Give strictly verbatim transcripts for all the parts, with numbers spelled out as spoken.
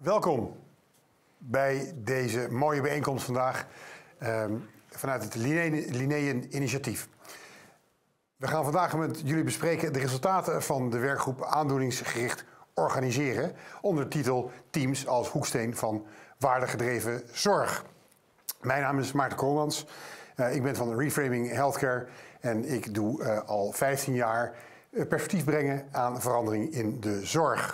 Welkom bij deze mooie bijeenkomst vandaag um, vanuit het Linnaean Initiatief. We gaan vandaag met jullie bespreken de resultaten van de werkgroep aandoeningsgericht organiseren onder de titel Teams als hoeksteen van waardegedreven zorg. Mijn naam is Maarten Koolmans. Uh, ik ben van Reframing Healthcare en ik doe uh, al vijftien jaar uh, perspectief brengen aan verandering in de zorg.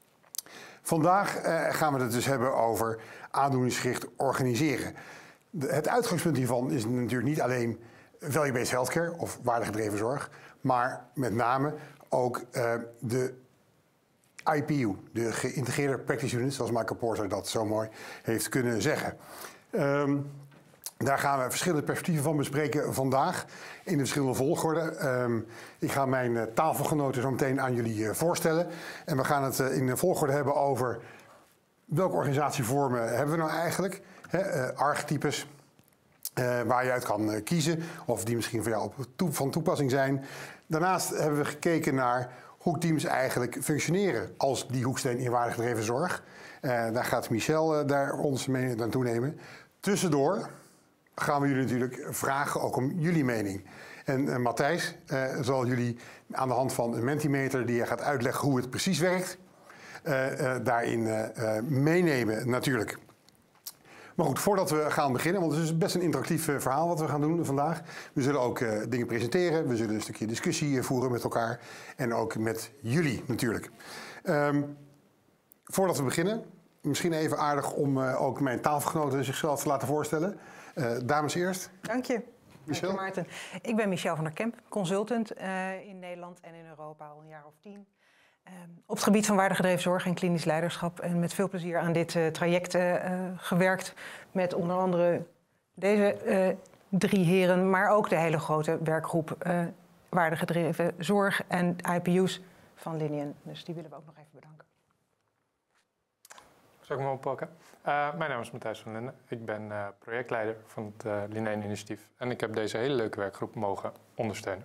Vandaag uh, gaan we het dus hebben over aandoeningsgericht organiseren. De, het uitgangspunt hiervan is natuurlijk niet alleen value-based healthcare of waardegedreven zorg, maar met name ook uh, de I P U, de geïntegreerde practice units, zoals Michael Porter dat zo mooi heeft kunnen zeggen. Um, Daar gaan we verschillende perspectieven van bespreken vandaag in de verschillende volgorde. Um, ik ga mijn uh, tafelgenoten zo meteen aan jullie uh, voorstellen. En we gaan het uh, in de volgorde hebben over welke organisatievormen hebben we nou eigenlijk. Hè, uh, archetypes uh, waar je uit kan uh, kiezen of die misschien voor jou op toe, van toepassing zijn. Daarnaast hebben we gekeken naar hoe teams eigenlijk functioneren als die hoeksteen in waardegedreven zorg. Uh, daar gaat Michel uh, daar ons mee naartoe nemen. Tussendoor gaan we jullie natuurlijk vragen ook om jullie mening. En uh, Matthijs uh, zal jullie aan de hand van een Mentimeter die gaat uitleggen hoe het precies werkt, uh, uh, daarin uh, uh, meenemen natuurlijk. Maar goed, voordat we gaan beginnen, want het is best een interactief uh, verhaal wat we gaan doen vandaag. We zullen ook uh, dingen presenteren, we zullen een stukje discussie uh, voeren met elkaar en ook met jullie natuurlijk. Um, voordat we beginnen, misschien even aardig om uh, ook mijn tafelgenoten zichzelf te laten voorstellen. Uh, dames eerst. Dank je. Michel. Dank je, Maarten. Ik ben Michel van der Kemp, consultant uh, in Nederland en in Europa al een jaar of tien. Uh, op het gebied van waardegedreven zorg en klinisch leiderschap. En met veel plezier aan dit uh, traject uh, gewerkt. Met onder andere deze uh, drie heren, maar ook de hele grote werkgroep uh, waardegedreven zorg en I P U's van Linnaean. Dus die willen we ook nog even bedanken. Zal ik me oppakken? Uh, mijn naam is Matthijs van Linden. Ik ben uh, projectleider van het uh, Linnaean Initiatief. En ik heb deze hele leuke werkgroep mogen ondersteunen.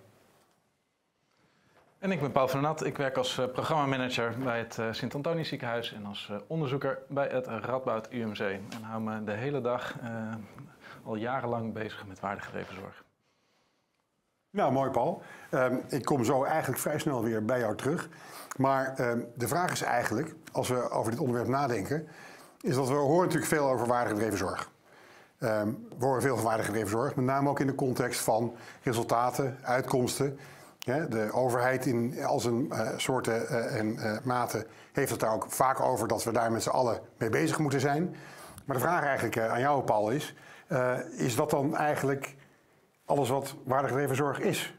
En ik ben Paul van der Nat. Ik werk als uh, programmamanager bij het uh, Sint-Antonius ziekenhuis en als uh, onderzoeker bij het Radboud U M C. En hou me de hele dag uh, al jarenlang bezig met waardegedreven zorg. Nou, mooi Paul. Um, ik kom zo eigenlijk vrij snel weer bij jou terug. Maar um, de vraag is eigenlijk, als we over dit onderwerp nadenken, is dat we horen natuurlijk veel over waardegedreven zorg. Um, we horen veel van waardegedreven zorg, met name ook in de context van resultaten, uitkomsten. Ja, de overheid in al zijn uh, soorten uh, en uh, maten heeft het daar ook vaak over dat we daar met z'n allen mee bezig moeten zijn. Maar de vraag eigenlijk uh, aan jou, Paul, is, uh, is dat dan eigenlijk alles wat waardegedreven zorg is?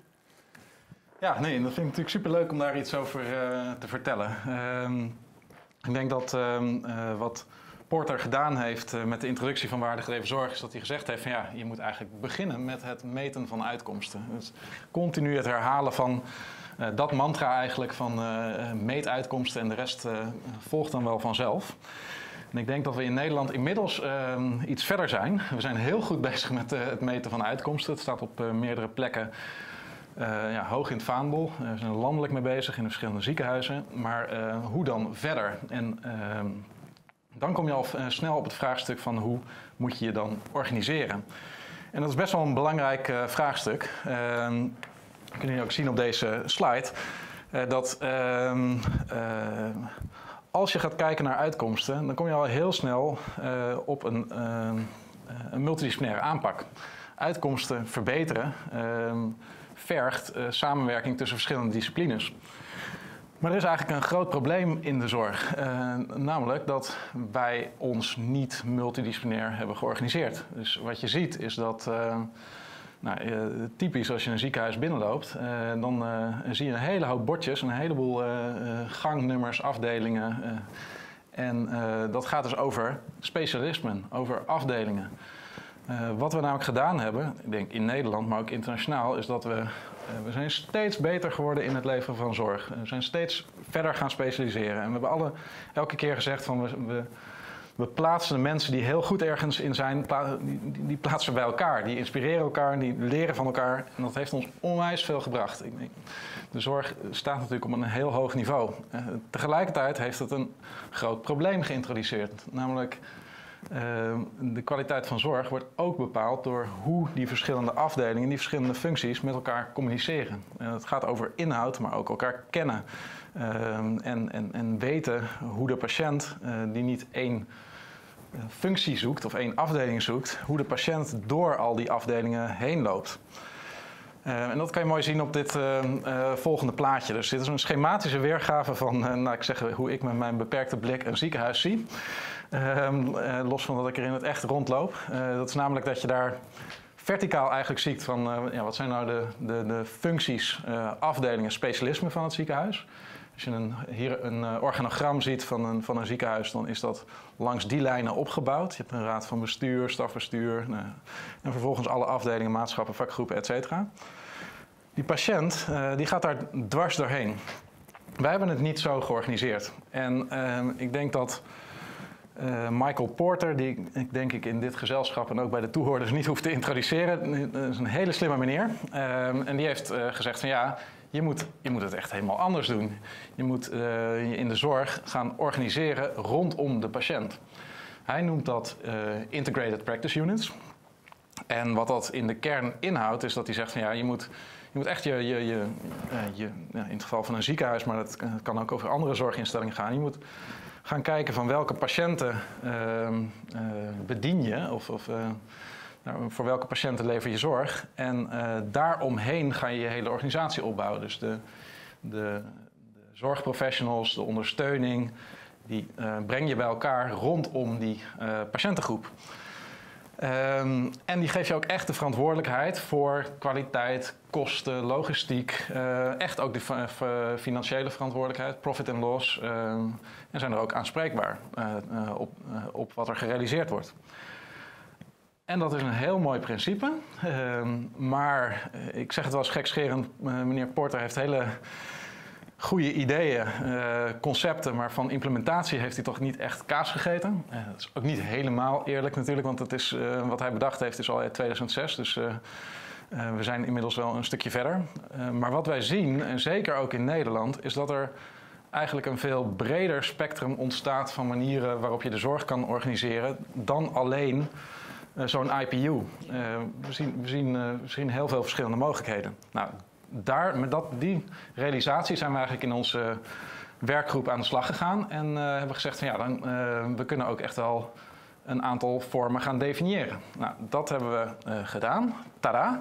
Ja, nee, dat vind ik natuurlijk superleuk om daar iets over uh, te vertellen. Uh, ik denk dat uh, uh, wat Porter gedaan heeft uh, met de introductie van waardegedreven zorg, is dat hij gezegd heeft van ja, je moet eigenlijk beginnen met het meten van uitkomsten. Dus continu het herhalen van uh, dat mantra eigenlijk van uh, meet uitkomsten en de rest uh, volgt dan wel vanzelf. En ik denk dat we in Nederland inmiddels uh, iets verder zijn. We zijn heel goed bezig met uh, het meten van uitkomsten. Het staat op uh, meerdere plekken uh, ja, hoog in het vaandel. Uh, we zijn er landelijk mee bezig in de verschillende ziekenhuizen. Maar uh, hoe dan verder? En uh, dan kom je al uh, snel op het vraagstuk van hoe moet je je dan organiseren? En dat is best wel een belangrijk uh, vraagstuk. Uh, kunnen jullie ook zien op deze slide. Uh, dat uh, uh, als je gaat kijken naar uitkomsten, dan kom je al heel snel uh, op een, uh, een multidisciplinaire aanpak. Uitkomsten verbeteren uh, vergt uh, samenwerking tussen verschillende disciplines. Maar er is eigenlijk een groot probleem in de zorg. Uh, namelijk dat wij ons niet multidisciplinair hebben georganiseerd. Dus wat je ziet is dat, uh, nou, uh, typisch als je een ziekenhuis binnenloopt, uh, dan uh, zie je een hele hoop bordjes, een heleboel uh, uh, gangnummers, afdelingen. Uh, en uh, dat gaat dus over specialismen, over afdelingen. Uh, wat we namelijk gedaan hebben, ik denk in Nederland, maar ook internationaal, is dat we, uh, we zijn steeds beter geworden in het leveren van zorg. We zijn steeds verder gaan specialiseren. En we hebben alle, elke keer gezegd van we, we, we plaatsen de mensen die heel goed ergens in zijn, die, die plaatsen we bij elkaar. Die inspireren elkaar, die leren van elkaar. En dat heeft ons onwijs veel gebracht. De zorg staat natuurlijk op een heel hoog niveau. Uh, tegelijkertijd heeft het een groot probleem geïntroduceerd. Namelijk, uh, de kwaliteit van zorg wordt ook bepaald door hoe die verschillende afdelingen, die verschillende functies met elkaar communiceren. Uh, het gaat over inhoud, maar ook elkaar kennen. Uh, en, en, en weten hoe de patiënt, uh, die niet één uh, functie zoekt of één afdeling zoekt, hoe de patiënt door al die afdelingen heen loopt. Uh, en dat kan je mooi zien op dit uh, uh, volgende plaatje. Dus dit is een schematische weergave van, uh, nou, ik zeg, hoe ik met mijn beperkte blik een ziekenhuis zie. Uh, uh, los van dat ik er in het echt rondloop. Uh, dat is namelijk dat je daar verticaal eigenlijk ziet van uh, ja, wat zijn nou de, de, de functies, uh, afdelingen, specialismen van het ziekenhuis. Als je een, hier een uh, organogram ziet van een, van een ziekenhuis, dan is dat langs die lijnen opgebouwd. Je hebt een raad van bestuur, stafbestuur uh, en vervolgens alle afdelingen, maatschappen, vakgroepen, et cetera. Die patiënt uh, die gaat daar dwars doorheen. Wij hebben het niet zo georganiseerd. En uh, ik denk dat uh, Michael Porter, die ik denk ik in dit gezelschap en ook bij de toehoorders niet hoef te introduceren, dat is een hele slimme meneer. Uh, en die heeft uh, gezegd van ja, Je moet, je moet het echt helemaal anders doen. Je moet uh, je in de zorg gaan organiseren rondom de patiënt. Hij noemt dat uh, Integrated Practice Units. En wat dat in de kern inhoudt, is dat hij zegt van ja, je moet, je moet echt je, je, je, uh, je ja, in het geval van een ziekenhuis, maar dat kan ook over andere zorginstellingen gaan. Je moet gaan kijken van welke patiënten uh, uh, bedien je of, of uh, Nou, voor welke patiënten lever je zorg? En uh, daaromheen ga je je hele organisatie opbouwen. Dus de, de, de zorgprofessionals, de ondersteuning, die uh, breng je bij elkaar rondom die uh, patiëntengroep. Um, en die geeft je ook echt de verantwoordelijkheid voor kwaliteit, kosten, logistiek. Uh, echt ook de financiële verantwoordelijkheid, profit and loss. Uh, en zijn er ook aanspreekbaar uh, uh, op, uh, op wat er gerealiseerd wordt. En dat is een heel mooi principe. Uh, maar uh, ik zeg het wel eens gekscherend, uh, meneer Porter heeft hele goede ideeën, uh, concepten, maar van implementatie heeft hij toch niet echt kaas gegeten. Uh, dat is ook niet helemaal eerlijk natuurlijk, want het is, uh, wat hij bedacht heeft is al uit tweeduizend zes. Dus uh, uh, we zijn inmiddels wel een stukje verder. Uh, maar wat wij zien, en zeker ook in Nederland, is dat er eigenlijk een veel breder spectrum ontstaat van manieren waarop je de zorg kan organiseren dan alleen Uh, zo'n I P U. Uh, we, zien, we, zien, uh, we zien heel veel verschillende mogelijkheden. Nou, daar, met dat, die realisatie zijn we eigenlijk in onze werkgroep aan de slag gegaan. En uh, hebben gezegd van ja, dan, uh, we kunnen ook echt wel een aantal vormen gaan definiëren. Nou, dat hebben we uh, gedaan. Tada!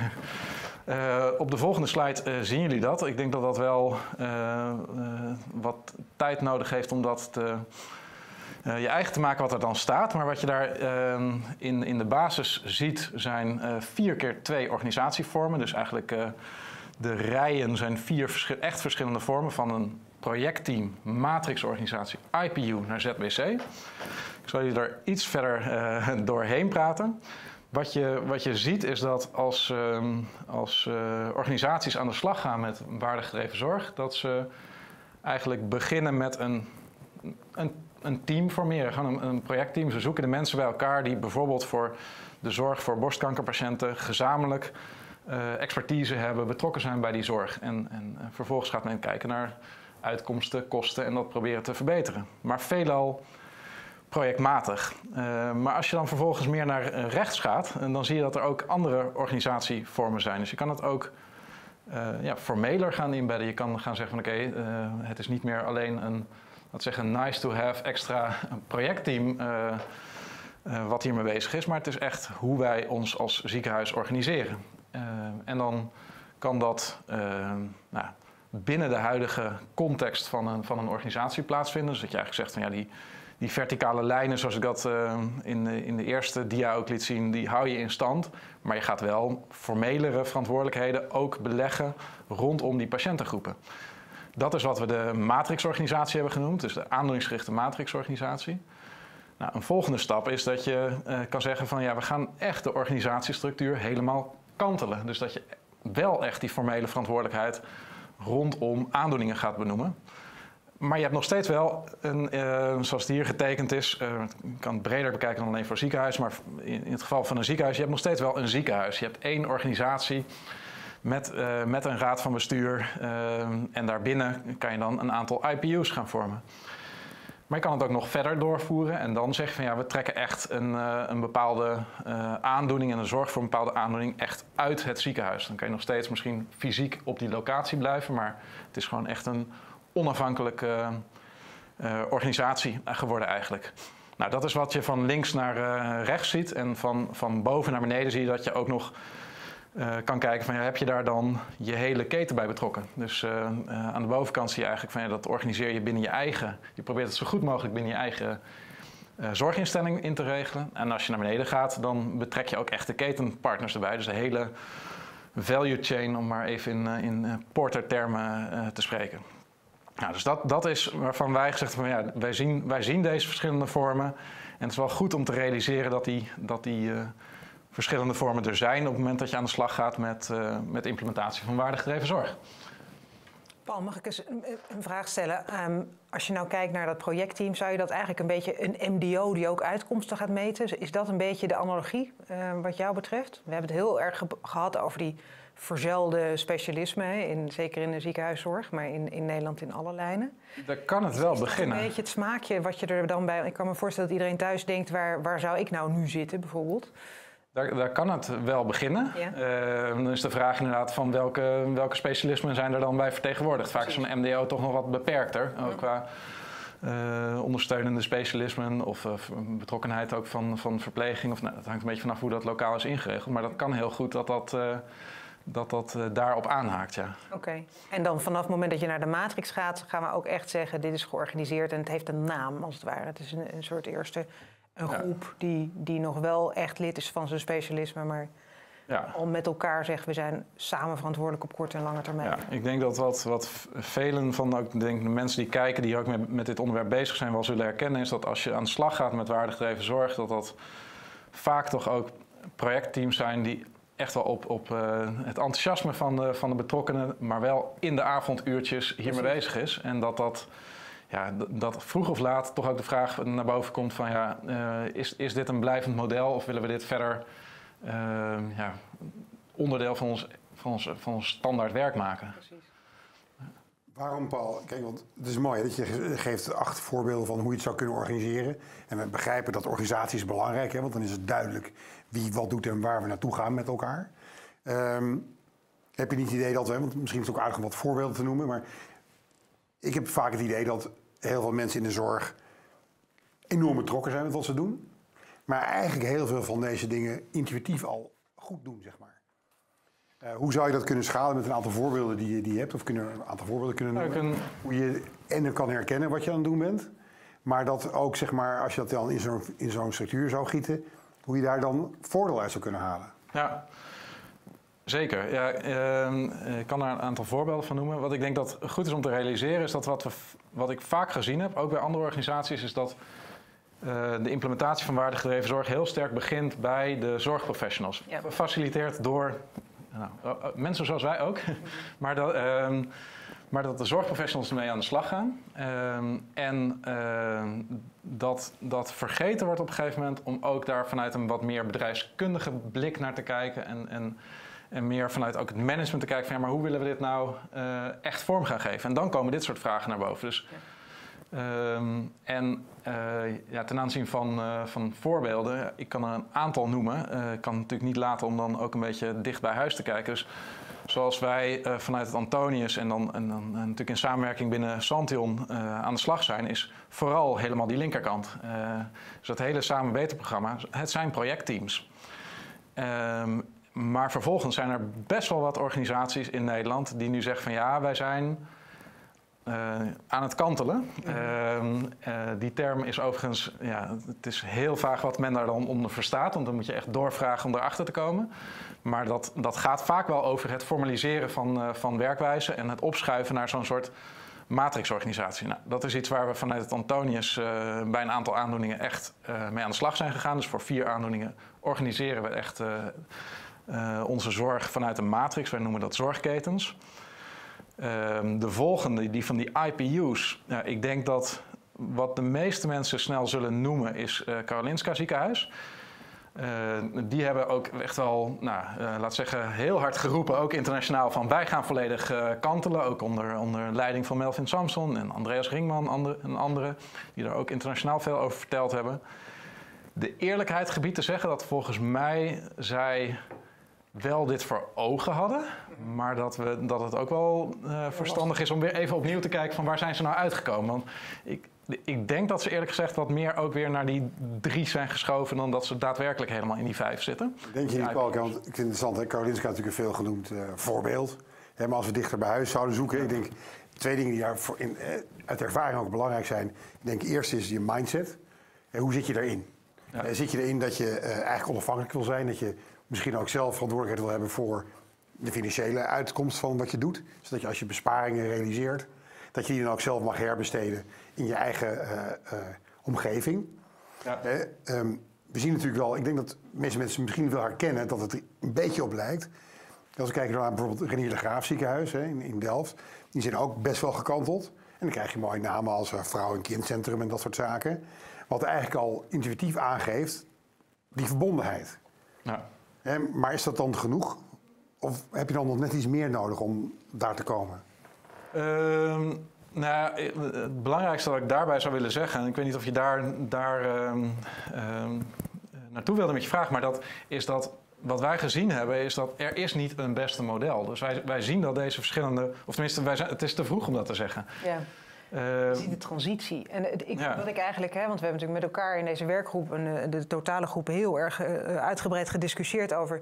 uh, op de volgende slide uh, zien jullie dat. Ik denk dat dat wel uh, uh, wat tijd nodig heeft om dat te Uh, je eigen te maken wat er dan staat. Maar wat je daar uh, in, in de basis ziet zijn uh, vier keer twee organisatievormen. Dus eigenlijk uh, de rijen zijn vier verschil, echt verschillende vormen. Van een projectteam, matrixorganisatie, I P U naar Z B C. Ik zal jullie er iets verder uh, doorheen praten. Wat je, wat je ziet is dat als, uh, als uh, organisaties aan de slag gaan met waardegedreven zorg, dat ze eigenlijk beginnen met een, een een team formeren, gewoon een, een projectteam. Ze zoeken de mensen bij elkaar die bijvoorbeeld voor de zorg voor borstkankerpatiënten gezamenlijk uh, expertise hebben, betrokken zijn bij die zorg. En, en uh, vervolgens gaat men kijken naar uitkomsten, kosten en dat proberen te verbeteren. Maar veelal projectmatig. Uh, maar als je dan vervolgens meer naar uh, rechts gaat, en dan zie je dat er ook andere organisatievormen zijn. Dus je kan het ook uh, ja, formeler gaan inbedden. Je kan gaan zeggen van oké, okay, uh, het is niet meer alleen een dat zeggen nice to have extra projectteam uh, uh, wat hiermee bezig is. Maar het is echt hoe wij ons als ziekenhuis organiseren. Uh, en dan kan dat uh, nou, binnen de huidige context van een, van een organisatie plaatsvinden. Dus dat je eigenlijk zegt van ja, die, die verticale lijnen zoals ik dat uh, in, de, in de eerste dia ook liet zien, die hou je in stand. Maar je gaat wel formelere verantwoordelijkheden ook beleggen rondom die patiëntengroepen. Dat is wat we de matrixorganisatie hebben genoemd, dus de aandoeningsgerichte matrixorganisatie. Nou, een volgende stap is dat je uh, kan zeggen van ja, we gaan echt de organisatiestructuur helemaal kantelen. Dus dat je wel echt die formele verantwoordelijkheid rondom aandoeningen gaat benoemen. Maar je hebt nog steeds wel, een, uh, zoals het hier getekend is, uh, je kan het breder bekijken dan alleen voor ziekenhuis, maar in, in het geval van een ziekenhuis, je hebt nog steeds wel een ziekenhuis. Je hebt één organisatie met, uh, met een raad van bestuur uh, en daarbinnen kan je dan een aantal I P U's gaan vormen. Maar je kan het ook nog verder doorvoeren en dan zeg je van ja, we trekken echt een, uh, een bepaalde uh, aandoening en een zorg voor een bepaalde aandoening echt uit het ziekenhuis. Dan kan je nog steeds misschien fysiek op die locatie blijven, maar het is gewoon echt een onafhankelijke uh, organisatie geworden eigenlijk. Nou, dat is wat je van links naar uh, rechts ziet en van, van boven naar beneden zie je dat je ook nog uh, kan kijken van ja, heb je daar dan je hele keten bij betrokken. Dus uh, uh, aan de bovenkant zie je eigenlijk van ja, dat organiseer je binnen je eigen, je probeert het zo goed mogelijk binnen je eigen uh, zorginstelling in te regelen. En als je naar beneden gaat, dan betrek je ook echt de ketenpartners erbij. Dus de hele value chain, om maar even in, uh, in uh, Porter-termen uh, te spreken. Nou, dus dat, dat is waarvan wij gezegd hebben, ja, wij zien, wij zien deze verschillende vormen. En het is wel goed om te realiseren dat die, dat die uh, verschillende vormen er zijn op het moment dat je aan de slag gaat met, uh, met de implementatie van waardegedreven zorg. Paul, mag ik eens een, een vraag stellen? Um, als je nou kijkt naar dat projectteam, zou je dat eigenlijk een beetje een M D O die ook uitkomsten gaat meten? Is dat een beetje de analogie uh, wat jou betreft? We hebben het heel erg ge gehad over die verzuilde specialismen, in, zeker in de ziekenhuiszorg, maar in, in Nederland in alle lijnen. Daar kan het wel is beginnen. Een beetje het smaakje wat je er dan bij... Ik kan me voorstellen dat iedereen thuis denkt, waar, waar zou ik nou nu zitten bijvoorbeeld? Daar, daar kan het wel beginnen. Ja. Uh, dan is de vraag inderdaad van welke, welke specialismen zijn er dan bij vertegenwoordigd. Vaak is zo'n M D O toch nog wat beperkter, ook qua uh, ondersteunende specialismen of uh, betrokkenheid ook van, van verpleging. Of, nou, dat hangt een beetje vanaf hoe dat lokaal is ingeregeld. Maar dat kan heel goed dat dat... Uh, dat dat uh, daarop aanhaakt, ja. Oké. Okay. En dan vanaf het moment dat je naar de matrix gaat, gaan we ook echt zeggen, dit is georganiseerd en het heeft een naam, als het ware. Het is een, een soort eerste een groep ja. die, die nog wel echt lid is van zijn specialisme, maar ja. al met elkaar zegt, we zijn samen verantwoordelijk op korte en lange termijn. Ja, ik denk dat wat, wat velen van ook, denk, de mensen die kijken, die ook met, met dit onderwerp bezig zijn, wel zullen herkennen, is dat als je aan de slag gaat met waardegedreven zorg, dat dat vaak toch ook projectteams zijn die echt wel op, op uh, het enthousiasme van de, van de betrokkenen, maar wel in de avonduurtjes hiermee bezig is. En dat dat, ja, dat vroeg of laat toch ook de vraag naar boven komt van ja, uh, is, is dit een blijvend model of willen we dit verder uh, ja, onderdeel van ons, van, ons, van ons standaard werk maken? Precies. Waarom, Paul? Kijk, want het is mooi dat je geeft acht voorbeelden van hoe je het zou kunnen organiseren. En we begrijpen dat organisatie is belangrijk, hè, want dan is het duidelijk wie wat doet en waar we naartoe gaan met elkaar. Um, heb je niet het idee dat we, want misschien is het ook aardig om wat voorbeelden te noemen, maar ik heb vaak het idee dat heel veel mensen in de zorg enorm betrokken zijn met wat ze doen, maar eigenlijk heel veel van deze dingen intuïtief al goed doen, zeg maar. Uh, hoe zou je dat kunnen schalen met een aantal voorbeelden die je, die je hebt? Of kunnen een aantal voorbeelden kunnen noemen? Kunnen... Hoe je en kan herkennen wat je aan het doen bent. Maar dat ook, zeg maar, als je dat dan in zo'n, in zo'n structuur zou gieten, hoe je daar dan voordeel uit zou kunnen halen. Ja, zeker. Ja, uh, ik kan daar een aantal voorbeelden van noemen. Wat ik denk dat goed is om te realiseren, is dat wat, we, wat ik vaak gezien heb, ook bij andere organisaties, is dat uh, de implementatie van waardegedreven zorg heel sterk begint bij de zorgprofessionals. Ja. Gefaciliteerd door nou, uh, uh, mensen zoals wij ook. maar, dat, uh, maar dat de zorgprofessionals ermee aan de slag gaan. Uh, en uh, dat, dat vergeten wordt op een gegeven moment om ook daar vanuit een wat meer bedrijfskundige blik naar te kijken. En, en, en meer vanuit ook het management te kijken van ja, maar hoe willen we dit nou uh, echt vorm gaan geven? En dan komen dit soort vragen naar boven. Dus, um, en uh, ja, ten aanzien van, uh, van voorbeelden, ik kan er een aantal noemen. Uh, ik kan natuurlijk niet laten om dan ook een beetje dicht bij huis te kijken. Dus zoals wij uh, vanuit het Antonius en dan, en dan en natuurlijk in samenwerking binnen Santion uh, aan de slag zijn, is vooral helemaal die linkerkant. Uh, dus dat hele Samen Beter programma, het zijn projectteams. Um, maar vervolgens zijn er best wel wat organisaties in Nederland die nu zeggen van ja, wij zijn uh, aan het kantelen. Uh, uh, die term is overigens, ja, het is heel vaag wat men daar dan onder verstaat, want dan moet je echt doorvragen om erachter te komen. Maar dat, dat gaat vaak wel over het formaliseren van, uh, van werkwijze en het opschuiven naar zo'n soort matrixorganisatie. Nou, dat is iets waar we vanuit het Antonius uh, bij een aantal aandoeningen echt uh, mee aan de slag zijn gegaan. Dus voor vier aandoeningen organiseren we echt uh, uh, onze zorg vanuit een matrix. Wij noemen dat zorgketens. Um, de volgende, die van die I P U's. Ja, ik denk dat wat de meeste mensen snel zullen noemen is uh, Karolinska Ziekenhuis. Uh, die hebben ook echt wel, nou, uh, laat zeggen, heel hard geroepen, ook internationaal, van wij gaan volledig uh, kantelen. Ook onder, onder leiding van Melvin Samson en Andreas Ringman andere, en anderen, die daar ook internationaal veel over verteld hebben. De eerlijkheid gebied te zeggen dat volgens mij zij wel dit voor ogen hadden, maar dat, we, dat het ook wel uh, verstandig is om weer even opnieuw te kijken van waar zijn ze nou uitgekomen. Want ik, ik denk dat ze eerlijk gezegd wat meer ook weer naar die drie zijn geschoven dan dat ze daadwerkelijk helemaal in die vijf zitten. Denk je niet, Paul? Want ik vind het interessant, hè? Karolinska natuurlijk een veel genoemd uh, voorbeeld. Hè, maar als we dichter bij huis zouden zoeken, ik denk twee dingen die daar voor in, uh, uit ervaring ook belangrijk zijn. Ik denk eerst is je mindset. Uh, hoe zit je daarin? Ja. Uh, zit je erin dat je uh, eigenlijk onafhankelijk wil zijn, dat je misschien ook zelf verantwoordelijkheid wil hebben voor de financiële uitkomst van wat je doet. Zodat je als je besparingen realiseert, dat je die dan ook zelf mag herbesteden in je eigen uh, uh, omgeving. Ja. Uh, um, we zien natuurlijk wel, ik denk dat de meeste mensen misschien wel herkennen dat het er een beetje op lijkt. Als we kijken naar bijvoorbeeld Renier de Graaf ziekenhuis hè, in, in Delft, die zijn ook best wel gekanteld. En dan krijg je mooie namen als uh, vrouw- en kindcentrum en dat soort zaken. Wat eigenlijk al intuïtief aangeeft, die verbondenheid. Ja. He, maar is dat dan genoeg? Of heb je dan nog net iets meer nodig om daar te komen? Um, nou, het belangrijkste wat ik daarbij zou willen zeggen, en ik weet niet of je daar, daar um, um, naartoe wilde met je vraag, maar dat is dat wat wij gezien hebben, is dat er is niet een beste model. Dus wij, wij zien dat deze verschillende, of tenminste, wij zijn, het is te vroeg om dat te zeggen. Ja. Uh, je ziet de transitie. En ik, ja. wat ik eigenlijk, hè, want we hebben natuurlijk met elkaar in deze werkgroep en de totale groep heel erg uh, uitgebreid gediscussieerd over.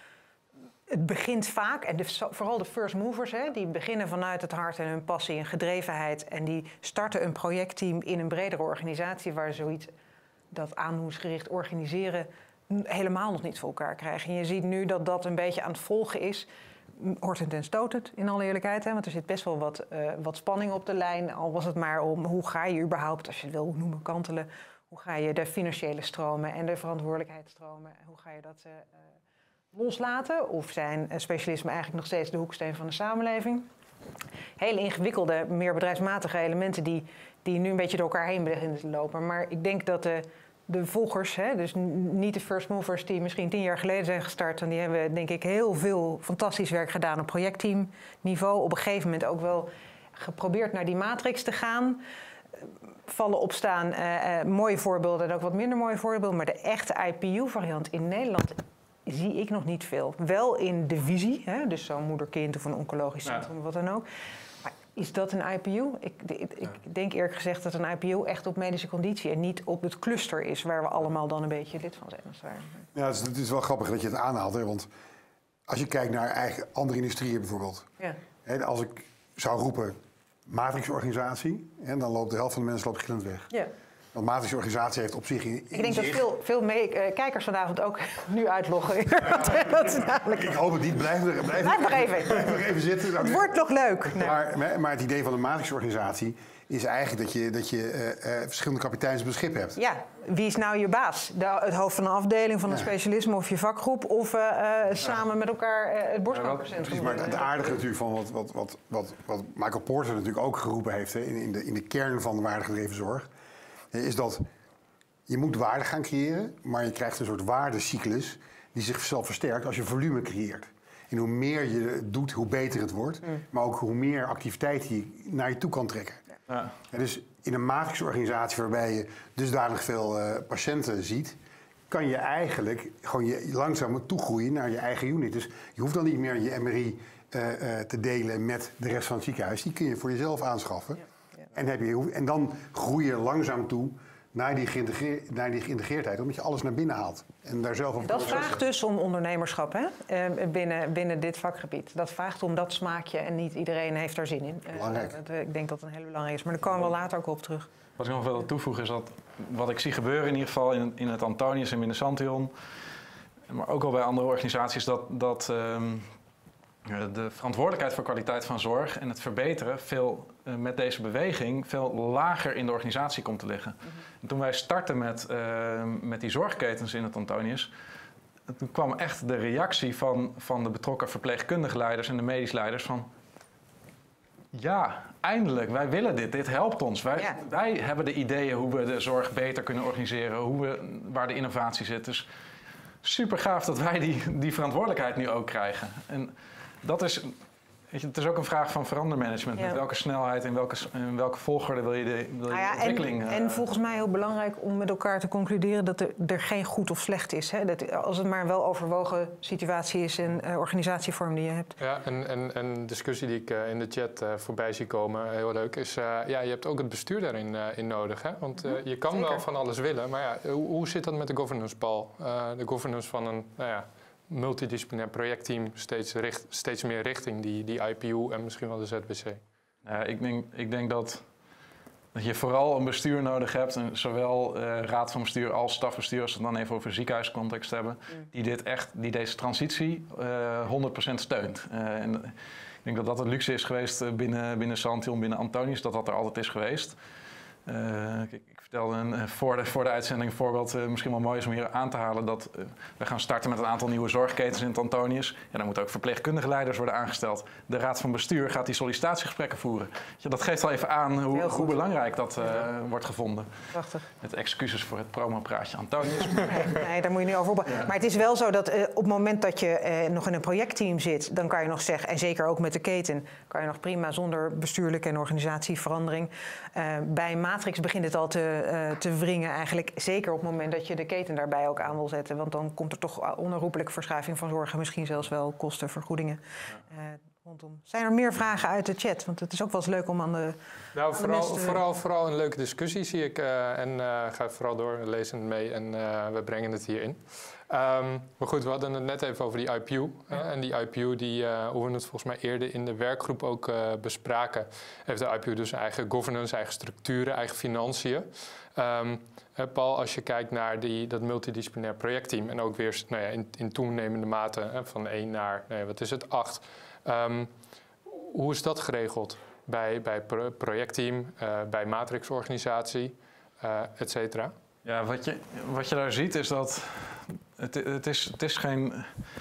Het begint vaak, en de, vooral de first movers, hè, die beginnen vanuit het hart en hun passie en gedrevenheid. En die starten een projectteam in een bredere organisatie waar zoiets, dat aandoeningsgericht organiseren, helemaal nog niet voor elkaar krijgen. En je ziet nu dat dat een beetje aan het volgen is. Hortend en stotend, in alle eerlijkheid. Hè? Want er zit best wel wat, uh, wat spanning op de lijn. Al was het maar om hoe ga je überhaupt, als je het wil noemen, kantelen. Hoe ga je de financiële stromen en de verantwoordelijkheidsstromen, hoe ga je dat uh, loslaten? Of zijn uh, specialismen eigenlijk nog steeds de hoeksteen van de samenleving? Hele ingewikkelde, meer bedrijfsmatige elementen die, die nu een beetje door elkaar heen beginnen te lopen. Maar ik denk dat de... De volgers, hè, dus niet de first movers die misschien tien jaar geleden zijn gestart. En die hebben denk ik heel veel fantastisch werk gedaan op projectteamniveau. Op een gegeven moment ook wel geprobeerd naar die matrix te gaan. Vallen opstaan, uh, uh, mooie voorbeelden en ook wat minder mooie voorbeelden. Maar de echte I P U-variant in Nederland zie ik nog niet veel. Wel in de visie, hè, dus zo'n moeder-kind of een oncologisch centrum, ja. Wat dan ook. Is dat een I P U? Ik, ik, ik denk eerlijk gezegd dat een I P U echt op medische conditie en niet op het cluster is waar we allemaal dan een beetje lid van zijn. Ja, het is, het is wel grappig dat je het aanhaalt, hè? Want als je kijkt naar eigen andere industrieën bijvoorbeeld. Ja. Hè, als ik zou roepen matrixorganisatie, hè, dan loopt de helft van de mensen loopt gillend weg. Ja. Want matrixorganisatie heeft op zich... In, in ik denk zich... dat veel, veel mee, uh, kijkers vanavond ook nu uitloggen. Dat namelijk... Ik hoop het niet. Blijf, blijf, blijf, blijf nog even. Blijf nog even zitten. Het wordt nog leuk. Nee. Maar, maar het idee van een matrixorganisatie is eigenlijk dat je, dat je uh, uh, verschillende kapiteins op een schip hebt. Ja, wie is nou je baas? De, het hoofd van een afdeling, van een ja. specialisme of je vakgroep? Of uh, uh, samen ja. met elkaar uh, het borstkankercentrum? Ja, maar het aardige natuurlijk van wat, wat, wat, wat, wat Michael Porter natuurlijk ook geroepen heeft... Hè, in, in, de, in de kern van de waardegedreven zorg... is dat je moet waarde gaan creëren... maar je krijgt een soort waardecyclus die zichzelf versterkt als je volume creëert. En hoe meer je doet, hoe beter het wordt. Mm. Maar ook hoe meer activiteit je naar je toe kan trekken. Ja. En dus in een matrixorganisatie waarbij je dusdanig veel uh, patiënten ziet... kan je eigenlijk gewoon je langzaam toegroeien naar je eigen unit. Dus je hoeft dan niet meer je M R I uh, uh, te delen met de rest van het ziekenhuis. Die kun je voor jezelf aanschaffen. Ja. Ja. En, heb je, en dan groei je langzaam toe naar die, geïntegreer, naar die geïntegreerdheid, omdat je alles naar binnen haalt. En daar zelf over dat vraagt dus om ondernemerschap, hè? Uh, binnen, binnen dit vakgebied. Dat vraagt om dat smaakje en niet iedereen heeft daar zin in. Belangrijk. Uh, dat, ik denk dat dat een hele belangrijke is, maar daar komen we later ook op terug. Wat ik nog wil toevoegen is dat wat ik zie gebeuren in ieder geval in, in het Antonius en binnen Santion, maar ook al bij andere organisaties, dat, dat um, de verantwoordelijkheid voor kwaliteit van zorg en het verbeteren veel uh, met deze beweging veel lager in de organisatie komt te liggen. Mm-hmm. En toen wij startten met, uh, met die zorgketens in het Antonius, toen kwam echt de reactie van, van de betrokken verpleegkundige leiders en de medisch leiders van ja, eindelijk, wij willen dit, dit helpt ons. Wij, Ja. wij hebben de ideeën hoe we de zorg beter kunnen organiseren, hoe we, waar de innovatie zit. Dus super gaaf dat wij die, die verantwoordelijkheid nu ook krijgen. En dat is, weet je, het is ook een vraag van verandermanagement. Ja. Met welke snelheid en welke, in welke volgorde wil je de, wil je Nou ja, de ontwikkeling... en, uh, en volgens mij heel belangrijk om met elkaar te concluderen dat er, er geen goed of slecht is. Hè? Dat, als het maar een wel overwogen situatie is en uh, organisatievorm die je hebt. Ja, en, en, en een discussie die ik uh, in de chat uh, voorbij zie komen, heel leuk, is uh, ja, je hebt ook het bestuur daarin uh, in nodig. Hè? Want uh, je kan Zeker. wel van alles willen, maar ja, hoe, hoe zit dat met de governance, Paul? Uh, de governance van een nou ja, multidisciplinair projectteam steeds, richt, steeds meer richting die, die I P U en misschien wel de Z B C. Ja, ik, denk, ik denk dat, dat je vooral een bestuur nodig hebt, en zowel uh, raad van bestuur als stafbestuur, als we het dan even over ziekenhuiscontext hebben, Mm. die, dit echt, die deze transitie uh, honderd procent steunt. Uh, en ik denk dat dat het luxe is geweest binnen, binnen Santion, binnen Antonius, dat dat er altijd is geweest. Uh, ik, ik vertelde een, voor, de, voor de uitzending een voorbeeld, uh, misschien wel mooi is om hier aan te halen, dat uh, we gaan starten met een aantal nieuwe zorgketens in het Antonius. Ja, dan moeten ook verpleegkundige leiders worden aangesteld. De raad van bestuur gaat die sollicitatiegesprekken voeren. Ja, dat geeft al even aan hoe, hoe belangrijk dat uh, wordt gevonden. Prachtig. Met excuses voor het promopraatje Antonius. Nee, nee, daar moet je niet over op. Ja. Maar het is wel zo dat uh, op het moment dat je uh, nog in een projectteam zit, dan kan je nog zeggen, en zeker ook met de keten, kan je nog prima zonder bestuurlijke en organisatieverandering. Uh, bij Matrix begint het al te, uh, te wringen eigenlijk. Zeker op het moment dat je de keten daarbij ook aan wil zetten. Want dan komt er toch onherroepelijk verschuiving van zorgen. Misschien zelfs wel kostenvergoedingen uh, rondom. Zijn er meer vragen uit de chat? Want het is ook wel eens leuk om aan de... Nou, aan vooral, de mensen... vooral, vooral een leuke discussie zie ik. Uh, en uh, ga vooral door, lezen mee en uh, we brengen het hierin. Um, maar goed, we hadden het net even over die I P U. Ja. Uh, en die I P U, die, uh, hoe we het volgens mij eerder in de werkgroep ook uh, bespraken, heeft de I P U dus eigen governance, eigen structuren, eigen financiën. Um, uh, Paul, als je kijkt naar die, dat multidisciplinair projectteam en ook weer nou ja, in, in toenemende mate uh, van één naar, nee, wat is het, acht. Um, hoe is dat geregeld bij, bij pro projectteam, uh, bij matrixorganisatie, uh, et cetera? Ja, wat je, wat je daar ziet is dat het, het, is, het is geen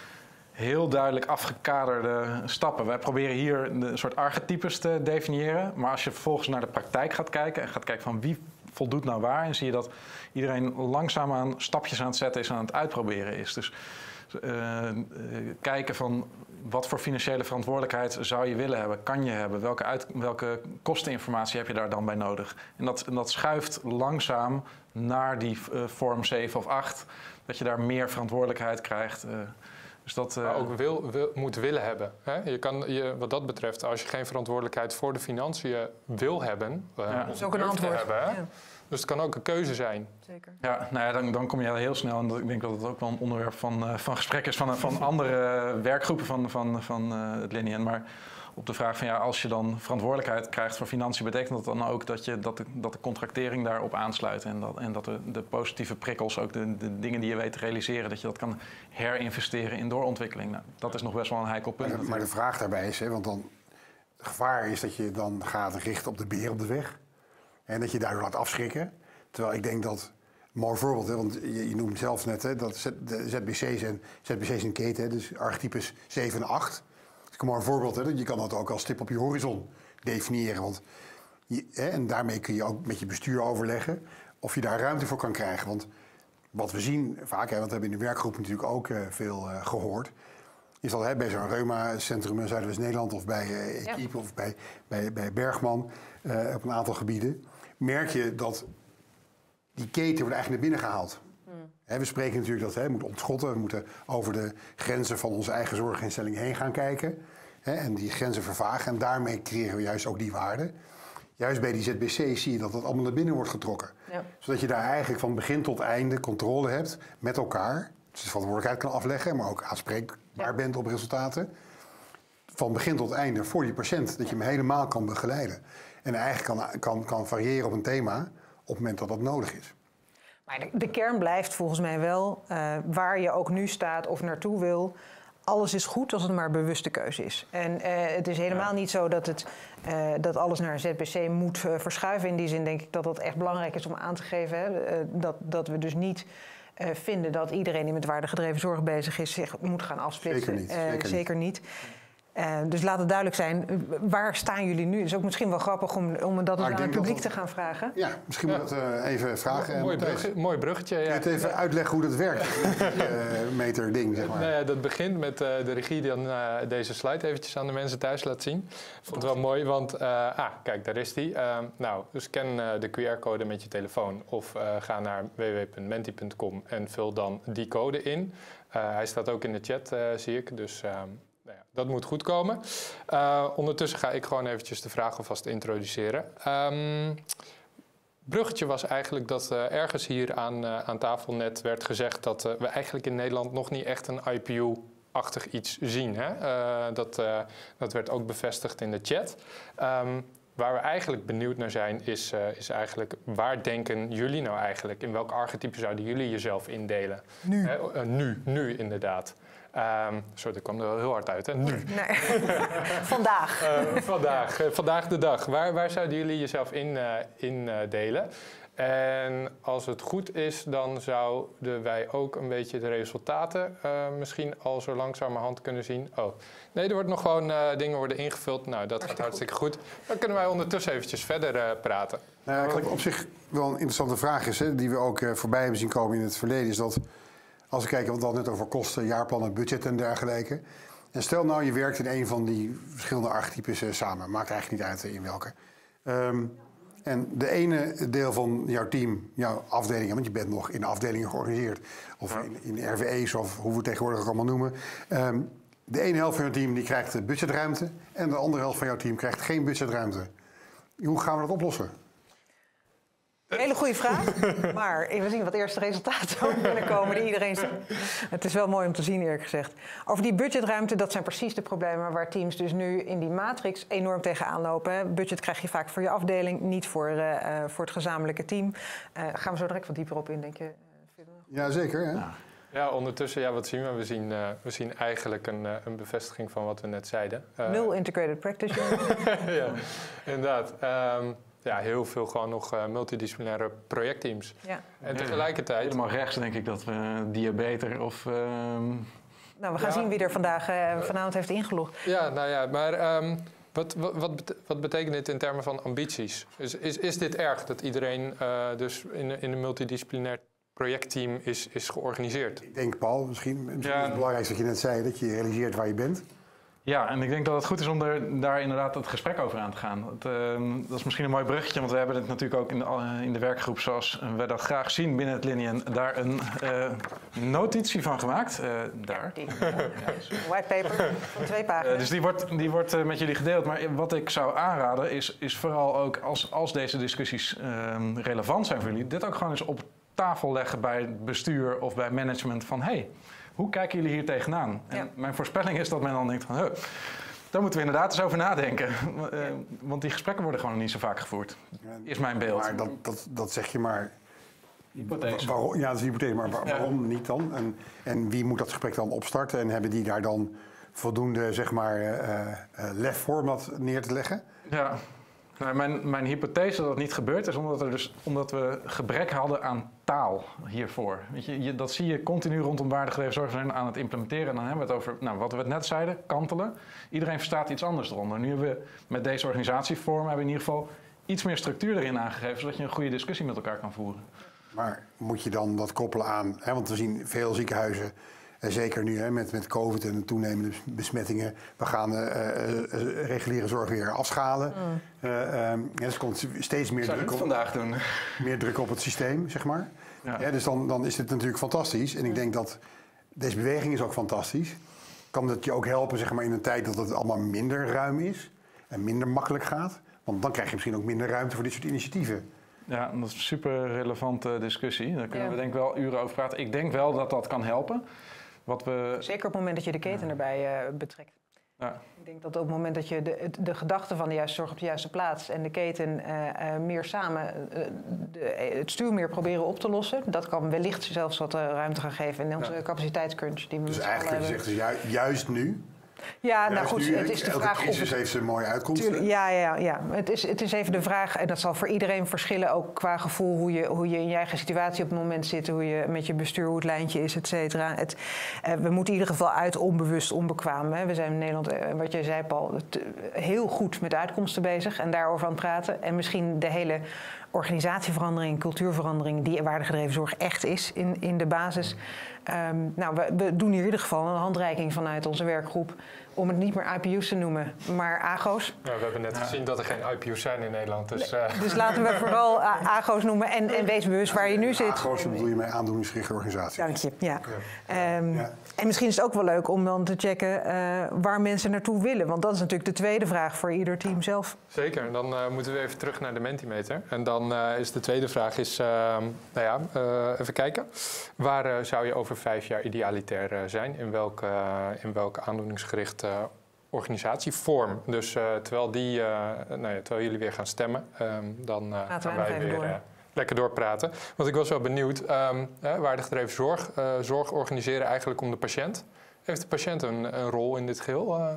heel duidelijk afgekaderde stappen. Wij proberen hier een soort archetypes te definiëren. Maar als je vervolgens naar de praktijk gaat kijken en gaat kijken van wie voldoet nou waar, en zie je dat iedereen langzaamaan stapjes aan het zetten is en aan het uitproberen is. Dus uh, uh, kijken van wat voor financiële verantwoordelijkheid zou je willen hebben, kan je hebben, welke, uit, welke kosteninformatie heb je daar dan bij nodig. En dat, en dat schuift langzaam naar die uh, vorm zeven of acht, dat je daar meer verantwoordelijkheid krijgt. Uh, dus dat, uh, maar ook wil, wil, moet willen hebben. Hè? Je kan, je, wat dat betreft, als je geen verantwoordelijkheid voor de financiën wil hebben, uh, ja. Dat is ook een antwoord. Hebben, ja. Dus het kan ook een keuze zijn. Zeker. Ja, nou ja, dan, dan kom je heel snel, en dat, ik denk dat het ook wel een onderwerp van, uh, van gesprek is van, van andere werkgroepen van, van, van uh, het Linien. Maar op de vraag van ja, als je dan verantwoordelijkheid krijgt voor financiën, betekent dat dan ook dat, je, dat, de, dat de contractering daarop aansluit en dat, en dat de, de positieve prikkels, ook de, de dingen die je weet te realiseren, dat je dat kan herinvesteren in doorontwikkeling. Nou, dat is nog best wel een heikel punt. Maar, maar de vraag daarbij is, hè, want dan, het gevaar is dat je dan gaat richten op de beer op de weg en dat je daardoor laat afschrikken. Terwijl ik denk dat, een mooi voorbeeld, hè, want je, je noemt zelf net hè, dat de Z B C's en Z B C's in keten, hè, dus archetypes zeven en acht. Dat is een mooi voorbeeld, hè, je kan dat ook als stip op je horizon definiëren. Want je, hè, en daarmee kun je ook met je bestuur overleggen of je daar ruimte voor kan krijgen. Want wat we zien vaak, hè, want we hebben in de werkgroep natuurlijk ook uh, veel uh, gehoord, is dat hè, bij zo'n reuma-centrum in Zuidwest-Nederland of bij uh, Equipe ja. of bij, bij, bij Bergman uh, op een aantal gebieden, merk je dat die keten wordt eigenlijk naar binnen gehaald. Mm. He, we spreken natuurlijk dat we moeten ontschotten. We moeten over de grenzen van onze eigen zorginstelling heen gaan kijken. He, en die grenzen vervagen. En daarmee creëren we juist ook die waarde. Juist bij die Z B C zie je dat dat allemaal naar binnen wordt getrokken. Ja. Zodat je daar eigenlijk van begin tot einde controle hebt met elkaar. Dus de verantwoordelijkheid kan afleggen, maar ook aanspreekbaar ja. bent op resultaten. Van begin tot einde voor die patiënt. Dat je hem helemaal kan begeleiden. En eigenlijk kan, kan, kan variëren op een thema op het moment dat dat nodig is. Maar de, de kern blijft volgens mij wel, uh, waar je ook nu staat of naartoe wil, alles is goed als het maar een bewuste keuze is. En uh, het is helemaal ja. niet zo dat, het, uh, dat alles naar een Z B C moet uh, verschuiven. In die zin denk ik dat het echt belangrijk is om aan te geven. Hè, uh, dat, dat we dus niet uh, vinden dat iedereen die met waardegedreven zorg bezig is zich moet gaan afsplitsen. Zeker niet. Zeker uh, zeker niet. niet. Uh, dus laat het duidelijk zijn, waar staan jullie nu? Het is ook misschien wel grappig om, om dat Nou, aan het publiek dat te gaan vragen. Ja, misschien moet ik dat uh, even vragen. Mooi, brugge, mooi bruggetje. Ja. Kun je het even uitleggen hoe dat werkt? uh, meter ding, zeg maar. Nou ja, dat begint met uh, de regie die dan uh, deze slide eventjes aan de mensen thuis laat zien. Ik vond het wel mooi, want uh, ah, kijk, daar is die. Uh, nou, dus scan uh, de Q R-code met je telefoon of uh, ga naar w w w punt menti punt com en vul dan die code in. Uh, hij staat ook in de chat, uh, zie ik, dus... Uh, Nou ja, dat moet goed komen. Uh, ondertussen ga ik gewoon eventjes de vraag alvast introduceren. Um, bruggetje was eigenlijk dat uh, ergens hier aan, uh, aan tafel net werd gezegd dat uh, we eigenlijk in Nederland nog niet echt een I P O-achtig iets zien. Hè? Uh, dat, uh, dat werd ook bevestigd in de chat. Um, Waar we eigenlijk benieuwd naar zijn, is, uh, is eigenlijk waar denken jullie nou eigenlijk? In welk archetype zouden jullie jezelf indelen? Nu. Uh, uh, nu, nu inderdaad. Um, sorry, dat kwam er wel heel hard uit, hè? Nu. Nee. Vandaag. Uh, vandaag, uh, vandaag de dag. Waar, waar zouden jullie jezelf in, uh, in uh, delen? En als het goed is, dan zouden wij ook een beetje de resultaten uh, misschien al zo langzamerhand kunnen zien. Oh, nee, er wordt nog gewoon uh, dingen worden ingevuld. Nou, dat gaat hartstikke goed. Dan kunnen wij ondertussen eventjes verder uh, praten. Nou, eigenlijk op zich wel een interessante vraag is, hè, die we ook uh, voorbij hebben zien komen in het verleden, is dat als we kijken, want we hadden het net over kosten, jaarplannen, budget en dergelijke. En stel nou, je werkt in een van die verschillende archetypes uh, samen. Maakt eigenlijk niet uit uh, in welke. Um, En de ene deel van jouw team, jouw afdelingen, want je bent nog in afdelingen georganiseerd, of in, in R V E's of hoe we het tegenwoordig ook allemaal noemen. Um, de ene helft van jouw team die krijgt budgetruimte en de andere helft van jouw team krijgt geen budgetruimte. Hoe gaan we dat oplossen? Een hele goede vraag, maar we zien wat eerste resultaten ook binnenkomen die iedereen ziet. Het is wel mooi om te zien, eerlijk gezegd. Over die budgetruimte, dat zijn precies de problemen waar teams dus nu in die matrix enorm tegenaan lopen. Budget krijg je vaak voor je afdeling, niet voor, uh, voor het gezamenlijke team. Uh, gaan we zo direct wat dieper op in, denk je? Ja, zeker. Hè? Ja. Ja, ondertussen, ja, wat zien we? We zien, uh, we zien eigenlijk een, uh, een bevestiging van wat we net zeiden. Uh, Nul integrated practice. Ja, inderdaad. Um, Ja, heel veel gewoon nog uh, multidisciplinaire projectteams. Ja. En tegelijkertijd... Helemaal rechts denk ik dat we diabeter of... Uh... Nou, we gaan ja. zien wie er vandaag uh, vanavond heeft ingelogd. Ja, nou ja, maar um, wat, wat, wat, wat betekent dit in termen van ambities? Is, is, is dit erg dat iedereen uh, dus in, in een multidisciplinair projectteam is, is georganiseerd? Ik denk, Paul, misschien, misschien ja. is het belangrijkste dat je net zei, dat je realiseert waar je bent. Ja, en ik denk dat het goed is om er, daar inderdaad het gesprek over aan te gaan. Het, uh, dat is misschien een mooi bruggetje, want we hebben het natuurlijk ook in de, uh, in de werkgroep, zoals we dat graag zien binnen het Linien, daar een uh, notitie van gemaakt. Uh, daar. Die, ja, white paper van twee pagina's. Uh, dus die wordt, die wordt uh, met jullie gedeeld. Maar wat ik zou aanraden is, is vooral ook als, als deze discussies uh, relevant zijn voor jullie, dit ook gewoon eens op tafel leggen bij het bestuur of bij management van hey, hoe kijken jullie hier tegenaan? En ja. Mijn voorspelling is dat men dan denkt van, huh, daar moeten we inderdaad eens over nadenken. Uh, want die gesprekken worden gewoon niet zo vaak gevoerd. Is mijn beeld. Maar dat, dat, dat zeg je maar... Hypothese. Waarom, ja, dat is een hypothese, maar waar, waarom ja. niet dan? En, en wie moet dat gesprek dan opstarten? En hebben die daar dan voldoende, zeg maar, uh, uh, lef voor om dat neer te leggen? Ja. Nou, mijn, mijn hypothese dat het niet gebeurt is omdat, er dus, omdat we gebrek hadden aan taal hiervoor. Weet je, je, dat zie je continu rondom waardegedreven zorg zijn aan het implementeren. En dan hebben we het over, nou, wat we net zeiden, kantelen. Iedereen verstaat iets anders eronder. Nu hebben we met deze organisatievorm hebben we in ieder geval iets meer structuur erin aangegeven, zodat je een goede discussie met elkaar kan voeren. Maar moet je dan dat koppelen aan, hè, want we zien veel ziekenhuizen, en zeker nu hè, met, met COVID en de toenemende besmettingen, we gaan uh, uh, reguliere zorg weer afschalen. Mm. Uh, um, ja, dus er komt steeds meer druk, op, vandaag doen. meer druk op het systeem, zeg maar. Ja. Ja, dus dan, dan is dit natuurlijk fantastisch. En ik denk dat deze beweging is ook fantastisch. Kan het je ook helpen, zeg maar, in een tijd dat het allemaal minder ruim is en minder makkelijk gaat? Want dan krijg je misschien ook minder ruimte voor dit soort initiatieven. Ja, dat is een super relevante discussie. Daar kunnen ja. we denk ik wel uren over praten. Ik denk wel dat dat kan helpen. Wat we... Zeker op het moment dat je de keten ja. erbij uh, betrekt. Ja. Ik denk dat op het moment dat je de, de gedachte van de juiste zorg op de juiste plaats en de keten uh, uh, meer samen uh, de, het stuur meer proberen op te lossen, dat kan wellicht zelfs wat uh, ruimte gaan geven in onze ja. capaciteitscrunch. Die we dus eigenlijk zegt ze ju juist nu. Ja, nou Juist goed, nu, het is de elke vraag of crisis het... heeft zijn mooie uitkomsten. Tuurlijk, ja, ja, ja. Het is, het is even de vraag, en dat zal voor iedereen verschillen, ook qua gevoel, hoe je, hoe je in je eigen situatie op het moment zit, hoe je met je bestuur, hoe het lijntje is, et cetera. Het, uh, we moeten in ieder geval uit onbewust, onbekwaam. Hè. We zijn in Nederland, uh, wat jij zei Paul, het, uh, heel goed met uitkomsten bezig en daarover aan het praten. En misschien de hele organisatieverandering, cultuurverandering, die waardegedreven zorg echt is in, in de basis. Um, nou, we, we doen hier in ieder geval een handreiking vanuit onze werkgroep om het niet meer I P U's te noemen, maar A G O's. Ja, we hebben net ja. gezien dat er geen I P U's zijn in Nederland. Dus, uh... dus laten we vooral A G O's noemen en, en wees bewust waar je nu zit. A G O's bedoel je met aandoeningsgerichte organisatie. Dank je, ja. ja. Um, ja. En misschien is het ook wel leuk om dan te checken uh, waar mensen naartoe willen. Want dat is natuurlijk de tweede vraag voor ieder team zelf. Zeker, en dan uh, moeten we even terug naar de Mentimeter. En dan uh, is de tweede vraag, is, uh, nou ja, uh, even kijken. Waar uh, zou je over vijf jaar idealitair uh, zijn? In welke, uh, in welke aandoeningsgerichte uh, organisatievorm? Dus uh, terwijl, die, uh, nou ja, terwijl jullie weer gaan stemmen, um, dan uh, gaan wij weer uh, lekker doorpraten. Want ik was wel benieuwd, um, uh, waardegedreven zorg, uh, zorg organiseren eigenlijk om de patiënt. Heeft de patiënt een, een rol in dit geheel, uh,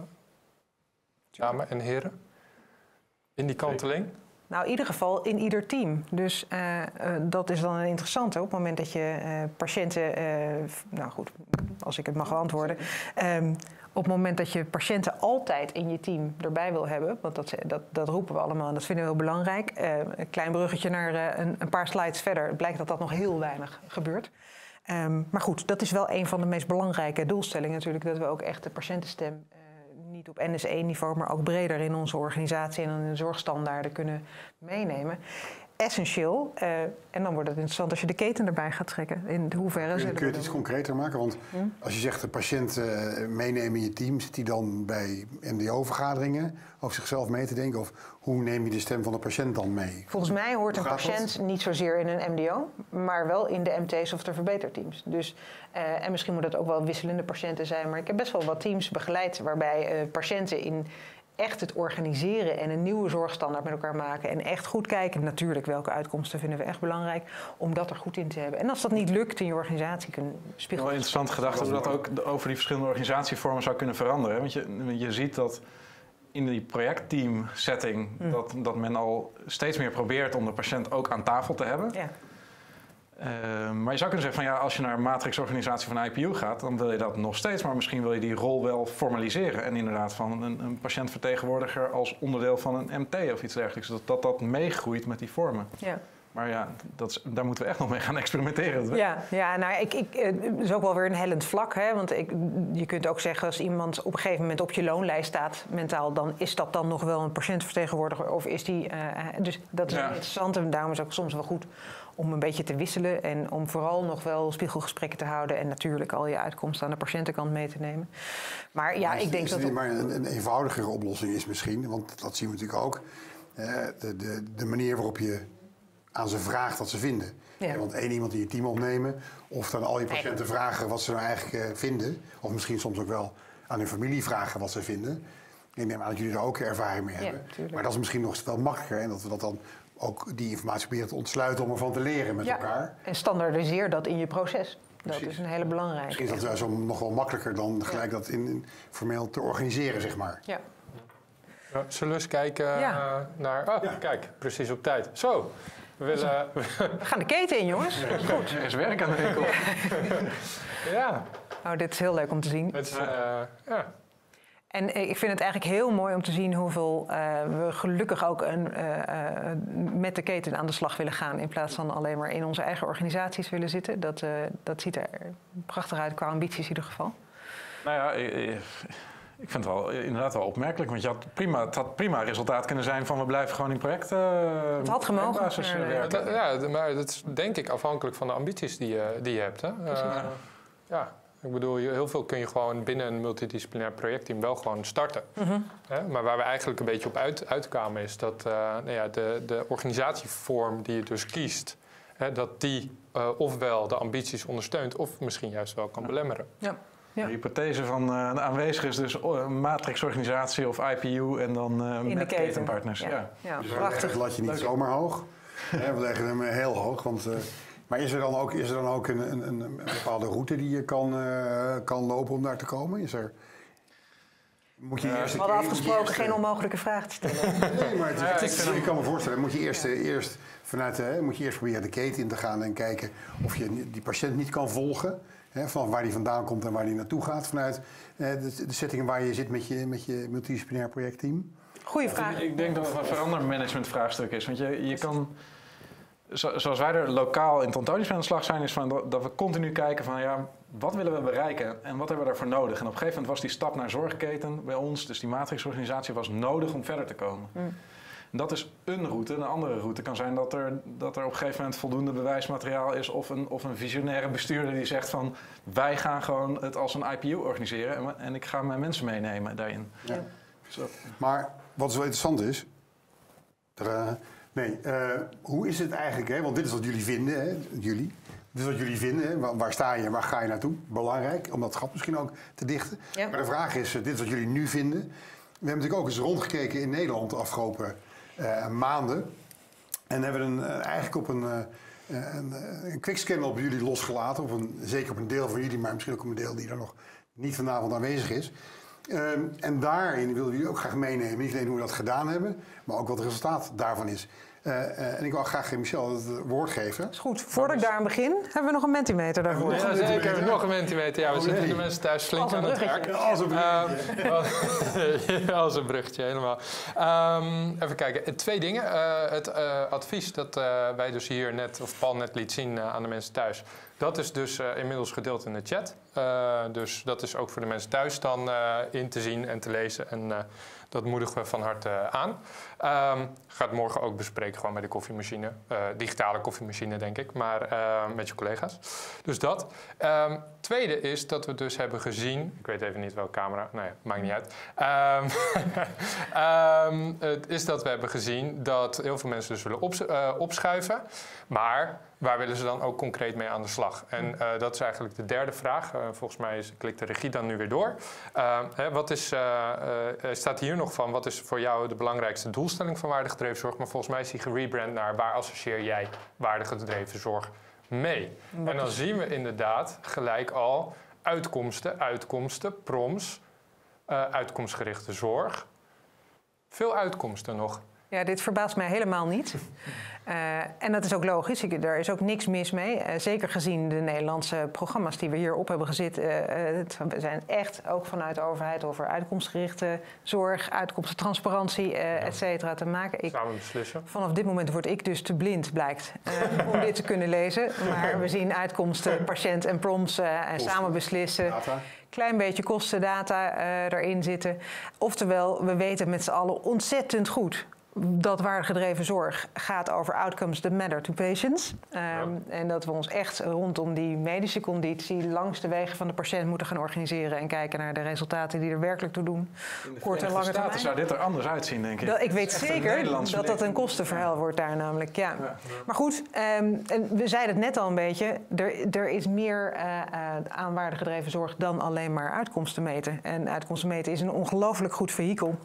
dames en heren? In die kanteling? Nou, in ieder geval in ieder team. Dus uh, uh, dat is dan een interessante. Op het moment dat je uh, patiënten... Uh, nou goed, als ik het mag beantwoorden. Um, op het moment dat je patiënten altijd in je team erbij wil hebben... want dat, dat, dat roepen we allemaal en dat vinden we heel belangrijk. Uh, een klein bruggetje naar uh, een, een paar slides verder. Het blijkt dat dat nog heel weinig gebeurt. Um, maar goed, dat is wel een van de meest belangrijke doelstellingen natuurlijk... dat we ook echt de patiëntenstem... Uh, niet op N S één niveau, maar ook breder in onze organisatie en in de zorgstandaarden kunnen meenemen. Essentieel. Uh, en dan wordt het interessant als je de keten erbij gaat trekken. In hoeverre kun je, kun je het iets concreter maken? Want hm? als je zegt de patiënt uh, meenemen in je team, zit die dan bij M D O-vergaderingen over zichzelf mee te denken? Of hoe neem je de stem van de patiënt dan mee? Volgens mij hoort een patiënt dat? niet zozeer in een M D O, maar wel in de M T's of de verbeterteams. Dus, uh, en misschien moet dat ook wel wisselende patiënten zijn, maar ik heb best wel wat teams begeleid waarbij uh, patiënten in echt het organiseren en een nieuwe zorgstandaard met elkaar maken. En echt goed kijken, natuurlijk, welke uitkomsten vinden we echt belangrijk, om dat er goed in te hebben. En als dat niet lukt in je organisatie, kunnen spiegelen. Wel interessant gedacht dat we dat ook over die verschillende organisatievormen zou kunnen veranderen. Want je, je ziet dat in die projectteam setting, mm. dat, dat men al steeds meer probeert om de patiënt ook aan tafel te hebben. Ja. Uh, maar je zou kunnen zeggen van ja, als je naar een matrixorganisatie van I P U gaat, dan wil je dat nog steeds, maar misschien wil je die rol wel formaliseren. En inderdaad van een, een patiëntvertegenwoordiger als onderdeel van een M T of iets dergelijks. Dat dat, dat meegroeit met die vormen. Ja. Maar ja, dat is, daar moeten we echt nog mee gaan experimenteren. Ja, ja nou, ik, ik, het is ook wel weer een hellend vlak. Hè? Want ik, je kunt ook zeggen, als iemand op een gegeven moment op je loonlijst staat mentaal, dan is dat dan nog wel een patiëntvertegenwoordiger of is die... Uh, dus dat is ja. interessant en daarom is het ook soms wel goed om een beetje te wisselen en om vooral nog wel spiegelgesprekken te houden en natuurlijk al je uitkomsten aan de patiëntenkant mee te nemen. Maar ja, maar is, ik denk is dat... Het maar een, een eenvoudigere oplossing is misschien, want dat zien we natuurlijk ook. Uh, de, de, de manier waarop je aan ze vraagt wat ze vinden. Ja. Want één iemand in je team opnemen of dan al je patiënten vragen wat ze nou eigenlijk uh, vinden. Of misschien soms ook wel aan hun familie vragen wat ze vinden. Ik neem aan dat jullie daar ook ervaring mee hebben. Ja, maar dat is misschien nog wel makkelijker en dat we dat dan ook die informatie proberen te ontsluiten om ervan te leren met ja. elkaar. En standaardiseer dat in je proces. Dat Precies. is een hele belangrijke. Misschien is dat zo nog wel makkelijker dan gelijk ja. dat in, in formeel te organiseren, zeg maar. Ja. Ja, zullen we eens kijken ja. uh, naar... Oh, ja. kijk, precies op tijd. Zo. We, willen, we gaan de keten in, jongens. Ja, goed. Er is werk aan de winkel. ja. Oh, dit is heel leuk om te zien. Het is, uh, ja. En ik vind het eigenlijk heel mooi om te zien hoeveel uh, we gelukkig ook een, uh, uh, met de keten aan de slag willen gaan. In plaats van alleen maar in onze eigen organisaties willen zitten. Dat, uh, dat ziet er prachtig uit qua ambities in ieder geval. Nou ja, ik, ik vind het wel inderdaad wel opmerkelijk. Want je had prima, het had prima resultaat kunnen zijn van we blijven gewoon in projecten. Uh, het had gemogen. Basis, uh, werken. Ja, maar dat is denk ik afhankelijk van de ambities die je, die je hebt. Hè? Uh, ja. Ik bedoel, heel veel kun je gewoon binnen een multidisciplinair projectteam wel gewoon starten. Mm-hmm. Hè? Maar waar we eigenlijk een beetje op uit, uitkwamen is dat uh, nou ja, de, de organisatievorm die je dus kiest, hè, dat die uh, ofwel de ambities ondersteunt of misschien juist wel kan ja. belemmeren. Ja. Ja. De hypothese van uh, de aanwezige is dus uh, matrixorganisatie of I P U en dan uh, met ketenpartners. Ja. Ja. Ja. Dus we leggen het latje niet Leuk. zomaar hoog. We leggen hem heel hoog, want... Uh, Maar is er dan ook, is er dan ook een, een, een bepaalde route die je kan, uh, kan lopen om daar te komen? Is er... Moet je Ja, eerst We hadden moet je afgesproken eerst, geen eh, onmogelijke vragen te stellen. Nee, maar het, Ja, het ik is- vind hem- ik kan me voorstellen, moet je eerst, eh, eerst, vanuit, eh, moet je eerst proberen de keten in te gaan en kijken of je die patiënt niet kan volgen. Hè, van waar die vandaan komt en waar die naartoe gaat vanuit eh, de, de settingen waar je zit met je, met je multidisciplinair projectteam. Goeie vraag. Ik denk dat het een verandermanagementvraagstuk is. Want je, je kan, zo- zoals wij er lokaal in Tontonisch aan de slag zijn, is van dat, dat we continu kijken van ja, wat willen we bereiken en wat hebben we daarvoor nodig. En op een gegeven moment was die stap naar zorgketen bij ons, dus die matrixorganisatie, was nodig om verder te komen. Mm. En dat is een route. Een andere route kan zijn dat er, dat er op een gegeven moment voldoende bewijsmateriaal is of een, of een visionaire bestuurder die zegt van wij gaan gewoon het als een I P U organiseren en, en ik ga mijn mensen meenemen daarin. Ja. Zo. Maar wat zo interessant is. Tadaa. Nee, eh, hoe is het eigenlijk? Hè? Want dit is wat jullie vinden, hè? Jullie. Dit is wat jullie vinden. Hè? Waar, waar sta je en waar ga je naartoe? Belangrijk, om dat gat misschien ook te dichten. Ja. Maar de vraag is: eh, dit is wat jullie nu vinden. We hebben natuurlijk ook eens rondgekeken in Nederland de afgelopen eh, maanden. En hebben een, eh, eigenlijk op een, uh, een, uh, een quickscanner op jullie losgelaten. Op een, zeker op een deel van jullie, maar misschien ook op een deel die er nog niet vanavond aanwezig is. Um, en daarin willen we jullie ook graag meenemen. Niet alleen hoe we dat gedaan hebben, maar ook wat het resultaat daarvan is. Uh, uh, en ik wil graag Michel het woord geven. Is goed. Voordat ik daar aan begin, hebben we nog een mentimeter daarvoor. Ja, Ja, zeker. Mentimeter. Nog een mentimeter. Ja, we Oh, zitten nee. de mensen thuis flink Als een aan het bruggetje. werk. Ja, als een Ehm, als een bruggetje, helemaal. Ehm, even kijken. Twee dingen. Uh, het uh, advies dat uh, wij dus hier net, of Paul net liet zien uh, aan de mensen thuis. Dat is dus uh, inmiddels gedeeld in de chat. Uh, dus dat is ook voor de mensen thuis dan uh, in te zien en te lezen. En uh, dat moedigen we van harte uh, aan. Um, ga het morgen ook bespreken gewoon bij de koffiemachine. Uh, digitale koffiemachine, denk ik. Maar uh, met je collega's. Dus dat. Um, tweede is dat we dus hebben gezien... Ik weet even niet welke camera. Nou ja, maakt niet uit. Um, um, het is dat we hebben gezien dat heel veel mensen dus willen ops, uh, opschuiven. Maar... waar willen ze dan ook concreet mee aan de slag? En uh, dat is eigenlijk de derde vraag. Uh, volgens mij is, klikt de regie dan nu weer door. Uh, hè, wat is, uh, uh, er staat hier nog van, wat is voor jou de belangrijkste doelstelling van waardegedreven zorg? Maar volgens mij is die gerebrand naar waar associeer jij waardegedreven zorg mee? Wat en dan is... zien we inderdaad gelijk al uitkomsten, uitkomsten, proms, uh, uitkomstgerichte zorg. Veel uitkomsten nog. Ja, dit verbaast mij helemaal niet. Uh, en dat is ook logisch. Ik, er is ook niks mis mee. Uh, zeker gezien de Nederlandse programma's die we hierop hebben gezet. Uh, het zijn echt ook vanuit de overheid over uitkomstgerichte zorg, uitkomstentransparantie, uh, ja. et cetera te maken. Ik, Samen beslissen. Vanaf dit moment word ik dus te blind, blijkt, uh, om dit te kunnen lezen. Maar we zien uitkomsten, patiënt en proms uh, en samen beslissen. Data. Klein beetje kostendata uh, erin zitten. Oftewel, we weten met z'n allen ontzettend goed dat waardegedreven zorg gaat over outcomes that matter to patients. Um, ja. En dat we ons echt rondom die medische conditie langs de wegen van de patiënt moeten gaan organiseren en kijken naar de resultaten die er werkelijk toe doen. In de Kort en lange termijn. zou dit er anders uitzien, denk ik. Dat, ik weet zeker dat dat dat een kostenverhaal wordt daar namelijk. Ja. Ja. Maar goed, um, en we zeiden het net al een beetje. Er, er is meer uh, uh, aan waardegedreven zorg dan alleen maar uitkomsten meten. En uitkomsten meten is een ongelooflijk goed vehikel.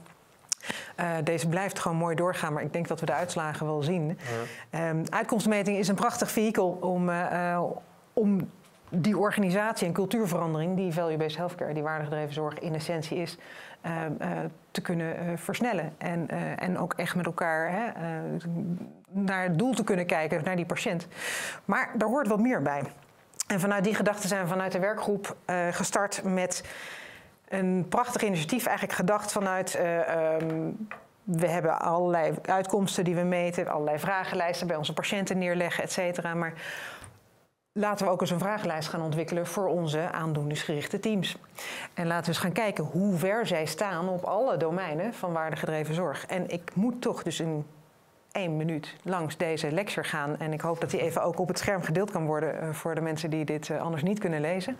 Uh, deze blijft gewoon mooi doorgaan, maar ik denk dat we de uitslagen wel zien. Ja. Um, uitkomstmeting is een prachtig vehikel om, uh, uh, om die organisatie en cultuurverandering die value-based healthcare, die waardegedreven zorg in essentie is, uh, uh, te kunnen uh, versnellen. En, uh, en ook echt met elkaar hè, uh, naar het doel te kunnen kijken, naar die patiënt. Maar daar hoort wat meer bij. En vanuit die gedachten zijn we vanuit de werkgroep uh, gestart met een prachtig initiatief, eigenlijk gedacht vanuit... Uh, um, we hebben allerlei uitkomsten die we meten, allerlei vragenlijsten bij onze patiënten neerleggen, et cetera. Maar laten we ook eens een vragenlijst gaan ontwikkelen voor onze aandoeningsgerichte teams. En laten we eens gaan kijken hoe ver zij staan op alle domeinen van waardegedreven zorg. En ik moet toch dus in één minuut langs deze lecture gaan. En ik hoop dat die even ook op het scherm gedeeld kan worden uh, voor de mensen die dit uh, anders niet kunnen lezen.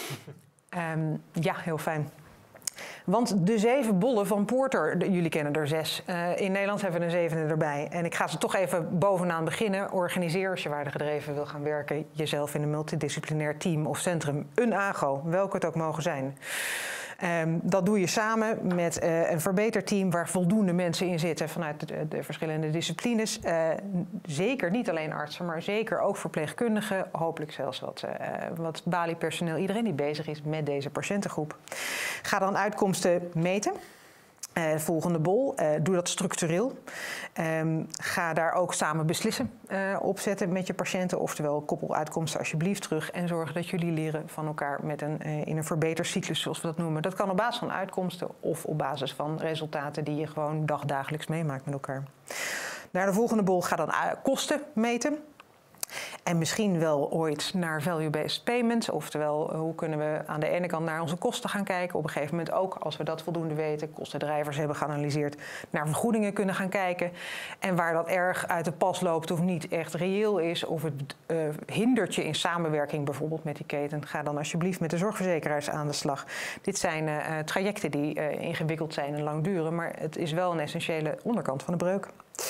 Um, ja, heel fijn. Want de zeven bollen van Porter, de, jullie kennen er zes. Uh, in Nederland hebben we een zevende erbij. En ik ga ze toch even bovenaan beginnen. Organiseer als je waardegedreven wil gaan werken. Jezelf in een multidisciplinair team of centrum. Een A G O, welke het ook mogen zijn. Um, dat doe je samen met uh, een verbeterteam waar voldoende mensen in zitten vanuit de, de verschillende disciplines. Uh, zeker niet alleen artsen, maar zeker ook verpleegkundigen. Hopelijk zelfs wat, uh, wat baliepersoneel. Iedereen die bezig is met deze patiëntengroep. Ga dan uitkomsten meten. Uh, volgende bol, uh, doe dat structureel. Um, ga daar ook samen beslissen uh, opzetten met je patiënten. Oftewel, koppel uitkomsten alsjeblieft terug. En zorg dat jullie leren van elkaar met een, uh, in een verbetercyclus, zoals we dat noemen. Dat kan op basis van uitkomsten of op basis van resultaten die je gewoon dagdagelijks meemaakt met elkaar. Naar de volgende bol, ga dan uh, kosten meten. En misschien wel ooit naar value-based payments. Oftewel, hoe kunnen we aan de ene kant naar onze kosten gaan kijken. Op een gegeven moment ook, als we dat voldoende weten, kostendrijvers hebben geanalyseerd, naar vergoedingen kunnen gaan kijken. En waar dat erg uit de pas loopt of niet echt reëel is, of het uh, hindert je in samenwerking bijvoorbeeld met die keten, ga dan alsjeblieft met de zorgverzekeraars aan de slag. Dit zijn uh, trajecten die uh, ingewikkeld zijn en lang duren, maar het is wel een essentiële onderkant van de breuk.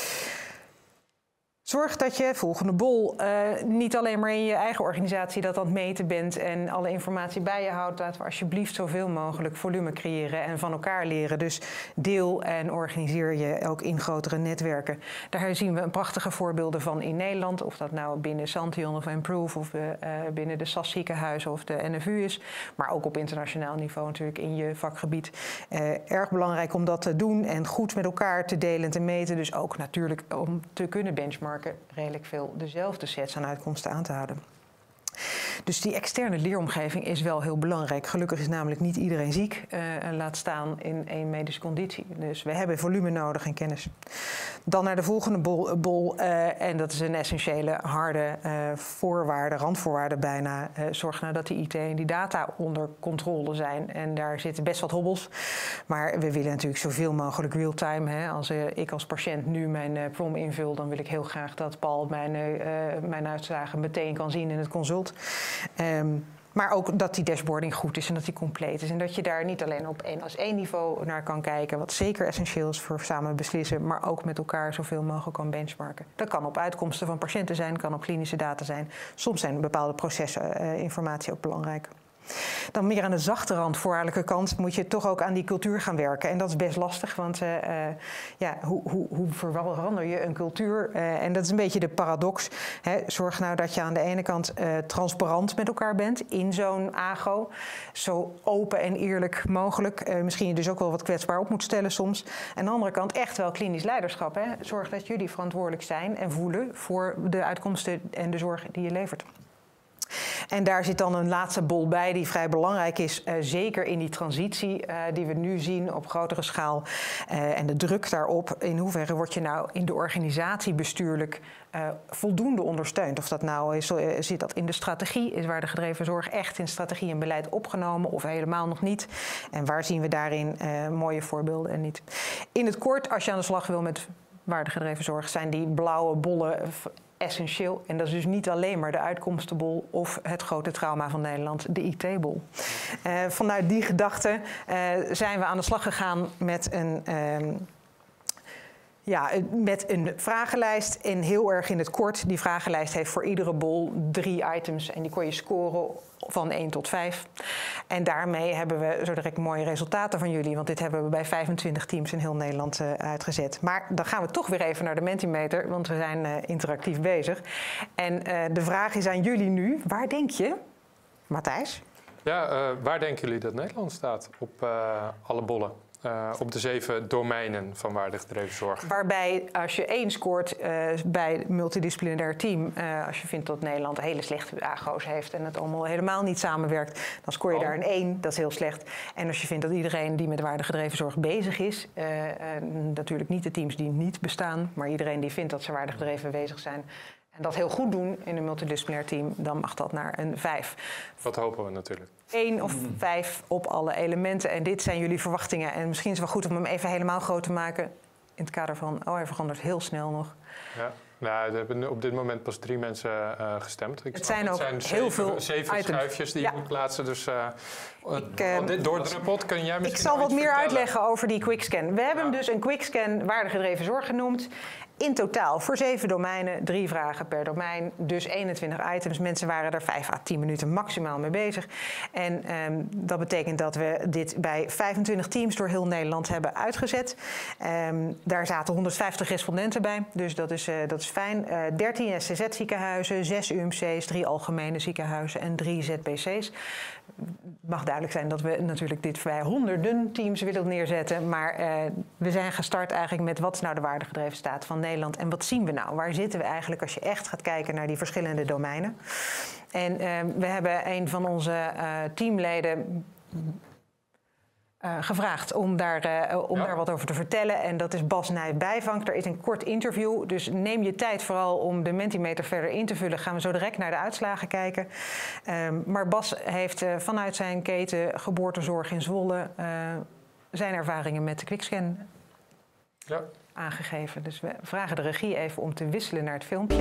Zorg dat je, volgende bol, uh, niet alleen maar in je eigen organisatie dat aan het meten bent en alle informatie bij je houdt. Laten we alsjeblieft zoveel mogelijk volume creëren en van elkaar leren. Dus deel en organiseer je ook in grotere netwerken. Daar zien we een prachtige voorbeelden van in Nederland. Of dat nou binnen Santion of Improve of uh, binnen de S A S ziekenhuizen of de N F U is. Maar ook op internationaal niveau natuurlijk in je vakgebied. Uh, erg belangrijk om dat te doen en goed met elkaar te delen en te meten. Dus ook natuurlijk om te kunnen benchmarken. Redelijk veel dezelfde sets aan uitkomsten aan te houden. Dus die externe leeromgeving is wel heel belangrijk. Gelukkig is namelijk niet iedereen ziek uh, en laat staan in één medische conditie. Dus we hebben volume nodig en kennis. Dan naar de volgende bol. bol uh, en dat is een essentiële harde uh, voorwaarde, randvoorwaarde bijna. Uh, zorg nou dat die I T en die data onder controle zijn. En daar zitten best wat hobbels. Maar we willen natuurlijk zoveel mogelijk real-time. Hè. Als uh, ik als patiënt nu mijn uh, prom invul, dan wil ik heel graag dat Paul mijn, uh, mijn uitslagen meteen kan zien in het consult. Um, maar ook dat die dashboarding goed is en dat die compleet is. En dat je daar niet alleen op één als één niveau naar kan kijken, wat zeker essentieel is voor samen beslissen, maar ook met elkaar zoveel mogelijk kan benchmarken. Dat kan op uitkomsten van patiënten zijn, kan op klinische data zijn. Soms zijn bepaalde processen, uh, informatie ook belangrijk. Dan meer aan de zachte randvoorwaardelijke kant moet je toch ook aan die cultuur gaan werken. En dat is best lastig, want uh, ja, hoe, hoe, hoe verander je een cultuur? Uh, en dat is een beetje de paradox. Hè. Zorg nou dat je aan de ene kant uh, transparant met elkaar bent in zo'n AGO. Zo open en eerlijk mogelijk. Uh, misschien je dus ook wel wat kwetsbaar op moet stellen soms. En aan de andere kant echt wel klinisch leiderschap. Hè. Zorg dat jullie verantwoordelijk zijn en voelen voor de uitkomsten en de zorg die je levert. En daar zit dan een laatste bol bij die vrij belangrijk is. Uh, zeker in die transitie uh, die we nu zien op grotere schaal. Uh, en de druk daarop. In hoeverre word je nou in de organisatie bestuurlijk uh, voldoende ondersteund? Of dat nou is, uh, zit dat in de strategie? Is waar de gedreven zorg echt in strategie en beleid opgenomen? Of helemaal nog niet? En waar zien we daarin uh, mooie voorbeelden en niet? In het kort, als je aan de slag wil met waardegedreven zorg, zijn die blauwe bollen essentieel. En dat is dus niet alleen maar de uitkomstenbol of het grote trauma van Nederland, de I T-bol. Uh, vanuit die gedachte uh, zijn we aan de slag gegaan met een, uh, ja, met een vragenlijst. En heel erg in het kort, die vragenlijst heeft voor iedere bol drie items. En die kon je scoren van één tot vijf. En daarmee hebben we zo direct mooie resultaten van jullie. Want dit hebben we bij vijfentwintig teams in heel Nederland uh, uitgezet. Maar dan gaan we toch weer even naar de Mentimeter. Want we zijn uh, interactief bezig. En uh, de vraag is aan jullie nu. Waar denk je, Matthijs? Ja, uh, waar denken jullie dat Nederland staat op uh, alle bollen? Uh, op de zeven domeinen van waardegedreven zorg. Waarbij als je één scoort uh, bij het multidisciplinair team, uh, als je vindt dat Nederland hele slechte AGO's heeft en het allemaal helemaal niet samenwerkt, dan scoor je oh. daar een één, dat is heel slecht. En als je vindt dat iedereen die met waardegedreven zorg bezig is, uh, uh, natuurlijk niet de teams die niet bestaan, maar iedereen die vindt dat ze waardegedreven bezig zijn, en dat heel goed doen in een multidisciplinair team, dan mag dat naar een vijf. Dat hopen we natuurlijk. Eén of vijf op alle elementen. En dit zijn jullie verwachtingen. En misschien is het wel goed om hem even helemaal groot te maken. In het kader van, oh, hij verandert heel snel nog. Ja. Nou, er hebben op dit moment pas drie mensen uh, gestemd. Ik het zijn ook het zijn heel zeven, veel zeven schuifjes die ja. je moet plaatsen. Dus uh, ik, uh, dit doordruppelt, kun jij misschien. Ik zal wat meer vertellen? uitleggen over die quickscan. We hebben ja. dus een quickscan waardegedreven zorg genoemd. In totaal voor zeven domeinen, drie vragen per domein, dus eenentwintig items. Mensen waren er vijf à tien minuten maximaal mee bezig. En um, dat betekent dat we dit bij vijfentwintig teams door heel Nederland hebben uitgezet. Um, daar zaten honderdvijftig respondenten bij, dus dat is, uh, dat is fijn. Uh, dertien S C Z-ziekenhuizen, zes U M C's, drie algemene ziekenhuizen en drie Z B C's. Het mag duidelijk zijn dat we natuurlijk dit bij honderden teams willen neerzetten. Maar uh, we zijn gestart eigenlijk met wat is nou de waardegedreven staat van Nederland en wat zien we nou? Waar zitten we eigenlijk als je echt gaat kijken naar die verschillende domeinen? En uh, we hebben een van onze uh, teamleden Uh, gevraagd om, daar, uh, om ja. daar wat over te vertellen. En dat is Bas Nijbijvank. Er is een kort interview, dus neem je tijd vooral om de Mentimeter verder in te vullen. Gaan we zo direct naar de uitslagen kijken. Um, maar Bas heeft uh, vanuit zijn keten geboortezorg in Zwolle uh, zijn ervaringen met de Quickscan ja. aangegeven. Dus we vragen de regie even om te wisselen naar het filmpje.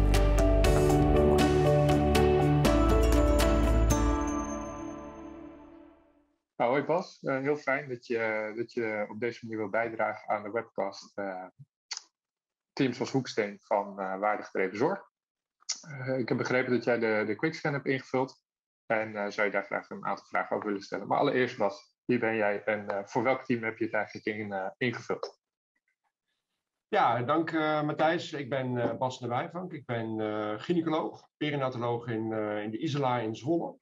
Nou, hoi Bas, uh, heel fijn dat je, dat je op deze manier wil bijdragen aan de webcast uh, Teams als hoeksteen van uh, waardegedreven zorg. Uh, ik heb begrepen dat jij de, de Quickscan hebt ingevuld en uh, zou je daar graag een aantal vragen over willen stellen. Maar allereerst Bas, wie ben jij en uh, voor welk team heb je het eigenlijk in, uh, ingevuld? Ja, dank uh, Matthijs. Ik ben uh, Bas Nijbijvank. Ik ben uh, gynaecoloog, perinatoloog in, uh, in de Isola in Zwolle.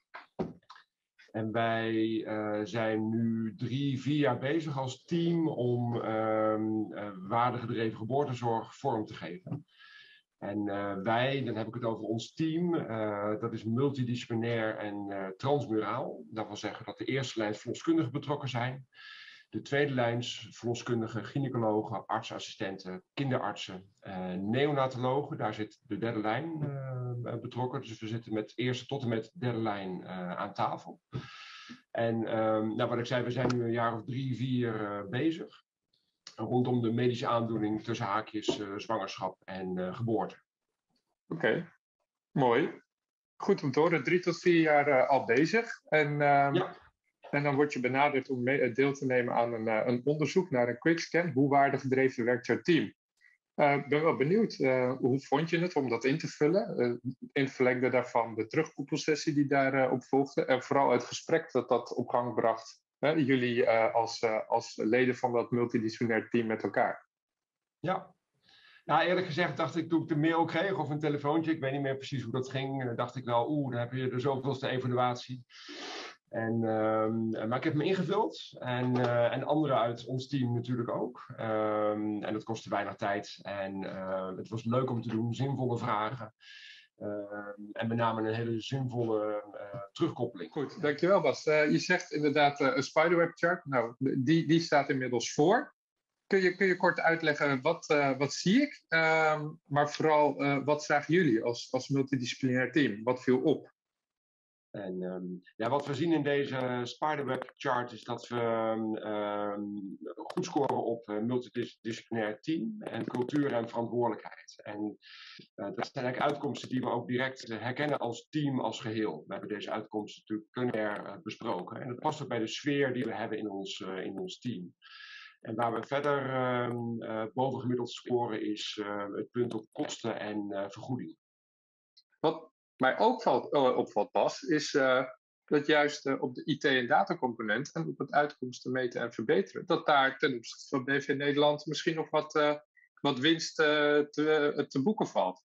En wij uh, zijn nu drie, vier jaar bezig als team om uh, uh, waardegedreven geboortezorg vorm te geven. En uh, wij, dan heb ik het over ons team, uh, dat is multidisciplinair en uh, transmuraal. Dat wil zeggen dat de eerste lijns verloskundigen betrokken zijn. De tweede lijns verloskundigen, gynaecologen, artsassistenten, kinderartsen, uh, neonatologen. Daar zit de derde lijn uh, betrokken. Dus we zitten met eerste tot en met derde lijn uh, aan tafel. En um, nou, wat ik zei, we zijn nu een jaar of drie, vier uh, bezig. Rondom de medische aandoening tussen haakjes uh, zwangerschap en uh, geboorte. Oké, okay. Mooi. Goed om te horen. Drie tot vier jaar uh, al bezig. En... Um... Ja. En dan word je benaderd om mee, deel te nemen aan een, uh, een onderzoek naar een quickscan. Hoe waardegedreven werkt jouw team? Ik uh, ben wel benieuwd, uh, hoe vond je het om dat in te vullen? Uh, in het verlengde daarvan de terugkoppelsessie die daarop uh, volgde. En vooral het gesprek dat dat op gang bracht. Uh, jullie uh, als, uh, als leden van dat multidisciplinair team met elkaar. Ja. Nou, eerlijk gezegd dacht ik toen ik de mail kreeg of een telefoontje. Ik weet niet meer precies hoe dat ging. Uh, dacht ik wel, oeh, dan heb je de zoveelste evaluatie. En, um, maar ik heb me ingevuld en, uh, en anderen uit ons team natuurlijk ook. Um, en dat kostte weinig tijd en uh, het was leuk om te doen, zinvolle vragen. Uh, en met name een hele zinvolle uh, terugkoppeling. Goed, dankjewel Bas. Uh, je zegt inderdaad uh, een spiderweb chart. Nou, die, die staat inmiddels voor. Kun je, kun je kort uitleggen wat, uh, wat zie ik? Uh, maar vooral uh, wat zagen jullie als, als multidisciplinair team? Wat viel op? En um, ja, wat we zien in deze spiderweb chart is dat we um, goed scoren op uh, multidisciplinair team en cultuur en verantwoordelijkheid. En uh, dat zijn eigenlijk uitkomsten die we ook direct uh, herkennen als team als geheel. We hebben deze uitkomsten natuurlijk plenair uh, besproken. En dat past ook bij de sfeer die we hebben in ons, uh, in ons team. En waar we verder uh, uh, bovengemiddeld scoren is uh, het punt op kosten en uh, vergoeding. Wat mij ook valt, uh, opvalt Bas, is uh, dat juist uh, op de I T- en datacomponent en op het uitkomsten meten en verbeteren, dat daar ten opzichte van B V Nederland misschien nog wat, uh, wat winst uh, te, uh, te boeken valt.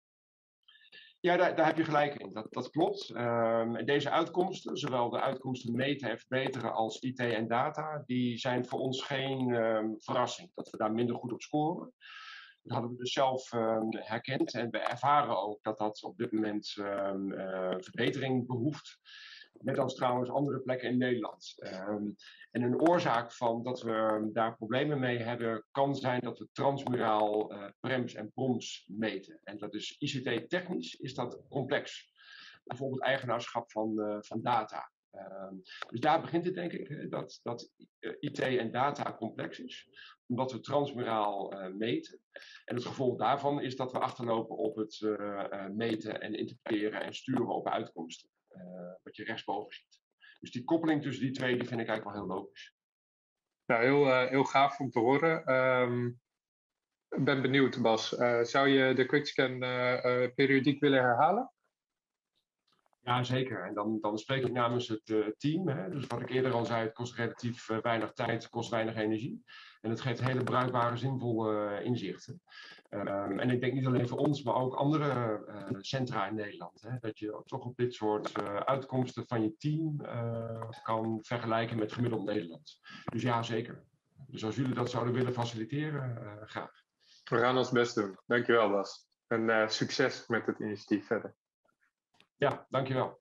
Ja, daar, daar heb je gelijk in. Dat, dat klopt. Um, deze uitkomsten, zowel de uitkomsten meten en verbeteren als I T en data, die zijn voor ons geen um, verrassing. Dat we daar minder goed op scoren. Dat hadden we dus zelf um, herkend en we ervaren ook dat dat op dit moment um, uh, verbetering behoeft. Net als trouwens andere plekken in Nederland. Um, en een oorzaak van dat we daar problemen mee hebben, kan zijn dat we transmuraal uh, prems en proms meten. En dat is I C T-technisch is dat complex. Bijvoorbeeld eigenaarschap van, uh, van data. Um, dus daar begint het denk ik, dat, dat uh, I T en data complex is. Omdat we transmuraal uh, meten. En het gevolg daarvan is dat we achterlopen op het uh, uh, meten en interpreteren en sturen op uitkomsten. Uh, wat je rechtsboven ziet. Dus die koppeling tussen die twee, die vind ik eigenlijk wel heel logisch. Nou, heel, uh, heel gaaf om te horen. Um, Ik ben benieuwd, Bas. Uh, zou je de quickscan uh, uh, periodiek willen herhalen? Ja, zeker. En dan, dan spreek ik namens het uh, team. Hè. Dus wat ik eerder al zei, het kost relatief uh, weinig tijd, kost weinig energie. En het geeft hele bruikbare, zinvolle uh, inzichten. Um, en ik denk niet alleen voor ons, maar ook andere uh, centra in Nederland. Hè, dat je toch op dit soort uh, uitkomsten van je team uh, kan vergelijken met gemiddeld Nederland. Dus ja, zeker. Dus als jullie dat zouden willen faciliteren, uh, graag. We gaan ons best doen. Dankjewel, Bas. En uh, succes met het initiatief verder. Ja, dankjewel.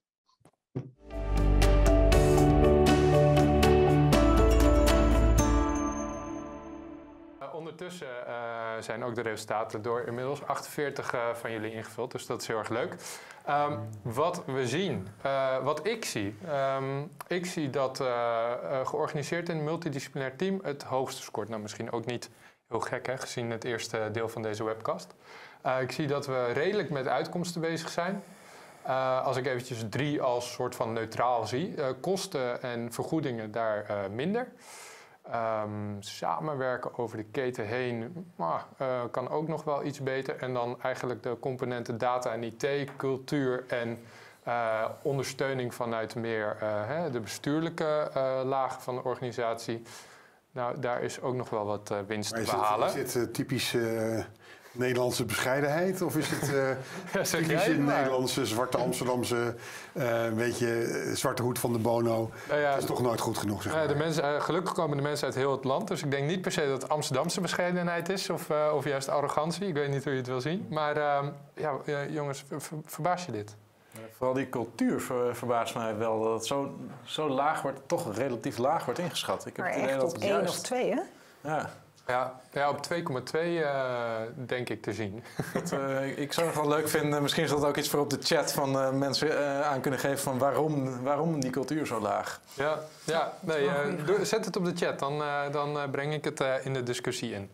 Uh, ondertussen uh, zijn ook de resultaten door inmiddels achtenveertig uh, van jullie ingevuld, dus dat is heel erg leuk. Um, wat we zien, uh, wat ik zie, um, ik zie dat uh, uh, georganiseerd in een multidisciplinair team het hoogste scoort. Nou, misschien ook niet heel gek, hè, gezien het eerste deel van deze webcast. Uh, ik zie dat we redelijk met uitkomsten bezig zijn. Uh, als ik eventjes drie als soort van neutraal zie. Uh, kosten en vergoedingen daar uh, minder. Um, samenwerken over de keten heen uh, uh, kan ook nog wel iets beter. En dan eigenlijk de componenten data en I T, cultuur en uh, ondersteuning vanuit meer uh, hè, de bestuurlijke uh, lagen van de organisatie. Nou, daar is ook nog wel wat uh, winst maar te behalen. Is dit, is dit uh, typisch uh, Nederlandse bescheidenheid? Of is het uh, ja, typisch in Nederlandse, zwarte Amsterdamse, uh, weet je, zwarte hoed van de Bono? Nou ja, dat is toch nooit goed genoeg, zeg maar. Uh, de mensen, uh, gelukkig komen de mensen uit heel het land. Dus ik denk niet per se dat het Amsterdamse bescheidenheid is. Of, uh, of juist arrogantie. Ik weet niet hoe je het wil zien. Maar uh, ja, uh, jongens, ver, ver, verbaas je dit? Vooral die cultuur ver, verbaast mij wel. Dat het zo, zo laag wordt, toch relatief laag wordt ingeschat. Ik heb maar het idee echt dat op het één juist... of twee, hè? Ja. Ja, ja, op twee komma twee uh, denk ik te zien. Dat, uh, ik zou het wel leuk vinden, misschien is dat ook iets voor op de chat van uh, mensen uh, aan kunnen geven van waarom, waarom die cultuur zo laag. Ja, ja nee, uh, doe, zet het op de chat, dan, uh, dan uh, breng ik het uh, in de discussie in.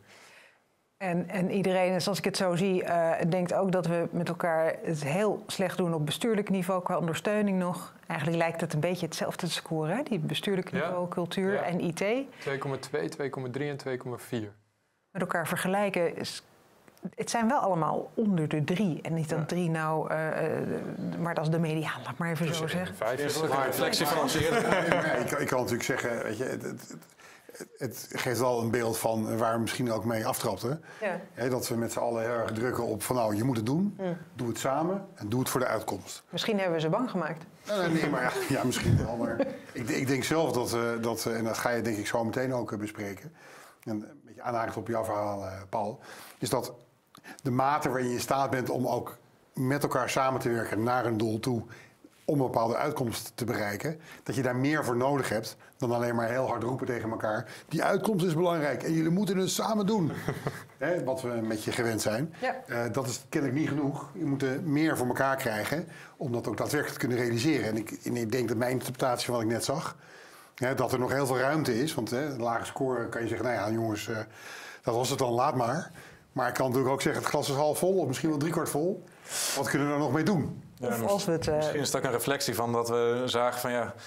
En, en iedereen, zoals ik het zo zie, uh, denkt ook dat we met elkaar het heel slecht doen op bestuurlijk niveau qua ondersteuning nog. Eigenlijk lijkt het een beetje hetzelfde te scoren, hè? Die bestuurlijk niveau, ja. cultuur ja. en I T. twee komma twee, twee komma drie en twee komma vier. Met elkaar vergelijken is... Het zijn wel allemaal onder de drie. En niet dan ja. drie nou, uh, uh, maar dat is de mediaan, laat maar even dus zo zeggen. Vijf is een reflectie van ons eerder. Ja, ik, ik kan natuurlijk zeggen, weet je... Het, het, Het geeft wel een beeld van waar we misschien ook mee aftrapten. Ja. He, dat we met z'n allen heel erg drukken op van nou, je moet het doen. Mm. Doe het samen en doe het voor de uitkomst. Misschien hebben we ze bang gemaakt. Nee, nee maar ja, ja misschien wel. Maar ik, ik denk zelf dat, uh, dat, uh, en dat ga je denk ik zo meteen ook uh, bespreken. En een beetje aanhakend op jouw verhaal, uh, Paul. Is dat de mate waarin je in staat bent om ook met elkaar samen te werken naar een doel toe. Om een bepaalde uitkomst te bereiken, dat je daar meer voor nodig hebt dan alleen maar heel hard roepen tegen elkaar. Die uitkomst is belangrijk en jullie moeten het samen doen. Hè, wat we met je gewend zijn. Ja. Uh, dat is kennelijk niet genoeg. Je moet er meer voor elkaar krijgen om dat ook daadwerkelijk te kunnen realiseren. En ik, en ik denk dat mijn interpretatie van wat ik net zag, hè, dat er nog heel veel ruimte is. Want hè, een lage score kan je zeggen, nou ja jongens, uh, dat was het dan, laat maar. Maar ik kan natuurlijk ook zeggen, het glas is half vol of misschien wel driekwart vol. Wat kunnen we er nog mee doen? Ja, of als we het, uh... Misschien is het ook een reflectie van dat we zagen van ja,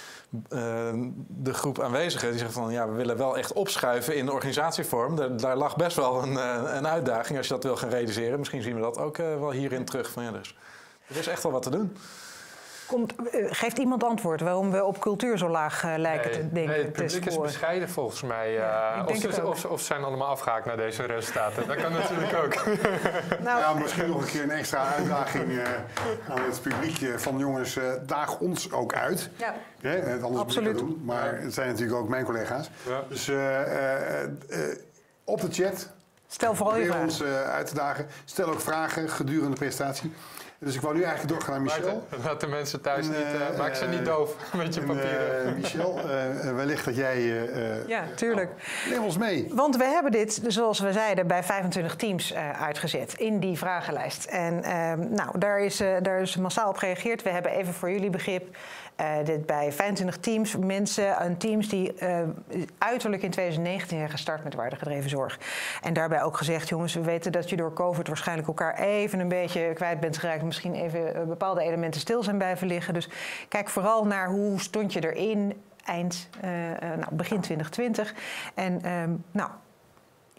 uh, de groep aanwezigen die zegt van ja, we willen wel echt opschuiven in de organisatievorm. Daar, daar lag best wel een, uh, een uitdaging als je dat wil gaan realiseren. Misschien zien we dat ook uh, wel hierin terug. Van, ja, dus, er is echt wel wat te doen. Komt, uh, geeft iemand antwoord waarom we op cultuur zo laag uh, lijken nee, te denken? Nee, het publiek is bescheiden volgens mij. Uh, ja, of, ze, of, of ze zijn allemaal afgehaakt naar deze resultaten. Dat kan natuurlijk ook. Nou, ja, misschien nog een keer een extra uitdaging uh, aan het publiek. Uh, van jongens, uh, daag ons ook uit. Ja. Ja, het anders absoluut. Moet ik dat doen, maar het zijn natuurlijk ook mijn collega's. Ja. Dus uh, uh, uh, op de chat. Stel vooral je vragen. ons uh, uit te dagen. Stel ook vragen gedurende de presentatie. Dus ik wou nu eigenlijk doorgaan naar Michel. Laat de mensen thuis en, niet, uh, maak ze niet doof met je papieren. Uh, Michel, uh, wellicht dat jij... Uh, ja, tuurlijk. Nou, neem ons mee. Want we hebben dit, zoals we zeiden, bij vijfentwintig teams uh, uitgezet in die vragenlijst. En uh, nou, daar is, uh, daar is massaal op gereageerd. We hebben even voor jullie begrip uh, dit bij vijfentwintig teams, mensen en teams die uh, uiterlijk in twintig negentien zijn gestart met waardegedreven zorg. En daarbij ook gezegd, jongens, we weten dat je door COVID waarschijnlijk elkaar even een beetje kwijt bent geraakt. Misschien even bepaalde elementen stil zijn blijven liggen. Dus kijk vooral naar hoe stond je erin eind, uh, uh, nou, begin twintig twintig. En um, nou,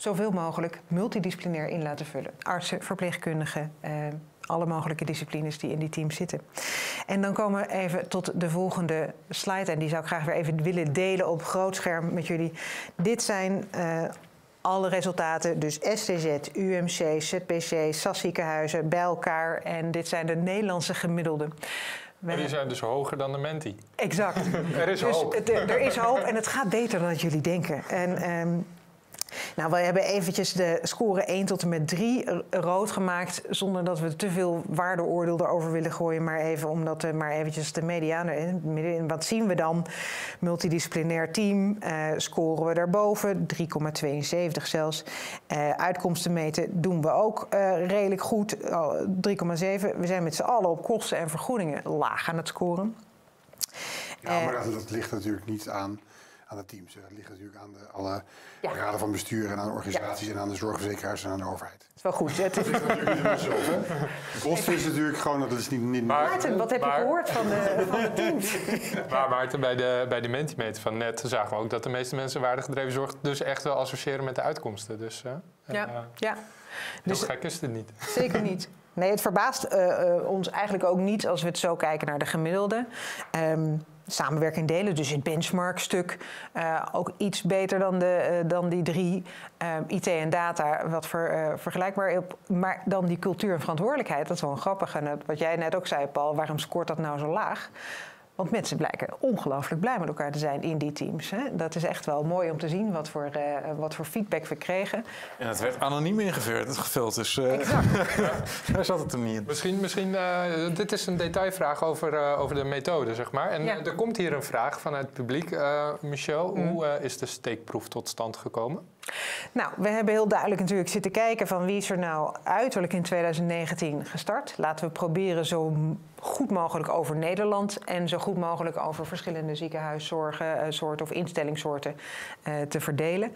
zoveel mogelijk multidisciplinair in laten vullen. Artsen, verpleegkundigen, uh, alle mogelijke disciplines die in die teams zitten. En dan komen we even tot de volgende slide. En die zou ik graag weer even willen delen op groot scherm met jullie. Dit zijn uh, alle resultaten, dus S T Z, U M C, Z P C, S A S ziekenhuizen bij elkaar. En dit zijn de Nederlandse gemiddelden. Maar die zijn dus hoger dan de Menti. Exact. Er is dus hoop. Het, er is hoop en het gaat beter dan dat jullie denken. En, um, nou, we hebben eventjes de score één tot en met drie rood gemaakt, zonder dat we te veel waardeoordeel erover willen gooien, maar even omdat we maar eventjes de medianen. Wat zien we dan? Multidisciplinair team, uh, scoren we daarboven, drie komma tweeënzeventig zelfs. Uh, uitkomsten meten doen we ook uh, redelijk goed, oh, drie komma zeven. We zijn met z'n allen op kosten en vergoedingen laag aan het scoren. Ja, maar dat, dat ligt natuurlijk niet aan, aan de teams. Dat ligt natuurlijk aan de, alle Ja. raden van bestuur en aan de organisaties Ja. en aan de zorgverzekeraars en aan de overheid. Dat is wel goed. Het is... De kosten is natuurlijk gewoon, dat is niet... niet Maar- Maarten, wat heb Maar- je gehoord van de, van de teams? Maar Maarten, bij de, bij de Mentimeter van net zagen we ook dat de meeste mensen waardegedreven zorg dus echt wel associëren met de uitkomsten. Dus uh, Ja, uh, ja. heel Dus gek is het niet. zeker niet. Nee, het verbaast uh, uh, ons eigenlijk ook niet als we het zo kijken naar de gemiddelde. Um, samenwerking delen, dus het benchmarkstuk uh, ook iets beter dan, de, uh, dan die drie. Uh, I T en data, wat ver, uh, vergelijkbaar op. Maar dan die cultuur en verantwoordelijkheid, dat is wel grappig. En wat jij net ook zei, Paul, waarom scoort dat nou zo laag? Want mensen blijken ongelooflijk blij met elkaar te zijn in die teams. Hè? Dat is echt wel mooi om te zien wat voor, uh, wat voor feedback we kregen. En het werd anoniem ingevuld, het gevuld. Dus uh, Exact. daar zat het hem niet in. Misschien, misschien uh, dit is een detailvraag over, uh, over de methode, zeg maar. En Ja. uh, er komt hier een vraag vanuit het publiek. Uh, Michel, Mm. hoe uh, is de steekproef tot stand gekomen? Nou, we hebben heel duidelijk natuurlijk zitten kijken van wie is er nou uiterlijk in twintig negentien gestart. Laten we proberen zo goed mogelijk over Nederland en zo goed mogelijk over verschillende ziekenhuiszorgen, soorten of instellingssoorten uh, te verdelen.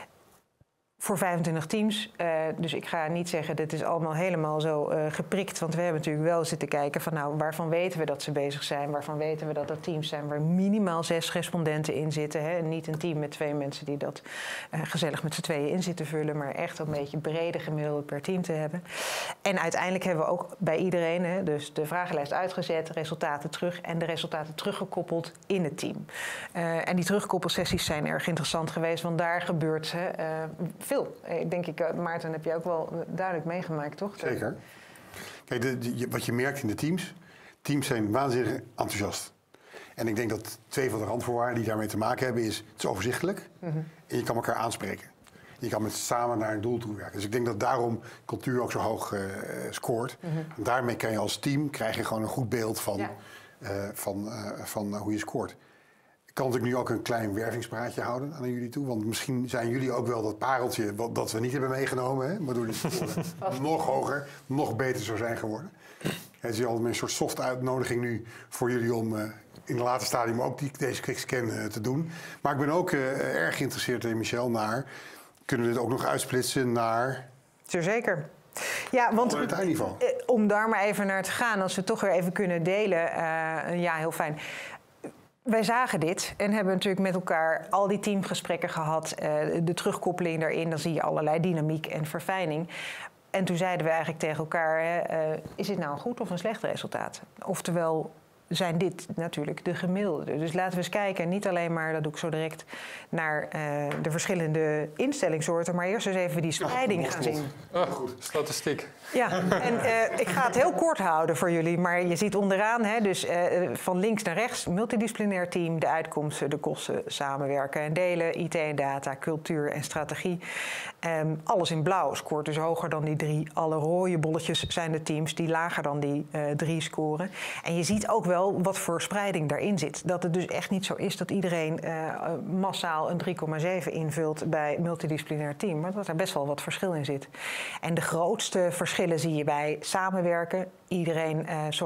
Voor vijfentwintig teams, uh, dus ik ga niet zeggen dit is allemaal helemaal zo uh, geprikt. Want we hebben natuurlijk wel zitten kijken van nou, waarvan weten we dat ze bezig zijn? Waarvan weten we dat er teams zijn waar minimaal zes respondenten in zitten? Hè? En niet een team met twee mensen die dat uh, gezellig met z'n tweeën in zitten vullen. Maar echt een beetje brede gemiddelde per team te hebben. En uiteindelijk hebben we ook bij iedereen hè, dus de vragenlijst uitgezet, resultaten terug en de resultaten teruggekoppeld in het team. Uh, en die terugkoppelsessies zijn erg interessant geweest, want daar gebeurt uh, veel. Ik denk ik, Maarten, heb je ook wel duidelijk meegemaakt, toch? Zeker. Kijk, de, de, wat je merkt in de teams, teams zijn waanzinnig enthousiast. En ik denk dat twee van de randvoorwaarden die daarmee te maken hebben is, het is overzichtelijk mm-hmm. en je kan elkaar aanspreken. Je kan met samen naar een doel toe werken. Dus ik denk dat daarom cultuur ook zo hoog uh, scoort. Mm-hmm. En daarmee kan je als team, krijg je gewoon een goed beeld van, ja. uh, van, uh, van uh, hoe je scoort. Ik kan natuurlijk nu ook een klein wervingspraatje houden aan jullie toe. Want misschien zijn jullie ook wel dat pareltje wat, dat we niet hebben meegenomen. Hè? Waardoor die nog hoger, nog beter zou zijn geworden. Het is al een soort soft uitnodiging nu voor jullie om uh, in een later stadium ook die, deze quickscan uh, te doen. Maar ik ben ook uh, erg geïnteresseerd in Michel naar, kunnen we dit ook nog uitsplitsen naar... Zeker. Ja, want uh, om daar maar even naar te gaan, als we het toch weer even kunnen delen. Uh, ja, heel fijn. Wij zagen dit en hebben natuurlijk met elkaar al die teamgesprekken gehad. Uh, de terugkoppeling daarin, dan zie je allerlei dynamiek en verfijning. En toen zeiden we eigenlijk tegen elkaar, uh, is dit nou een goed of een slecht resultaat? Oftewel, zijn dit natuurlijk de gemiddelde. Dus laten we eens kijken, niet alleen maar, dat doe ik zo direct, naar uh, de verschillende instellingssoorten, maar eerst eens even die spreiding ja, gaan zien. Oh, goed, statistiek. Ja, en uh, ik ga het heel kort houden voor jullie, maar je ziet onderaan, hè, dus uh, van links naar rechts, multidisciplinair team, de uitkomsten, de kosten, samenwerken en delen, I T en data, cultuur en strategie. Um, alles in blauw scoort dus hoger dan die drie. Alle rode bolletjes zijn de teams die lager dan die uh, drie scoren. En je ziet ook wel wat voor spreiding daarin zit. Dat het dus echt niet zo is dat iedereen uh, massaal een drie komma zeven invult bij multidisciplinair team, maar dat er best wel wat verschil in zit. En de grootste verschillen zie je bij samenwerken. Iedereen, uh, sorry,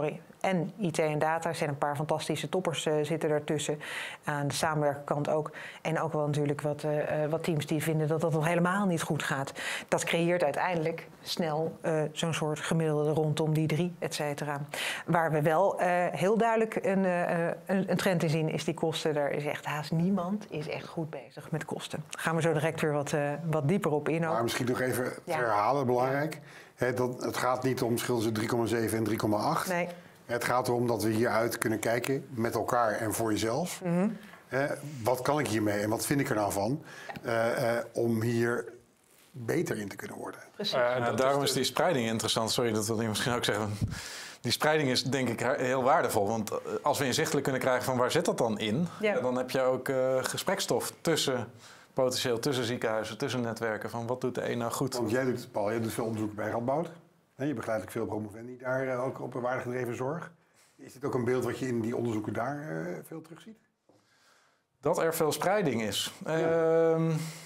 en I T en data. Er zijn een paar fantastische toppers uh, zitten daartussen. Aan de samenwerkerkant ook. En ook wel natuurlijk wat, uh, wat teams die vinden dat dat nog helemaal niet goed gaat. Dat creëert uiteindelijk snel uh, zo'n soort gemiddelde rondom die drie, et cetera. Waar we wel uh, heel duidelijk een, uh, een, een trend in zien, is die kosten. Daar is echt haast niemand is echt goed bezig met kosten. Daar gaan we zo direct weer wat, uh, wat dieper op in. Maar misschien nog even ja. herhalen, belangrijk. He, dat, het gaat niet om verschil tussen drie komma zeven en drie komma acht. Nee. Het gaat erom dat we hieruit kunnen kijken met elkaar en voor jezelf. Mm-hmm. He, wat kan ik hiermee en wat vind ik er nou van? Uh, uh, om hier beter in te kunnen worden. Precies. Uh, ja, daarom is die spreiding interessant. Sorry, dat wil ik misschien ook zeggen. Die spreiding is denk ik heel waardevol. Want als we inzichtelijk kunnen krijgen van waar zit dat dan in... Ja. Dan heb je ook uh, gesprekstof tussen... potentieel tussen ziekenhuizen, tussen netwerken, van wat doet de een nou goed? Want jij doet, Paul, jij doet veel onderzoek bij Radboud. Je begeleidt ook veel promovendi daar uh, ook op een waardegedreven zorg. Is dit ook een beeld wat je in die onderzoeken daar uh, veel terugziet? Dat er veel spreiding is. Ja. Uh,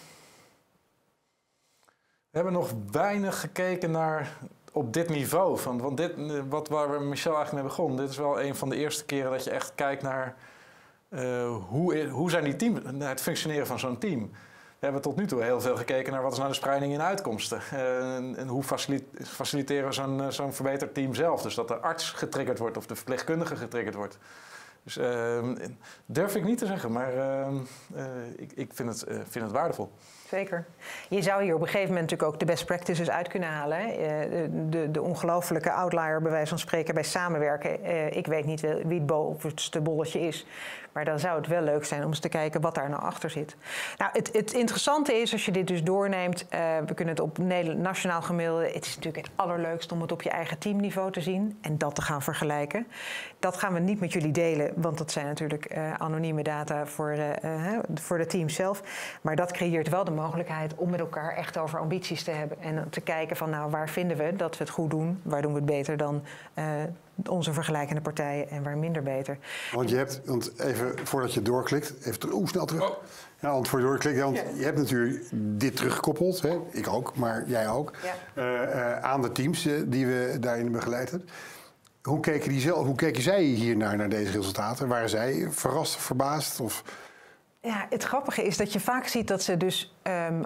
we hebben nog weinig gekeken naar op dit niveau. Van, want dit, wat, waar we Michel eigenlijk mee begon, dit is wel een van de eerste keren dat je echt kijkt naar... Uh, hoe, hoe zijn die team, het functioneren van zo'n team? We hebben tot nu toe heel veel gekeken naar wat is nou de spreiding in uitkomsten. Uh, en, en hoe facilite- faciliteren we zo'n, zo'n verbeterd team zelf? Dus dat de arts getriggerd wordt of de verpleegkundige getriggerd wordt. Dus uh, durf ik niet te zeggen, maar uh, uh, ik, ik vind, het, uh, vind het waardevol. Zeker. Je zou hier op een gegeven moment natuurlijk ook de best practices uit kunnen halen. Hè? De, de, de ongelofelijke outlier, bij wijze van spreken, bij samenwerken. Uh, ik weet niet wie het bovenste bolletje is. Maar dan zou het wel leuk zijn om eens te kijken wat daar nou achter zit. Nou, het, het interessante is, als je dit dus doorneemt... Uh, we kunnen het op nationaal gemiddelde... Het is natuurlijk het allerleukst om het op je eigen teamniveau te zien... en dat te gaan vergelijken. Dat gaan we niet met jullie delen, want dat zijn natuurlijk uh, anonieme data voor, uh, uh, voor de teams zelf. Maar dat creëert wel de mogelijkheid om met elkaar echt over ambities te hebben. En te kijken van, nou, waar vinden we dat we het goed doen? Waar doen we het beter dan uh, onze vergelijkende partijen en waar minder beter? Want je hebt, want even voordat je doorklikt, even oeh, snel terug. Oh. Ja, want voor je doorklikt, want ja. je hebt natuurlijk dit teruggekoppeld, hè? Ik ook, maar jij ook, ja. uh, uh, aan de teams uh, die we daarin begeleid hebben. Hoe keken, die zelf, hoe keken zij hier naar, naar deze resultaten? Waren zij verrast, verbaasd? Of... Ja, het grappige is dat je vaak ziet dat ze dus... Um,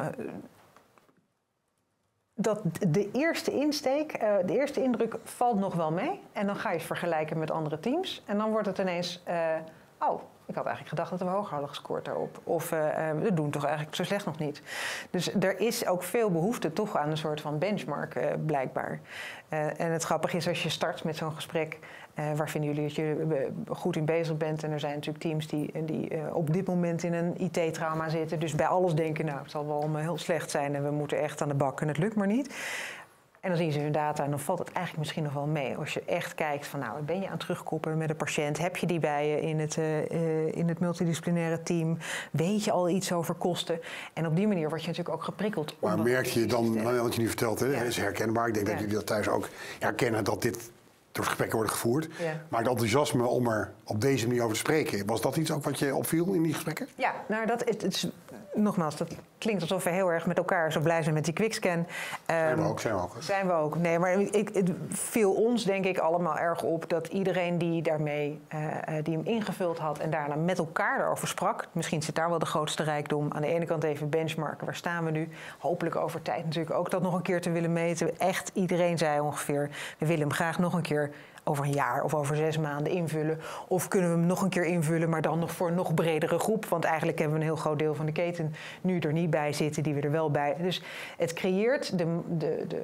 dat de eerste insteek, uh, de eerste indruk valt nog wel mee. En dan ga je het vergelijken met andere teams. En dan wordt het ineens... Uh, oh, ik had eigenlijk gedacht dat we hoger hadden gescoord daarop. Of uh, we doen toch eigenlijk zo slecht nog niet. Dus er is ook veel behoefte toch aan een soort van benchmark uh, blijkbaar. Uh, en het grappige is als je start met zo'n gesprek... Uh, waar vinden jullie dat je goed in bezig bent? En er zijn natuurlijk teams die, die uh, op dit moment in een I T-trauma zitten. Dus bij alles denken, nou, het zal wel allemaal heel slecht zijn... en we moeten echt aan de bak en het lukt maar niet. En dan zien ze hun data en dan valt het eigenlijk misschien nog wel mee. Als je echt kijkt van, nou, ben je aan het terugkoppelen met een patiënt? Heb je die bij je in het, uh, in het multidisciplinaire team? Weet je al iets over kosten? En op die manier word je natuurlijk ook geprikkeld. Maar merk je dan, wat je nu vertelt, hè, ja. is herkenbaar. Ik denk ja. dat jullie dat thuis ook herkennen dat dit... door gesprekken worden gevoerd. Ja. Maar het enthousiasme om er op deze manier over te spreken... was dat iets ook wat je opviel in die gesprekken? Ja, nou, dat, het, het is, nogmaals, dat klinkt alsof we heel erg met elkaar zo blij zijn met die quickscan. Um, zijn we ook, zijn we ook. Zijn we ook. Nee, maar ik, het viel ons denk ik allemaal erg op... dat iedereen die daarmee, uh, die hem ingevuld had... en daarna met elkaar erover sprak... misschien zit daar wel de grootste rijkdom. Aan de ene kant even benchmarken, waar staan we nu? Hopelijk over tijd natuurlijk ook dat nog een keer te willen meten. Echt, iedereen zei ongeveer... we willen hem graag nog een keer... over een jaar of over zes maanden invullen. Of kunnen we hem nog een keer invullen, maar dan nog voor een nog bredere groep. Want eigenlijk hebben we een heel groot deel van de keten nu er niet bij zitten, die we er wel bij. Dus het creëert de, de, de,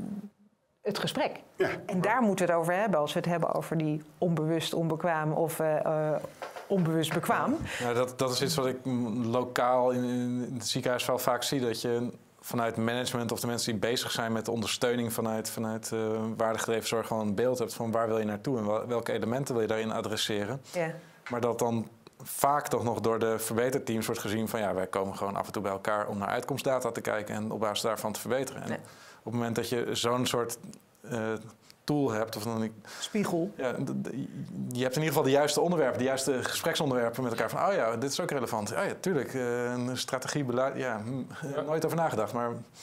het gesprek. Ja. En daar moeten we het over hebben als we het hebben over die onbewust onbekwaam of uh, uh, onbewust bekwaam. Ja, dat, dat is iets wat ik lokaal in, in het ziekenhuis wel vaak zie, dat je... vanuit management of de mensen die bezig zijn met de ondersteuning vanuit, vanuit uh, waardegedreven zorg gewoon een beeld hebt van waar wil je naartoe en welke elementen wil je daarin adresseren. Ja. Maar dat dan vaak toch nog door de verbeterteams wordt gezien van ja, wij komen gewoon af en toe bij elkaar om naar uitkomstdata te kijken en op basis daarvan te verbeteren. En ja. op het moment dat je zo'n soort uh, tool hebt, of dan ik, spiegel. Ja, je hebt in ieder geval de juiste onderwerpen, de juiste gespreksonderwerpen met elkaar van, oh ja, dit is ook relevant. Oh ja, tuurlijk, uh, een strategie, beleid, ja, ja, nooit over nagedacht, maar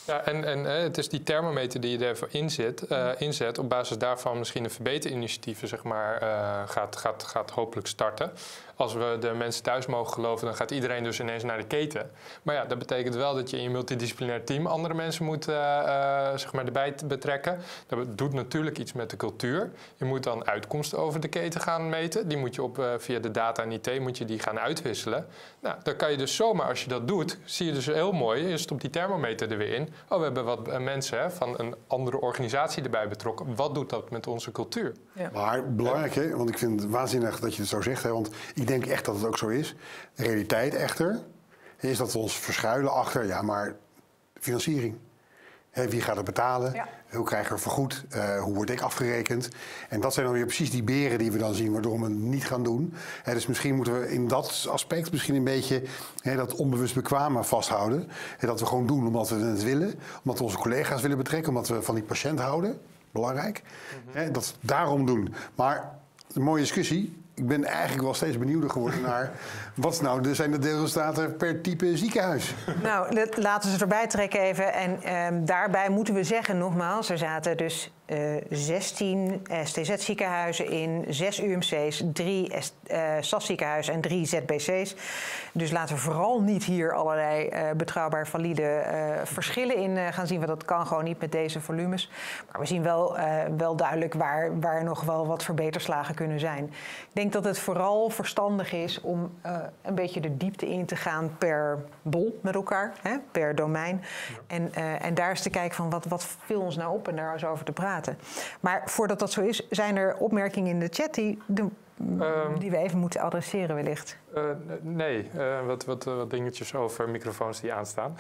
Ja, en, en uh, het is die thermometer die je ervoor inzet, uh, inzet. Op basis daarvan misschien een verbeterinitiatieven zeg maar, uh, gaat, gaat, gaat hopelijk starten. Als we de mensen thuis mogen geloven, dan gaat iedereen dus ineens naar de keten. Maar ja, dat betekent wel dat je in je multidisciplinair team andere mensen moet uh, uh, zeg maar erbij betrekken. Dat doet natuurlijk iets met de cultuur. Je moet dan uitkomsten over de keten gaan meten. Die moet je op, uh, via de data en I T moet je die gaan uitwisselen. Nou, dan kan je dus zomaar, als je dat doet, zie je dus heel mooi, je stopt die thermometer er weer in. Oh, we hebben wat uh, mensen hè, van een andere organisatie erbij betrokken. Wat doet dat met onze cultuur? Ja. Maar belangrijk, hè? Want ik vind het waanzinnig dat je het zo zegt. Hè? Want ik denk echt dat het ook zo is. De realiteit echter is dat we ons verschuilen achter, ja, maar financiering. He, wie gaat het betalen? Ja. Hoe krijgen we vergoed? Uh, hoe word ik afgerekend? En dat zijn dan weer precies die beren die we dan zien, waardoor we het niet gaan doen. He, dus misschien moeten we in dat aspect misschien een beetje he, dat onbewust bekwame vasthouden. He, dat we gewoon doen omdat we het willen. Omdat we onze collega's willen betrekken. Omdat we van die patiënt houden. Belangrijk. Mm-hmm. He, dat we daarom doen. Maar een mooie discussie. Ik ben eigenlijk wel steeds benieuwder geworden naar wat nou de, zijn de deelresultaten per type ziekenhuis. Nou, laten we ze erbij trekken even. En um, daarbij moeten we zeggen nogmaals, er zaten dus uh, zestien S T Z-ziekenhuizen in, zes U M C's, drie uh, S A S-ziekenhuizen en drie Z B C's. Dus laten we vooral niet hier allerlei uh, betrouwbaar valide uh, verschillen in uh, gaan zien. Want dat kan gewoon niet met deze volumes. Maar we zien wel, uh, wel duidelijk waar, waar nog wel wat verbeterslagen kunnen zijn. Ik denk dat het vooral verstandig is om uh, een beetje de diepte in te gaan per bol met elkaar, hè, per domein. Ja. En, uh, en daar eens te kijken van wat, wat viel ons nou op en daar eens over te praten. Maar voordat dat zo is, zijn er opmerkingen in de chat die, de, um, die we even moeten adresseren wellicht? Uh, nee, uh, wat, wat, wat dingetjes over microfoons die aanstaan.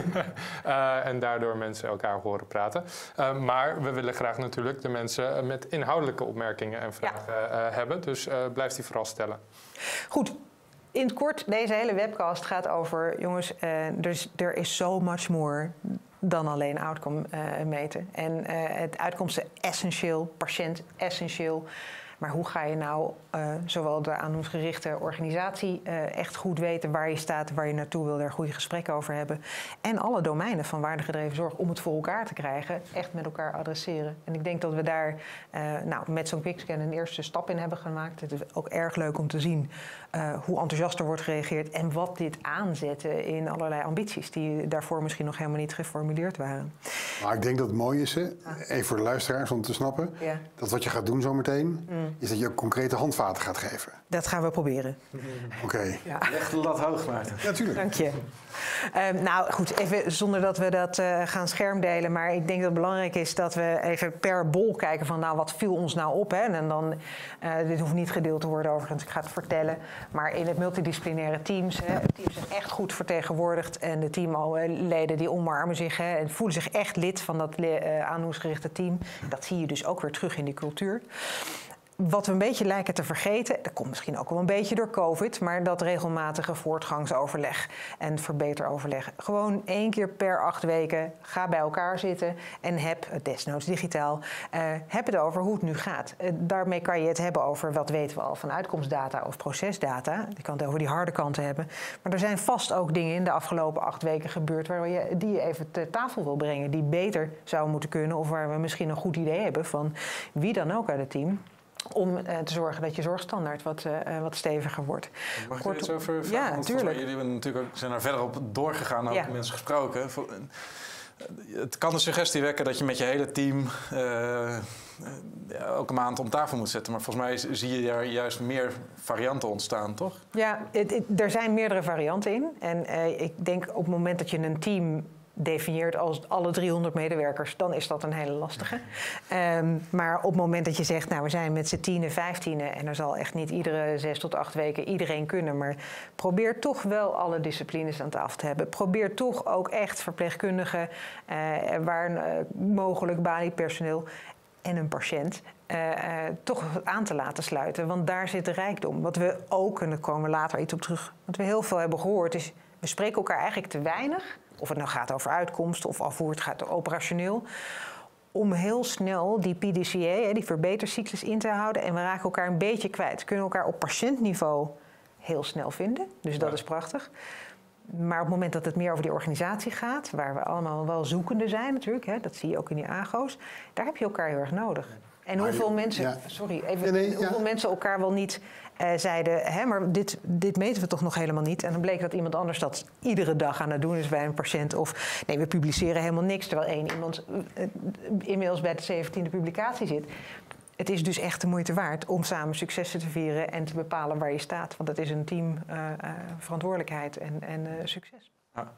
uh, en daardoor mensen elkaar horen praten. Uh, maar we willen graag natuurlijk de mensen met inhoudelijke opmerkingen en vragen ja. uh, hebben. Dus uh, blijf die vooral stellen. Goed. In het kort, deze hele webcast gaat over, jongens, uh, er is so much more dan alleen outcome uh, meten. En uh, het uitkomsten essentieel, patiënt essentieel. Maar hoe ga je nou uh, zowel de aandoensgerichte organisatie uh, echt goed weten waar je staat, waar je naartoe wil, daar goede gesprekken over hebben. En alle domeinen van waardegedreven zorg om het voor elkaar te krijgen, echt met elkaar adresseren. En ik denk dat we daar uh, nou, met zo'n quickscan een eerste stap in hebben gemaakt. Het is ook erg leuk om te zien uh, hoe enthousiast er wordt gereageerd en wat dit aanzetten in allerlei ambities die daarvoor misschien nog helemaal niet geformuleerd waren. Maar ik denk dat het mooi is, hè? Even voor de luisteraars om te snappen, ja. dat wat je gaat doen zometeen, mm. is dat je ook concrete handvaten gaat geven. Dat gaan we proberen. Oké. Okay. Ja. Leg de lat hoog, Maarten. Ja, tuurlijk. Dank je. Um, nou goed, even zonder dat we dat uh, gaan schermdelen. Maar ik denk dat het belangrijk is dat we even per bol kijken van nou wat viel ons nou op. Hè? En dan, uh, dit hoeft niet gedeeld te worden overigens, ik ga het vertellen. Maar in het multidisciplinaire teams, hè, het team zijn echt goed vertegenwoordigd. En de teamleden die omarmen zich hè, en voelen zich echt lid van dat uh, aandoensgerichte team. Dat zie je dus ook weer terug in die cultuur. Wat we een beetje lijken te vergeten, dat komt misschien ook wel een beetje door COVID, maar dat regelmatige voortgangsoverleg en verbeteroverleg. Gewoon één keer per acht weken ga bij elkaar zitten en heb, desnoods digitaal, uh, heb het over hoe het nu gaat. Uh, daarmee kan je het hebben over wat weten we al van uitkomstdata of procesdata. Je kan het over die harde kanten hebben. Maar er zijn vast ook dingen in de afgelopen acht weken gebeurd waar je, die je even ter tafel wil brengen, die beter zouden moeten kunnen of waar we misschien een goed idee hebben van wie dan ook uit het team. Om uh, te zorgen dat je zorgstandaard wat, uh, wat steviger wordt. Mag ik er iets over vragen? Ja, natuurlijk. Jullie hebben natuurlijk ook, zijn er verder op doorgegaan, ook ja. mensen gesproken. Het kan de suggestie wekken dat je met je hele team uh, elke maand om tafel moet zetten. Maar volgens mij zie je daar juist meer varianten ontstaan, toch? Ja, het, het, er zijn meerdere varianten in. En uh, ik denk op het moment dat je een team definieert als alle driehonderd medewerkers, dan is dat een hele lastige. Um, maar op het moment dat je zegt, nou we zijn met z'n tienen, vijftienen en er zal echt niet iedere zes tot acht weken iedereen kunnen, maar probeer toch wel alle disciplines aan tafel te hebben. Probeer toch ook echt verpleegkundigen, uh, waar uh, mogelijk baliepersoneel en een patiënt Uh, uh, toch aan te laten sluiten. Want daar zit de rijkdom. Wat we ook, en daar komen we later iets op terug, wat we heel veel hebben gehoord, is we spreken elkaar eigenlijk te weinig, of het nou gaat over uitkomst of of hoe het gaat operationeel, om heel snel die P D C A, die verbetercyclus, in te houden. En we raken elkaar een beetje kwijt. We kunnen elkaar op patiëntniveau heel snel vinden. Dus dat ja. is prachtig. maar op het moment dat het meer over die organisatie gaat, waar we allemaal wel zoekende zijn natuurlijk, hè, dat zie je ook in die ago's, daar heb je elkaar heel erg nodig. En maar hoeveel je, mensen, ja. sorry, even, nee, nee, hoeveel ja. mensen elkaar wel niet uh, zeiden, hè, maar dit, dit meten we toch nog helemaal niet. En dan bleek dat iemand anders dat iedere dag aan het doen is bij een patiënt. Of nee, we publiceren helemaal niks, terwijl één iemand uh, inmiddels bij de zeventiende publicatie zit. Het is dus echt de moeite waard om samen successen te vieren en te bepalen waar je staat. Want het is een team uh, uh, verantwoordelijkheid en, en uh, succes. Ja.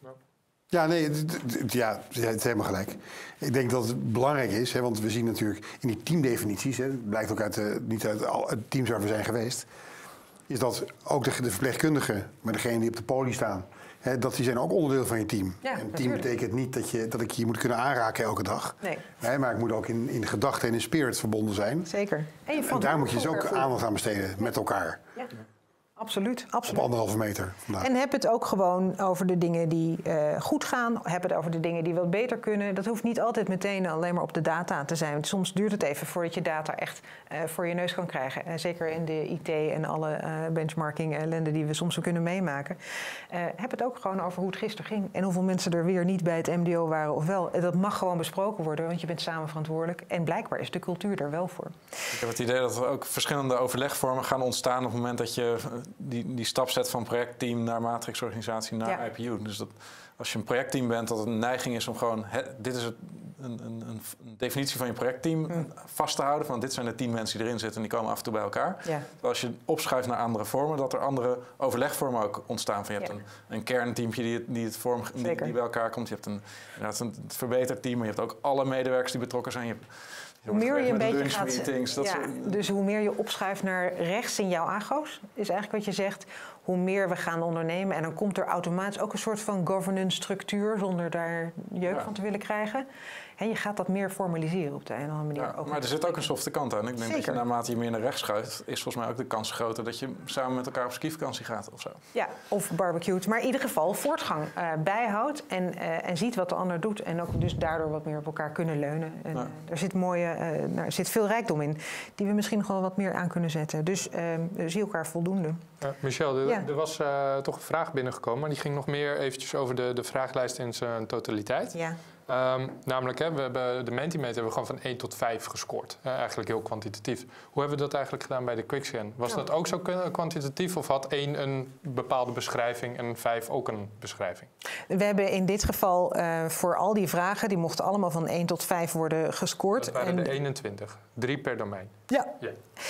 Ja, nee, d- d- ja, het is helemaal gelijk. Ik denk dat het belangrijk is, hè, want we zien natuurlijk in die teamdefinities, hè, het blijkt ook uit de, niet uit al het teams waar we zijn geweest, is dat ook de, de verpleegkundigen, maar degenen die op de poli staan, hè, dat die zijn ook onderdeel van je team. Ja, en team natuurlijk. betekent niet dat, je, dat ik je moet kunnen aanraken elke dag. Nee. Nee, maar ik moet ook in, in de gedachten en in spirit verbonden zijn. Zeker. En, je En daar moet je dus ook verantwoordelijk aandacht aan besteden met elkaar. Ja, absoluut. Op absoluut. anderhalve meter vandaag. En heb het ook gewoon over de dingen die uh, goed gaan. Heb het over de dingen die wat beter kunnen. Dat hoeft niet altijd meteen alleen maar op de data te zijn. Want soms duurt het even voordat je data echt uh, voor je neus kan krijgen. Uh, zeker in de I T en alle uh, benchmarking ellende die we soms kunnen meemaken. Uh, heb het ook gewoon over hoe het gisteren ging. En hoeveel mensen er weer niet bij het M D O waren of wel. Dat mag gewoon besproken worden, want je bent samen verantwoordelijk. En blijkbaar is de cultuur er wel voor. Ik heb het idee dat er ook verschillende overlegvormen gaan ontstaan op het moment dat je die, die stap zet van projectteam naar matrixorganisatie naar Ja. I P U. Dus dat als je een projectteam bent, dat het een neiging is om gewoon, he, dit is het, een, een, een definitie van je projectteam Mm. vast te houden. Van dit zijn de tien mensen die erin zitten en die komen af en toe bij elkaar. Ja. Als je opschuift naar andere vormen, dat er andere overlegvormen ook ontstaan. Van, je hebt Ja. een, een kernteampje die het, die het vorm, die, Zeker. die bij elkaar komt. Je hebt een, inderdaad een verbeterd team, maar je hebt ook alle medewerkers die betrokken zijn. Je hebt, je Hoe meer je een met beetje gaat... lunchmeetings, dat Ja, soort- dus hoe meer je opschuift naar rechts in jouw ago's, is eigenlijk wat je zegt, hoe meer we gaan ondernemen. En dan komt er automatisch ook een soort van governance structuur, zonder daar jeuk Ja. van te willen krijgen. En je gaat dat meer formaliseren op de een of andere manier. Ja, Ook maar er zit ook een softe kant aan. Ik denk dat je Zeker. naarmate je meer naar rechts schuift, is volgens mij ook de kans groter dat je samen met elkaar op skivakantie gaat of zo. Ja, of barbecued. Maar in ieder geval voortgang uh, bijhoudt en, uh, en ziet wat de ander doet. En ook dus daardoor wat meer op elkaar kunnen leunen. En, Ja. uh, er, zit mooie, uh, nou, er zit veel rijkdom in, die we misschien nog wel wat meer aan kunnen zetten. Dus uh, zie elkaar voldoende. Ja, Michel, er, Ja. er was uh, toch een vraag binnengekomen, maar die ging nog meer eventjes over de, de vraaglijst in zijn totaliteit. Ja. Um, namelijk, hè, we hebben de Mentimeter hebben we gewoon van één tot vijf gescoord. Uh, eigenlijk heel kwantitatief. Hoe hebben we dat eigenlijk gedaan bij de Quickscan? Was Oh. dat ook zo kwantitatief of had één een bepaalde beschrijving en vijf ook een beschrijving? We hebben in dit geval uh, voor al die vragen, die mochten allemaal van één tot vijf worden gescoord. Dat waren En- er eenentwintig. Drie per domein. Ja. Ja.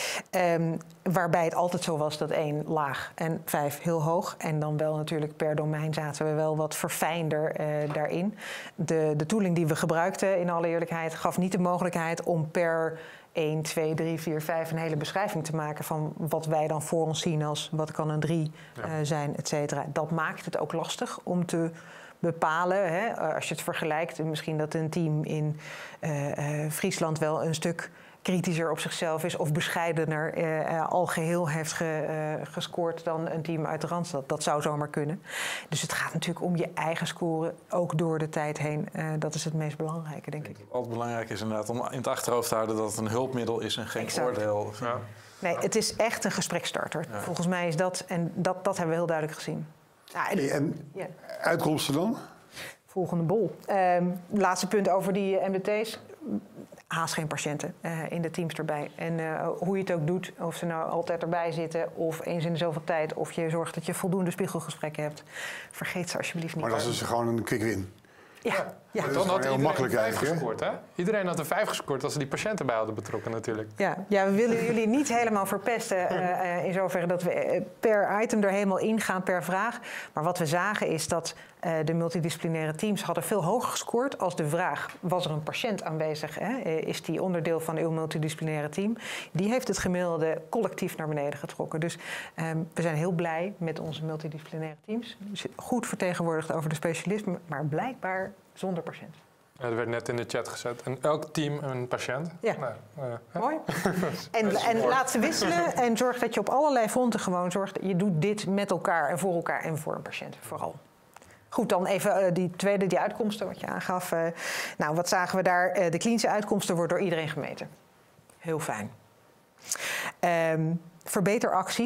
Um, waarbij het altijd zo was dat één laag en vijf heel hoog. En dan wel natuurlijk per domein zaten we wel wat verfijnder uh, daarin. De, de tooling die we gebruikten, in alle eerlijkheid, gaf niet de mogelijkheid om per één, twee, drie, vier, vijf een hele beschrijving te maken van wat wij dan voor ons zien als wat kan een drie Ja. uh, zijn, et cetera. Dat maakt het ook lastig om te bepalen, hè, als je het vergelijkt, misschien dat een team in uh, uh, Friesland wel een stuk kritischer op zichzelf is of bescheidener uh, uh, al geheel heeft ge, uh, gescoord dan een team uit de Randstad. Dat zou zomaar kunnen. Dus het gaat natuurlijk om je eigen score, ook door de tijd heen. Uh, dat is het meest belangrijke, denk ik. Wat belangrijk is inderdaad om in het achterhoofd te houden dat het een hulpmiddel is en geen Exact. oordeel. Ja. Nee, het is echt een gesprekstarter. Ja. Volgens mij is dat, en dat, dat hebben we heel duidelijk gezien. Ja, en, Hey, en ja. uitkomsten dan? Volgende bol. Um, laatste punt over die uh, M D T's. Haast geen patiënten uh, in de teams erbij. En uh, hoe je het ook doet, of ze nou altijd erbij zitten of eens in de zoveel tijd, of je zorgt dat je voldoende spiegelgesprekken hebt, vergeet ze alsjeblieft niet. Maar dat is dus gewoon een quick win. Ja, ja. Dat is Dan gewoon had heel iedereen makkelijk een vijf eigenlijk, hè? gescoord, hè? Iedereen had een vijf gescoord als ze die patiënten bij hadden betrokken natuurlijk. Ja, ja, we willen jullie niet helemaal verpesten uh, uh, in zoverre dat we uh, per item er helemaal ingaan, per vraag. Maar wat we zagen is dat uh, de multidisciplinaire teams hadden veel hoger gescoord als de vraag: was er een patiënt aanwezig? Hè? Uh, is die onderdeel van uw multidisciplinaire team? Die heeft het gemiddelde collectief naar beneden getrokken. Dus um, we zijn heel blij met onze multidisciplinaire teams. Dus goed vertegenwoordigd over de specialismen, maar blijkbaar zonder patiënt. Ja, er werd net in de chat gezet. En elk team een patiënt. Ja. Nou, uh, hè? Mooi. En, en laat ze wisselen en zorg dat je op allerlei fronten gewoon zorgt. Je doet dit met elkaar en voor elkaar en voor een patiënt vooral. Goed, dan even uh, die tweede, die uitkomsten wat je aangaf. Uh, nou, wat zagen we daar? Uh, de klinische uitkomsten worden door iedereen gemeten. Heel fijn. Um, verbeteracties.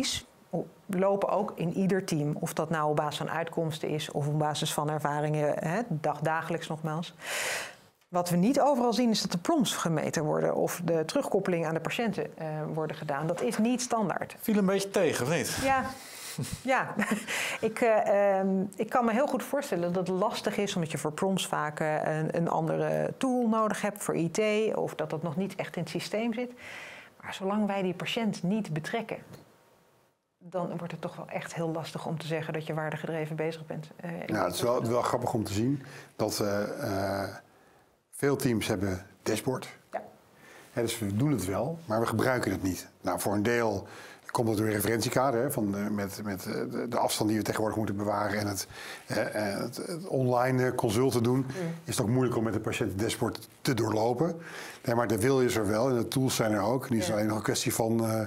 lopen ook in ieder team. Of dat nou op basis van uitkomsten is of op basis van ervaringen, hè, dag, dagelijks nogmaals. Wat we niet overal zien is dat de proms gemeten worden of de terugkoppeling aan de patiënten uh, worden gedaan. Dat is niet standaard. Viel een beetje tegen, of niet? Ja, ja. ik, uh, um, ik kan me heel goed voorstellen dat het lastig is omdat je voor proms vaak uh, een, een andere tool nodig hebt voor I T of dat dat nog niet echt in het systeem zit. Maar zolang wij die patiënt niet betrekken, dan wordt het toch wel echt heel lastig om te zeggen dat je waardegedreven bezig bent. Uh, ja, het is wel, wel grappig om te zien dat uh, uh, veel teams hebben dashboard. Ja. Ja, dus we doen het wel, maar we gebruiken het niet. Nou, voor een deel komt het door een referentiekader, hè, van, uh, met, met uh, de, de afstand die we tegenwoordig moeten bewaren en het, uh, uh, het, het online consulten doen, mm. is het ook moeilijk om met de patiënt het dashboard te doorlopen. Nee, maar de wil is er wel en de tools zijn er ook. En die is ja. alleen nog een kwestie van, uh,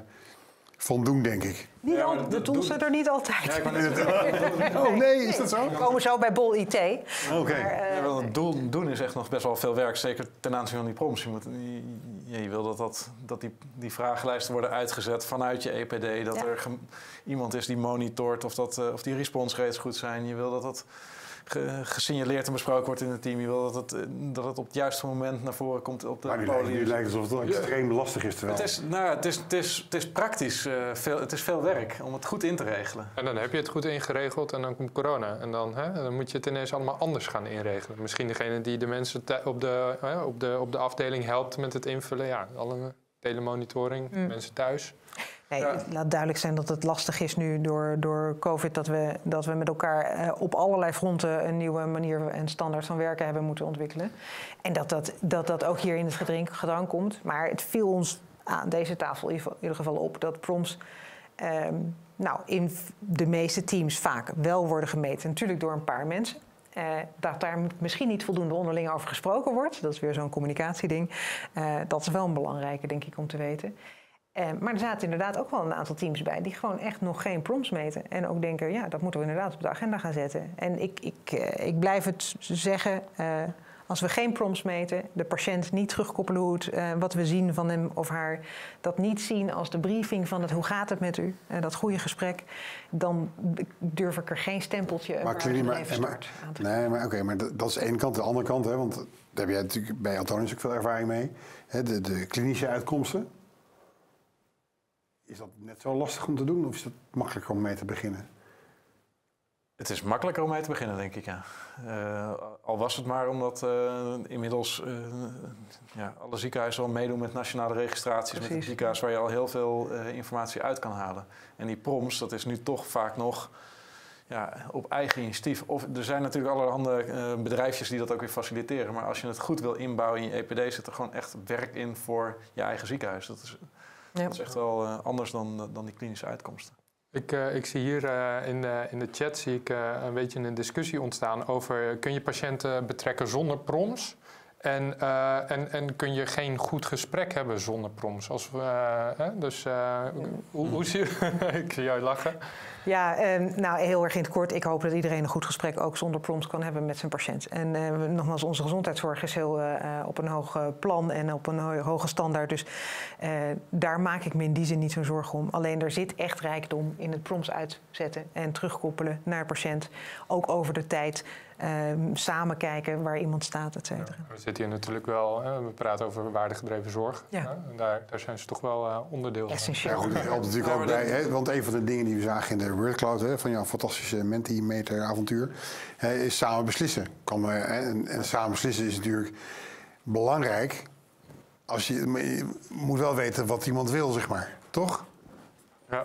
van doen, denk ik. Niet ja, al, de tools zijn er niet altijd. Ja, ik nee. Oh nee, is dat zo? We komen zo bij Bol I T. Oké. Okay. Uh, ja, doen, doen is echt nog best wel veel werk, zeker ten aanzien van die proms. Je, moet, je, je wil dat, dat, dat die, die vragenlijsten worden uitgezet vanuit je E P D. Dat ja. er ge, iemand is die monitort of, dat, uh, of die response rates goed zijn. Je wil dat dat ge, gesignaleerd en besproken wordt in het team. Je wil dat het, dat het op het juiste moment naar voren komt op de maar podium. Nu lijkt het alsof het extreem lastig is. Terwijl... Het is, nou, het is, het is, het is praktisch. Uh, veel, het is veel werk om het goed in te regelen. En dan heb je het goed ingeregeld en dan komt corona. En dan, hè, dan moet je het ineens allemaal anders gaan inregelen. Misschien degene die de mensen op de, hè, op de, op de afdeling helpt met het invullen. Ja, alle telemonitoring, mm. mensen thuis. Nee, ja. Het laat duidelijk zijn dat het lastig is nu door, door COVID... Dat we, dat we met elkaar uh, op allerlei fronten een nieuwe manier en standaard van werken hebben moeten ontwikkelen. En dat dat, dat, dat ook hier in het gedrang, gedrang komt. Maar het viel ons aan deze tafel in ieder geval op dat proms um, nou, in de meeste teams vaak wel worden gemeten. Natuurlijk door een paar mensen. Uh, dat daar misschien niet voldoende onderling over gesproken wordt. Dat is weer zo'n communicatieding. Uh, dat is wel een belangrijke, denk ik, om te weten. Uh, maar er zaten inderdaad ook wel een aantal teams bij die gewoon echt nog geen proms meten. En ook denken, ja, dat moeten we inderdaad op de agenda gaan zetten. En ik, ik, uh, ik blijf het zeggen, uh, als we geen proms meten, de patiënt niet terugkoppelen hoe het, uh, wat we zien van hem of haar, dat niet zien als de briefing van het hoe gaat het met u, uh, dat goede gesprek, dan durf ik er geen stempeltje maar maar, maar, even start maar, aan te Nee, maar oké, okay, maar dat is de ene kant. De andere kant, hè, want daar heb jij natuurlijk bij Antonius ook veel ervaring mee, hè, de, de klinische uitkomsten. Is dat net zo lastig om te doen of is het makkelijker om mee te beginnen? Het is makkelijker om mee te beginnen, denk ik, ja. Uh, al was het maar omdat uh, inmiddels uh, ja, alle ziekenhuizen al meedoen met nationale registraties. Precies. Met een ziekenhuis waar je al heel veel uh, informatie uit kan halen. En die proms, dat is nu toch vaak nog ja, op eigen initiatief. Of, er zijn natuurlijk allerhande uh, bedrijfjes die dat ook weer faciliteren. Maar als je het goed wil inbouwen in je E P D, zit er gewoon echt werk in voor je eigen ziekenhuis. Dat is, ja. dat is echt wel uh, anders dan, dan die klinische uitkomsten. Ik, uh, ik zie hier uh, in, de, in de chat zie ik, uh, een beetje een discussie ontstaan over... kun je patiënten betrekken zonder proms? En, uh, en, en kun je geen goed gesprek hebben zonder proms? Als we, uh, uh, dus uh, ja. hoe, hoe zie je... ik zie jou lachen. Ja, uh, nou heel erg in het kort. Ik hoop dat iedereen een goed gesprek ook zonder proms kan hebben met zijn patiënt. En uh, nogmaals, onze gezondheidszorg is heel uh, op een hoog plan en op een ho hoge standaard. Dus uh, daar maak ik me in die zin niet zo'n zorgen om. Alleen er zit echt rijkdom in het proms uitzetten en terugkoppelen naar patiënt. Ook over de tijd. Uh, samen kijken waar iemand staat, et cetera. Ja, we zitten hier natuurlijk wel, hè, we praten over waardegedreven zorg. Ja. Hè, en daar, daar zijn ze toch wel uh, onderdeel van. Essentieel. Ja, goed, dat helpt natuurlijk ook bij, hè, want een van de dingen die we zagen in de WordCloud, hè, van jouw fantastische Mentimeter avontuur, hè, is samen beslissen. Kan, hè, en, en samen beslissen is natuurlijk belangrijk. Als je, je moet wel weten wat iemand wil, zeg maar. Toch? Ja.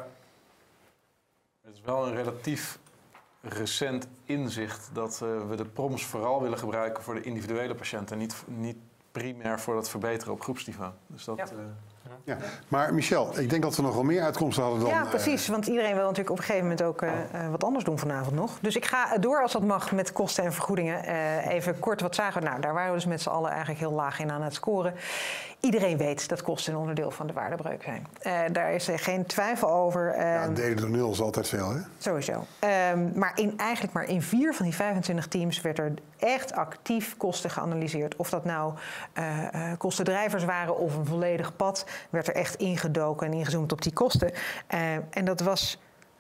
Het is wel een relatief recent inzicht dat uh, we de proms vooral willen gebruiken voor de individuele patiënt en niet, niet primair voor dat verbeteren op groepsniveau. Dus dat, ja. Uh, Ja. Maar Michel, ik denk dat we nog wel meer uitkomsten hadden dan... Ja, precies. Uh, want iedereen wil natuurlijk op een gegeven moment ook uh, uh, wat anders doen vanavond nog. Dus ik ga door als dat mag met kosten en vergoedingen. Uh, even kort, wat zagen we? Nou, daar waren we dus met z'n allen eigenlijk heel laag in aan het scoren. Iedereen weet dat kosten een onderdeel van de waardebreuk zijn. Uh, daar is er geen twijfel over. Uh, ja, delen door nul is altijd veel, hè? Sowieso. Um, maar in, eigenlijk maar in vier van die vijfentwintig teams werd er echt actief kosten geanalyseerd. Of dat nou uh, uh, kostendrijvers waren of een volledig pad, werd er echt ingedoken en ingezoomd op die kosten. Uh, en dat was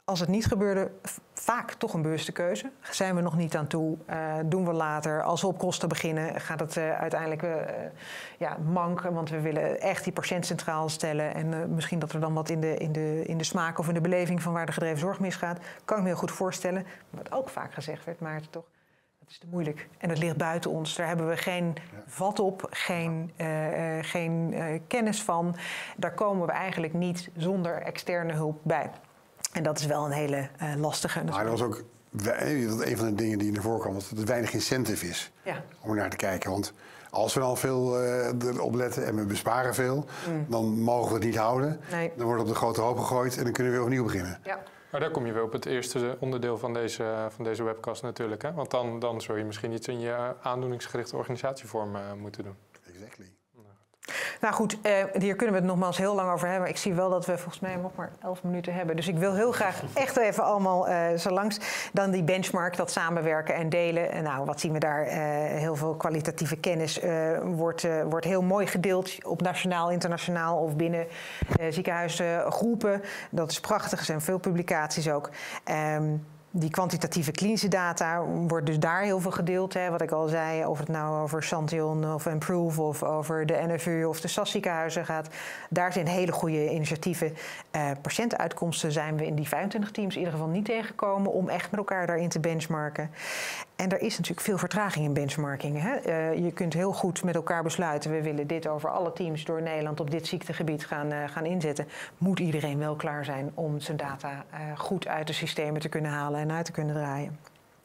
als het niet gebeurde, vaak toch een bewuste keuze. Zijn we nog niet aan toe? Uh, doen we later? Als we op kosten beginnen, gaat het uh, uiteindelijk uh, ja, mank. Want we willen echt die patiënt centraal stellen. En uh, misschien dat er dan wat in de, in, de, in de smaak of in de beleving van waardegedreven zorg misgaat. Kan ik me heel goed voorstellen. Wat ook vaak gezegd werd, Maarten, toch? Dat is te moeilijk. En dat ligt buiten ons. Daar hebben we geen ja. vat op, geen, uh, uh, geen uh, kennis van. Daar komen we eigenlijk niet zonder externe hulp bij. En dat is wel een hele uh, lastige. Maar dat was ook een van de dingen die naar voren kwam, dat er weinig incentive is ja. om er naar te kijken. Want als we dan veel uh, erop letten en we besparen veel, mm. dan mogen we het niet houden. Nee. Dan wordt het op de grote hoop gegooid en dan kunnen we weer opnieuw beginnen. Ja. Maar daar kom je weer op het eerste onderdeel van deze, van deze webcast natuurlijk. Hè? Want dan, dan zul je misschien iets in je aandoeningsgerichte organisatievorm uh, moeten doen. Exactly. Nou goed, uh, hier kunnen we het nogmaals heel lang over hebben. Ik zie wel dat we volgens mij nog maar elf minuten hebben. Dus ik wil heel graag echt even allemaal uh, zo langs. Dan die benchmark, dat samenwerken en delen. En nou, wat zien we daar? Uh, heel veel kwalitatieve kennis uh, wordt, uh, wordt heel mooi gedeeld op nationaal, internationaal of binnen uh, ziekenhuisgroepen. Dat is prachtig, er zijn veel publicaties ook. Um, Die kwantitatieve klinische data wordt dus daar heel veel gedeeld. Hè, wat ik al zei, of het nou over Santion of Improve of over de N F U of de S A S ziekenhuizen gaat. Daar zijn hele goede initiatieven. Uh, patiëntenuitkomsten zijn we in die vijfentwintig teams in ieder geval niet tegengekomen om echt met elkaar daarin te benchmarken. En er is natuurlijk veel vertraging in benchmarking. Hè? Uh, je kunt heel goed met elkaar besluiten, we willen dit over alle teams door Nederland op dit ziektegebied gaan, uh, gaan inzetten. Moet iedereen wel klaar zijn om zijn data uh, goed uit de systemen te kunnen halen en uit te kunnen draaien.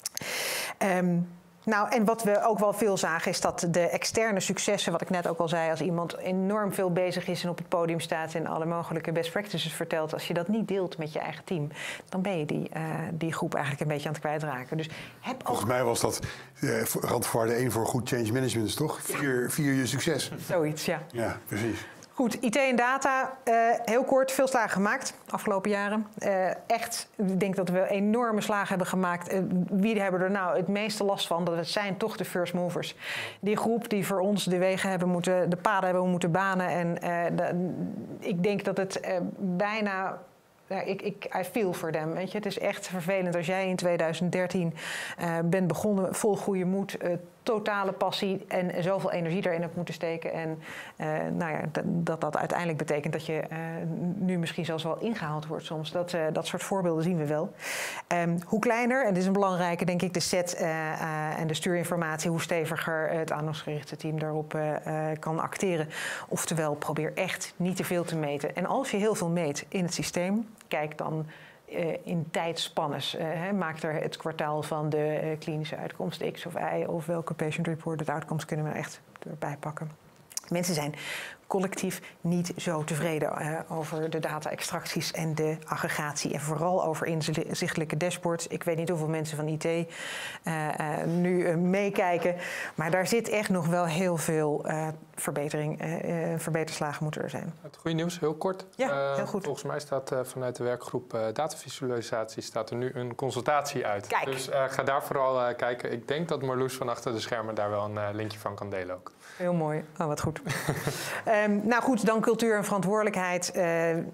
Um, Nou, en wat we ook wel veel zagen is dat de externe successen, wat ik net ook al zei, als iemand enorm veel bezig is en op het podium staat en alle mogelijke best practices vertelt, als je dat niet deelt met je eigen team, dan ben je die, uh, die groep eigenlijk een beetje aan het kwijtraken. Dus heb ook... Volgens mij was dat uh, randvoorwaarde één voor goed change management, toch? Vier, ja. vier je succes. Zoiets, ja. Ja, precies. Goed, I T en data, uh, heel kort, veel slagen gemaakt afgelopen jaren. Uh, echt, ik denk dat we enorme slagen hebben gemaakt. Uh, wie hebben er nou het meeste last van? Dat zijn toch de first movers. Die groep die voor ons de wegen hebben moeten, de paden hebben moeten banen. En uh, de, ik denk dat het uh, bijna... Ja, ik, ik, I feel for them. Weet je. Het is echt vervelend als jij in tweeduizend dertien uh, bent begonnen vol goede moed, uh, totale passie en zoveel energie erin hebt moeten steken. En uh, nou ja, dat, dat dat uiteindelijk betekent dat je uh, nu misschien zelfs wel ingehaald wordt soms. Dat, uh, dat soort voorbeelden zien we wel. Um, hoe kleiner, en dit is een belangrijke, denk ik, de set uh, uh, en de stuurinformatie, hoe steviger het aandachtgerichte team daarop uh, uh, kan acteren. Oftewel, probeer echt niet te veel te meten. En als je heel veel meet in het systeem, kijk dan uh, in tijdspannes. Uh, hè, maak er het kwartaal van de uh, klinische uitkomst X of Y of welke patient reported outcomes kunnen we echt erbij pakken. Mensen zijn collectief niet zo tevreden uh, over de data-extracties en de aggregatie. En vooral over inzichtelijke dashboards. Ik weet niet hoeveel mensen van I T uh, uh, nu uh, meekijken. Maar daar zit echt nog wel heel veel uh, verbetering, uh, uh, verbeterslagen moeten er zijn. Het goede nieuws, heel kort. Ja, heel uh, goed. Volgens mij staat uh, vanuit de werkgroep uh, datavisualisatie staat er nu een consultatie uit. Kijk. Dus uh, ga daar vooral uh, kijken. Ik denk dat Marloes van achter de schermen daar wel een uh, linkje van kan delen ook. Heel mooi. Oh, wat goed. um, nou goed, dan cultuur en verantwoordelijkheid. Uh,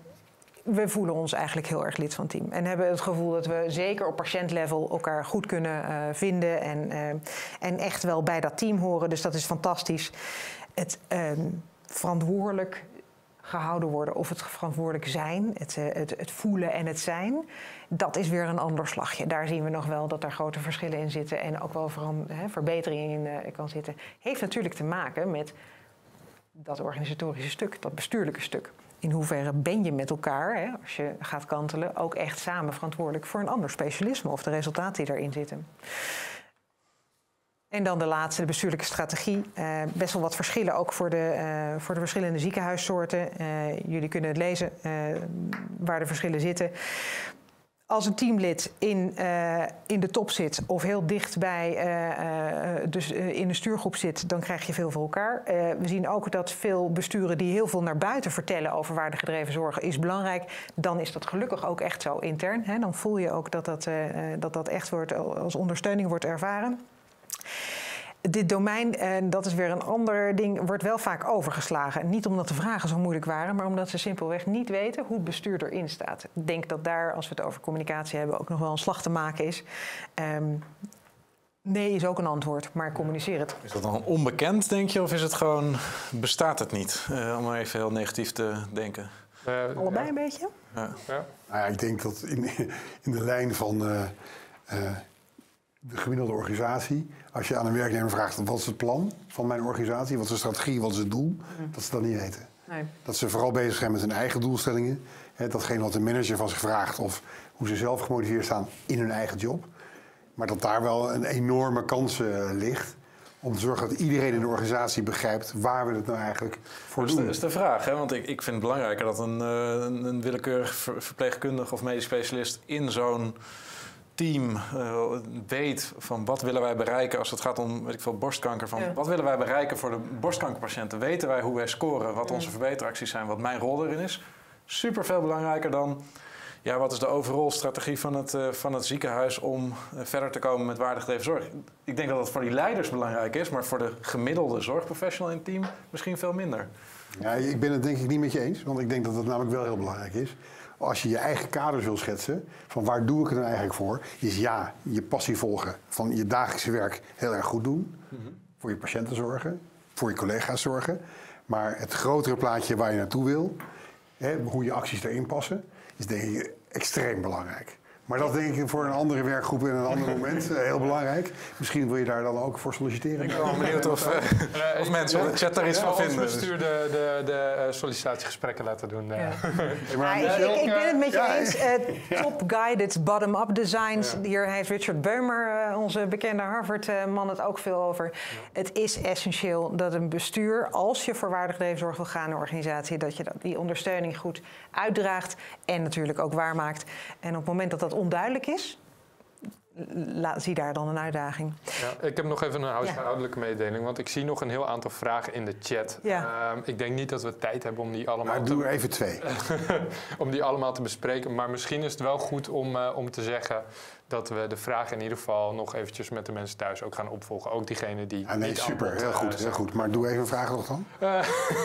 we voelen ons eigenlijk heel erg lid van het team. En hebben het gevoel dat we zeker op patiëntlevel elkaar goed kunnen uh, vinden. En, uh, en echt wel bij dat team horen. Dus dat is fantastisch. Het um, verantwoordelijk gehouden worden of het verantwoordelijk zijn, het, het, het voelen en het zijn, dat is weer een ander slagje. Daar zien we nog wel dat er grote verschillen in zitten en ook wel veran, hè, verbetering in uh, kan zitten. Heeft natuurlijk te maken met dat organisatorische stuk, dat bestuurlijke stuk. In hoeverre ben je met elkaar, hè, als je gaat kantelen, ook echt samen verantwoordelijk voor een ander specialisme of de resultaten die daarin zitten. En dan de laatste, de bestuurlijke strategie. Uh, best wel wat verschillen ook voor de, uh, voor de verschillende ziekenhuissoorten. Uh, jullie kunnen het lezen uh, waar de verschillen zitten. Als een teamlid in, uh, in de top zit of heel dicht bij, uh, uh, dus uh, in de stuurgroep zit, dan krijg je veel voor elkaar. Uh, we zien ook dat veel besturen die heel veel naar buiten vertellen over waardegedreven zorg is belangrijk. Dan is dat gelukkig ook echt zo intern. Hè? Dan voel je ook dat dat, uh, dat, dat echt wordt, als ondersteuning wordt ervaren. dit domein, en dat is weer een ander ding, wordt wel vaak overgeslagen. Niet omdat de vragen zo moeilijk waren, maar omdat ze simpelweg niet weten hoe het bestuur erin staat. Ik denk dat daar, als we het over communicatie hebben, ook nog wel een slag te maken is. Um, nee is ook een antwoord, maar communiceer het. Is dat dan onbekend, denk je, of is het gewoon, bestaat het niet? Uh, om maar even heel negatief te denken. Uh, Allebei ja. een beetje? Ja. Ja. Nou ja, ik denk dat in, in de lijn van uh, uh, de gemiddelde organisatie, als je aan een werknemer vraagt wat is het plan van mijn organisatie, wat is de strategie, wat is het doel, mm. dat ze dat niet weten. Nee. Dat ze vooral bezig zijn met hun eigen doelstellingen. Hè, datgene wat de manager van zich vraagt of hoe ze zelf gemotiveerd staan in hun eigen job. Maar dat daar wel een enorme kans uh, ligt om te zorgen dat iedereen in de organisatie begrijpt waar we het nou eigenlijk voor doen. Dat is de vraag, hè? Want ik, ik vind het belangrijker dat een, een, een willekeurig verpleegkundige of medisch specialist in zo'n team uh, weet van wat willen wij bereiken als het gaat om weet ik veel, borstkanker. Van ja. Wat willen wij bereiken voor de borstkankerpatiënten? Weten wij hoe wij scoren, wat onze verbeteracties zijn, wat mijn rol erin is? Super veel belangrijker dan ja, wat is de overall strategie van het, uh, van het ziekenhuis om uh, verder te komen met waardegedreven zorg. Ik denk dat dat voor die leiders belangrijk is, maar voor de gemiddelde zorgprofessional in het team misschien veel minder. Ja, ik ben het denk ik niet met je eens, want ik denk dat het namelijk wel heel belangrijk is. Als je je eigen kaders wil schetsen, van waar doe ik het nou eigenlijk voor, is ja, je passie volgen van je dagelijkse werk heel erg goed doen. Mm-hmm. Voor je patiënten zorgen, voor je collega's zorgen. Maar het grotere plaatje waar je naartoe wil, hè, hoe je acties erin passen, is denk ik extreem belangrijk. Maar dat denk ik voor een andere werkgroep in een ander moment uh, heel belangrijk. Misschien wil je daar dan ook voor solliciteren. Ik ben wel benieuwd of, uh, of mensen op de chat daar iets ja, van vinden. Ons bestuur de, de, de uh, sollicitatiegesprekken laten doen. Uh. Ja. Ja, maar ja, ik, ik ben het met je ja, eens. Uh, top-guided bottom-up designs. Ja. Hier heeft Richard Beumer, uh, onze bekende Harvard-man, het ook veel over. Ja. Het is essentieel dat een bestuur, als je voor waardegedreven zorg wil gaan in een organisatie, dat je dat, die ondersteuning goed uitdraagt en natuurlijk ook waarmaakt. En op het moment dat dat onduidelijk is, La, zie daar dan een uitdaging. Ja, ik heb nog even een huishoudelijke ja. mededeling, want ik zie nog een heel aantal vragen in de chat. Ja. Uh, ik denk niet dat we tijd hebben om die allemaal maar te... doe er even twee. om die allemaal te bespreken, maar misschien is het wel goed om, uh, om te zeggen dat we de vragen in ieder geval nog eventjes met de mensen thuis ook gaan opvolgen. Ook diegenen die ja, nee, niet super, antwoord, heel goed, uh, heel goed. Maar doe even een vraag nog dan. Uh,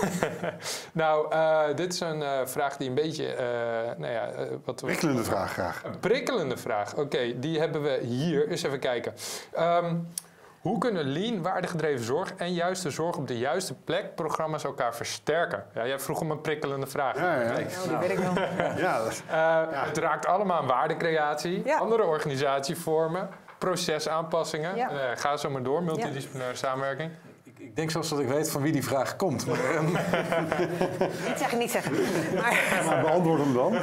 nou, uh, dit is een uh, vraag die een beetje... Uh, nou ja, uh, wat prikkelende vraag graag. Een prikkelende vraag, oké. Okay, die hebben we hier. Eens even kijken. Um, hoe kunnen lean, waardegedreven zorg en juiste zorg op de juiste plek programma's elkaar versterken? Ja, jij vroeg om een prikkelende vraag. Ja, ja. Oh, die weet ik wel. ja, dat is, uh, ja. Het raakt allemaal aan waardecreatie, ja. andere organisatievormen, procesaanpassingen. Ja. Uh, ga zo maar door, multidisciplinaire ja. samenwerking. Ik denk zelfs dat ik weet van wie die vraag komt. Maar, um... niet zeggen, niet zeggen. Maar, maar beantwoord hem dan.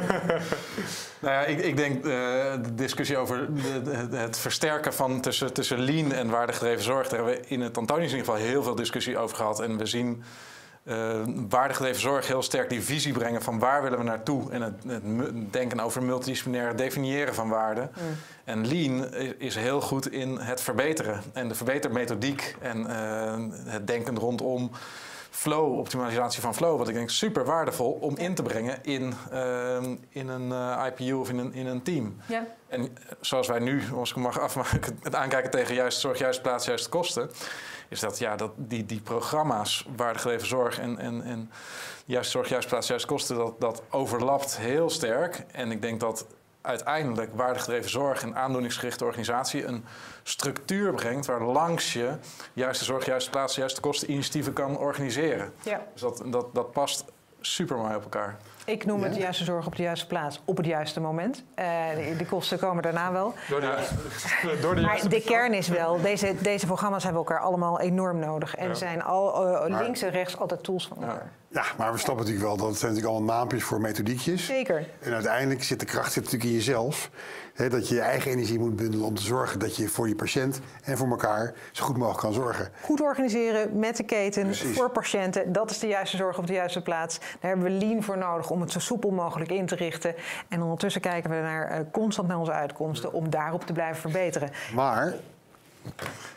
Nou ja, ik, ik denk uh, de discussie over de, de, het versterken van tussen, tussen lean en waardegedreven zorg. Daar hebben we in het Antonius in ieder geval heel veel discussie over gehad. En we zien uh, waardegedreven zorg heel sterk die visie brengen van waar willen we naartoe. En het, het denken over multidisciplinair definiëren van waarde. Mm. En lean is heel goed in het verbeteren. En de verbetermethodiek en uh, het denken rondom flow, optimalisatie van flow, wat ik denk super waardevol om in te brengen in, uh, in een uh, I P U of in een, in een team. Ja. En uh, zoals wij nu, als ik mag afmaken, het aankijken tegen juiste zorg, juiste plaats, juiste kosten, is dat, ja, dat die, die programma's, waardegedreven zorg en, en, en juiste zorg, juiste plaats, juiste kosten, dat, dat overlapt heel sterk. En ik denk dat uiteindelijk waardegedreven zorg en aandoeningsgerichte organisatie een structuur brengt waar langs je juiste zorg, juiste plaats, juiste kosten initiatieven kan organiseren. Ja. Dus dat, dat, dat past super mooi op elkaar. Ik noem het juiste zorg op de juiste plaats op het juiste moment. Uh, de, de kosten komen daarna wel. Door de, door de maar de kern is wel, deze, deze programma's hebben elkaar allemaal enorm nodig. En ja. zijn al uh, links en rechts altijd tools van elkaar. Ja, maar we snappen natuurlijk wel dat het zijn natuurlijk allemaal naampjes voor methodiekjes. Zeker. En uiteindelijk zit de kracht zit natuurlijk in jezelf. He, dat je je eigen energie moet bundelen om te zorgen dat je voor je patiënt en voor elkaar zo goed mogelijk kan zorgen. Goed organiseren met de keten, Precies. voor patiënten. Dat is de juiste zorg op de juiste plaats. Daar hebben we lean voor nodig om het zo soepel mogelijk in te richten. En ondertussen kijken we naar, uh, constant naar onze uitkomsten om daarop te blijven verbeteren. Maar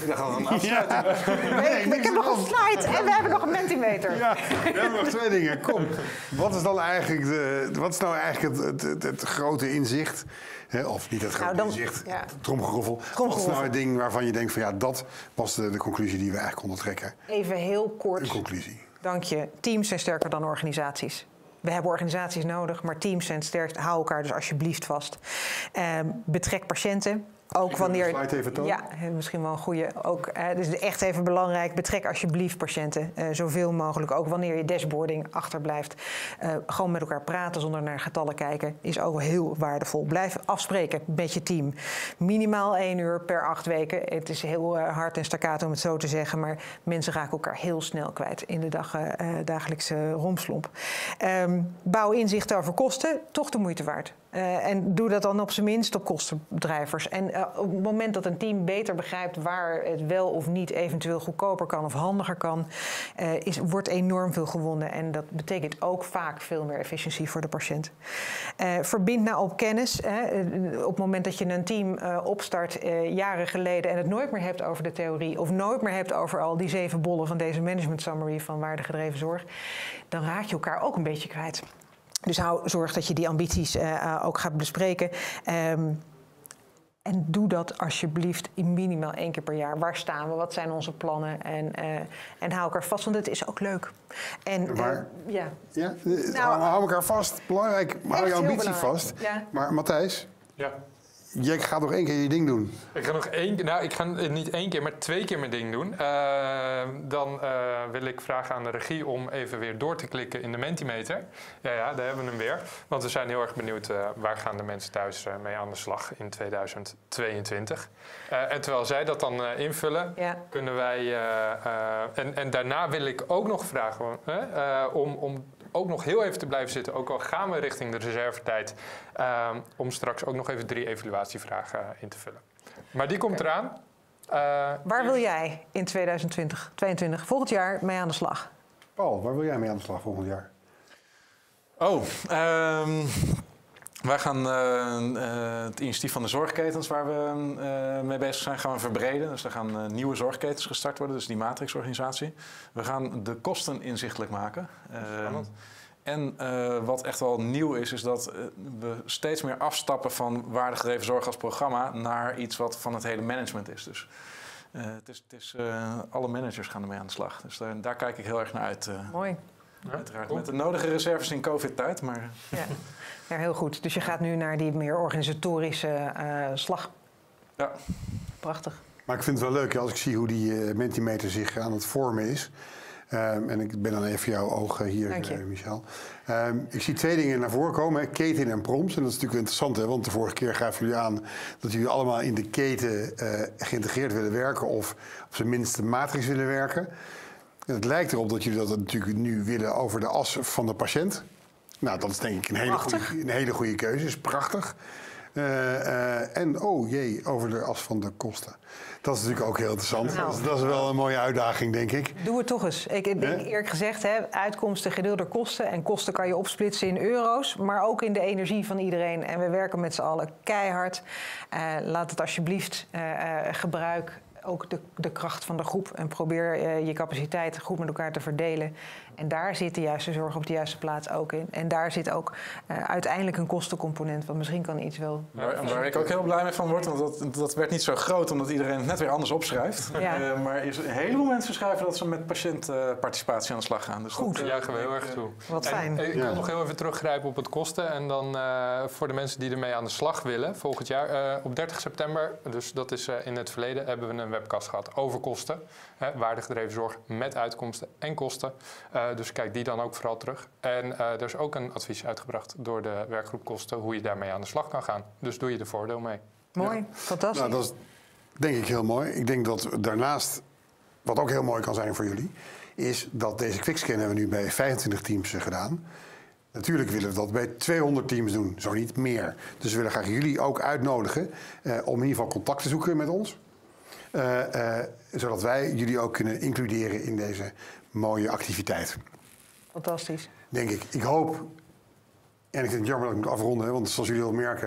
Ik dacht al een afsluiting. Nee, ik heb nog een slide en we hebben nog een Mentimeter. Ja, we hebben nog twee dingen. Kom, wat is dan eigenlijk de, wat is nou eigenlijk het, het, het, het grote inzicht? Hè, of niet het grote Nou, dan- inzicht, ja. tromgeroffel. Wat is Tromgeroffel. nou het ding waarvan je denkt van ja, dat was de, de conclusie die we eigenlijk konden trekken? Even heel Een kort. conclusie. Dank je. Teams zijn sterker dan organisaties. We hebben organisaties nodig, maar teams zijn sterk. Hou elkaar dus alsjeblieft vast. Ehm, betrek patiënten. Ook Kun je de wanneer. slide even tonen? Ja, misschien wel een goede. Ook, eh, het is echt even belangrijk. Betrek alsjeblieft patiënten. eh, zoveel mogelijk. Ook wanneer je dashboarding achterblijft. Eh, gewoon met elkaar praten zonder naar getallen kijken. Is ook heel waardevol. Blijf afspreken met je team. Minimaal één uur per acht weken. Het is heel eh, hard en staccato om het zo te zeggen. Maar mensen raken elkaar heel snel kwijt in de dag, eh, dagelijkse rompslomp. Ehm, bouw inzichten over kosten. Toch de moeite waard. Uh, en doe dat dan op zijn minst op kostendrijvers. En uh, op het moment dat een team beter begrijpt waar het wel of niet eventueel goedkoper kan of handiger kan, uh, is, wordt enorm veel gewonnen. En dat betekent ook vaak veel meer efficiëntie voor de patiënt. Uh, verbind nou op kennis. Hè. Uh, op het moment dat je een team uh, opstart uh, jaren geleden en het nooit meer hebt over de theorie of nooit meer hebt over al die zeven bollen van deze management summary van waardegedreven zorg, dan raak je elkaar ook een beetje kwijt. Dus hou, zorg dat je die ambities uh, ook gaat bespreken. Um, en doe dat alsjeblieft in minimaal één keer per jaar. Waar staan we? Wat zijn onze plannen? En, uh, en hou elkaar vast, want het is ook leuk. En, Maar, uh, ja. Ja, nou, hou elkaar vast. Belangrijk, hou je ambitie vast. Ja. Maar Matthijs, Ja. jij gaat nog één keer je ding doen. Ik ga nog één keer, nou ik ga niet één keer, maar twee keer mijn ding doen. Uh, dan uh, wil ik vragen aan de regie om even weer door te klikken in de Mentimeter. Ja, ja, daar hebben we hem weer. Want we zijn heel erg benieuwd uh, waar gaan de mensen thuis uh, mee aan de slag in tweeduizend tweeëntwintig. Uh, en terwijl zij dat dan uh, invullen, Ja. kunnen wij... Uh, uh, en, en daarna wil ik ook nog vragen uh, uh, om... om ook nog heel even te blijven zitten, ook al gaan we richting de reservetijd, uh, om straks ook nog even drie evaluatievragen uh, in te vullen. Maar die komt eraan. Uh, Waar wil jij in tweeduizend twintig, tweeëntwintig, volgend jaar, mee aan de slag? Paul, waar wil jij mee aan de slag volgend jaar? Oh, um, wij gaan uh, uh, het initiatief van de zorgketens waar we uh, mee bezig zijn, gaan we verbreden. Dus er gaan uh, nieuwe zorgketens gestart worden, dus die matrixorganisatie. We gaan de kosten inzichtelijk maken. Uh, en uh, wat echt wel nieuw is, is dat uh, we steeds meer afstappen van waardegedreven zorg als programma naar iets wat van het hele management is. Dus uh, het is, het is uh, alle managers gaan ermee aan de slag. Dus daar, daar kijk ik heel erg naar uit. Uh, Mooi. Uiteraard met de nodige reserves in COVID-tijd, maar... Ja. Ja, heel goed. Dus je gaat nu naar die meer organisatorische uh, slag. Ja. Prachtig. Maar ik vind het wel leuk als ik zie hoe die uh, Mentimeter zich aan het vormen is. Um, en ik ben dan even jouw ogen hier, uh, Michel. Um, ik zie twee dingen naar voren komen, hè, keten en proms. En dat is natuurlijk interessant, hè, want de vorige keer gaven jullie aan dat jullie allemaal in de keten uh, geïntegreerd willen werken of op zijn minst de matrix willen werken. En het lijkt erop dat jullie dat natuurlijk nu willen over de as van de patiënt. Nou, dat is denk ik een hele, goede, een hele goede keuze, is prachtig. Uh, uh, en, oh jee, over de as van de kosten. Dat is natuurlijk ook heel interessant. Nou, dat, is, dat is wel een mooie uitdaging, denk ik. Doe het toch eens. Ik heb eerlijk gezegd, hè, uitkomsten gedeeld door kosten. En kosten kan je opsplitsen in euro's, maar ook in de energie van iedereen. En we werken met z'n allen keihard. Uh, laat het alsjeblieft uh, uh, gebruik ook de, de kracht van de groep. En probeer uh, je capaciteit goed met elkaar te verdelen. En daar zit de juiste zorg op de juiste plaats ook in. En daar zit ook uh, uiteindelijk een kostencomponent. Want misschien kan iets wel... Waar, waar ik ook heel blij mee van word, want dat, dat werd niet zo groot omdat iedereen het net weer anders opschrijft. Ja. Uh, maar is, een heleboel mensen schrijven dat ze met patiëntparticipatie aan de slag gaan. Dus goed. Dat uh, juichen we heel erg toe. Wat fijn. En, ik ja. wil nog heel even teruggrijpen op het kosten. En dan uh, voor de mensen die ermee aan de slag willen, volgend jaar uh, op dertig september, dus dat is uh, in het verleden, hebben we een webcast gehad over kosten. Hè, waardegedreven zorg met uitkomsten en kosten. Uh, dus kijk die dan ook vooral terug. En uh, er is ook een advies uitgebracht door de werkgroep kosten hoe je daarmee aan de slag kan gaan. Dus doe je er voordeel mee. Mooi, ja. fantastisch. Nou, dat is denk ik heel mooi. Ik denk dat daarnaast, wat ook heel mooi kan zijn voor jullie, is dat deze quickscan hebben we nu bij vijfentwintig teams gedaan. Natuurlijk willen we dat bij tweehonderd teams doen, zo niet meer. Dus we willen graag jullie ook uitnodigen uh, om in ieder geval contact te zoeken met ons. Uh, uh, zodat wij jullie ook kunnen includeren in deze mooie activiteit. Fantastisch. Denk ik. Ik hoop, en ik vind het jammer dat ik moet afronden, want zoals jullie al merken,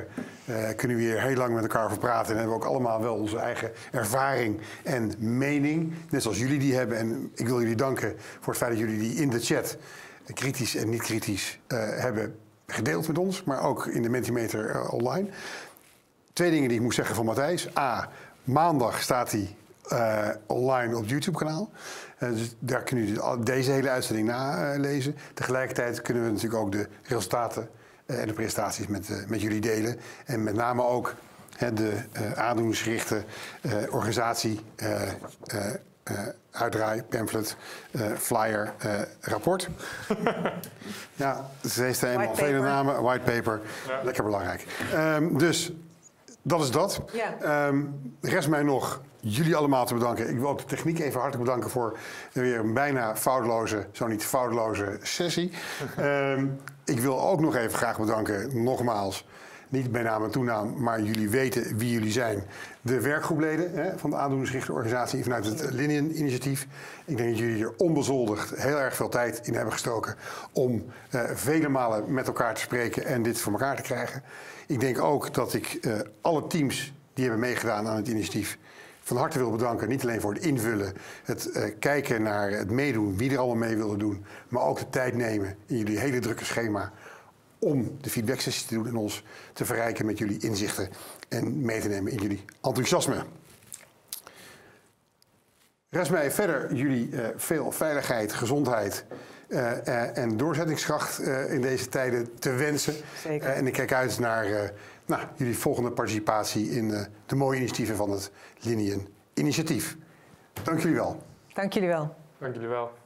uh, kunnen we hier heel lang met elkaar over praten. En hebben we ook allemaal wel onze eigen ervaring en mening. Net zoals jullie die hebben. En ik wil jullie danken voor het feit dat jullie die in de chat kritisch en niet kritisch uh, hebben gedeeld met ons. Maar ook in de Mentimeter uh, online. Twee dingen die ik moet zeggen van Matthijs. A, maandag staat hij uh, online op het YouTube-kanaal. Uh, dus daar kunnen jullie deze hele uitzending nalezen. Uh, Tegelijkertijd kunnen we natuurlijk ook de resultaten uh, en de presentaties met, uh, met jullie delen. En met name ook uh, de uh, aandoeningsgerichte uh, organisatie, uh, uh, uh, uitdraai, pamphlet, uh, flyer, uh, rapport. Ja, ze heeft er eenmaal vele namen. White paper, ja. Lekker belangrijk. Um, dus dat is dat. Ja. Um, rest mij nog jullie allemaal te bedanken. Ik wil ook de techniek even hartelijk bedanken voor weer een bijna foutloze, zo niet foutloze sessie. um, ik wil ook nog even graag bedanken, nogmaals, niet bij naam en toenaam, maar jullie weten wie jullie zijn. De werkgroepleden hè, van de aandoeningsgerichte organisatie vanuit het Linnean-initiatief. Ik denk dat jullie er onbezoldigd heel erg veel tijd in hebben gestoken om uh, vele malen met elkaar te spreken en dit voor elkaar te krijgen. Ik denk ook dat ik uh, alle teams die hebben meegedaan aan het initiatief van harte wil bedanken. Niet alleen voor het invullen, het uh, kijken naar het meedoen, wie er allemaal mee wilde doen. Maar ook de tijd nemen in jullie hele drukke schema om de feedbacksessie te doen en ons te verrijken met jullie inzichten en mee te nemen in jullie enthousiasme. Rest mij verder jullie uh, veel veiligheid, gezondheid uh, uh, en doorzettingskracht uh, in deze tijden te wensen. Zeker. Uh, en ik kijk uit naar uh, nou, jullie volgende participatie in uh, de mooie initiatieven van het Linnean Initiatief. Dank jullie wel. Dank jullie wel. Dank jullie wel.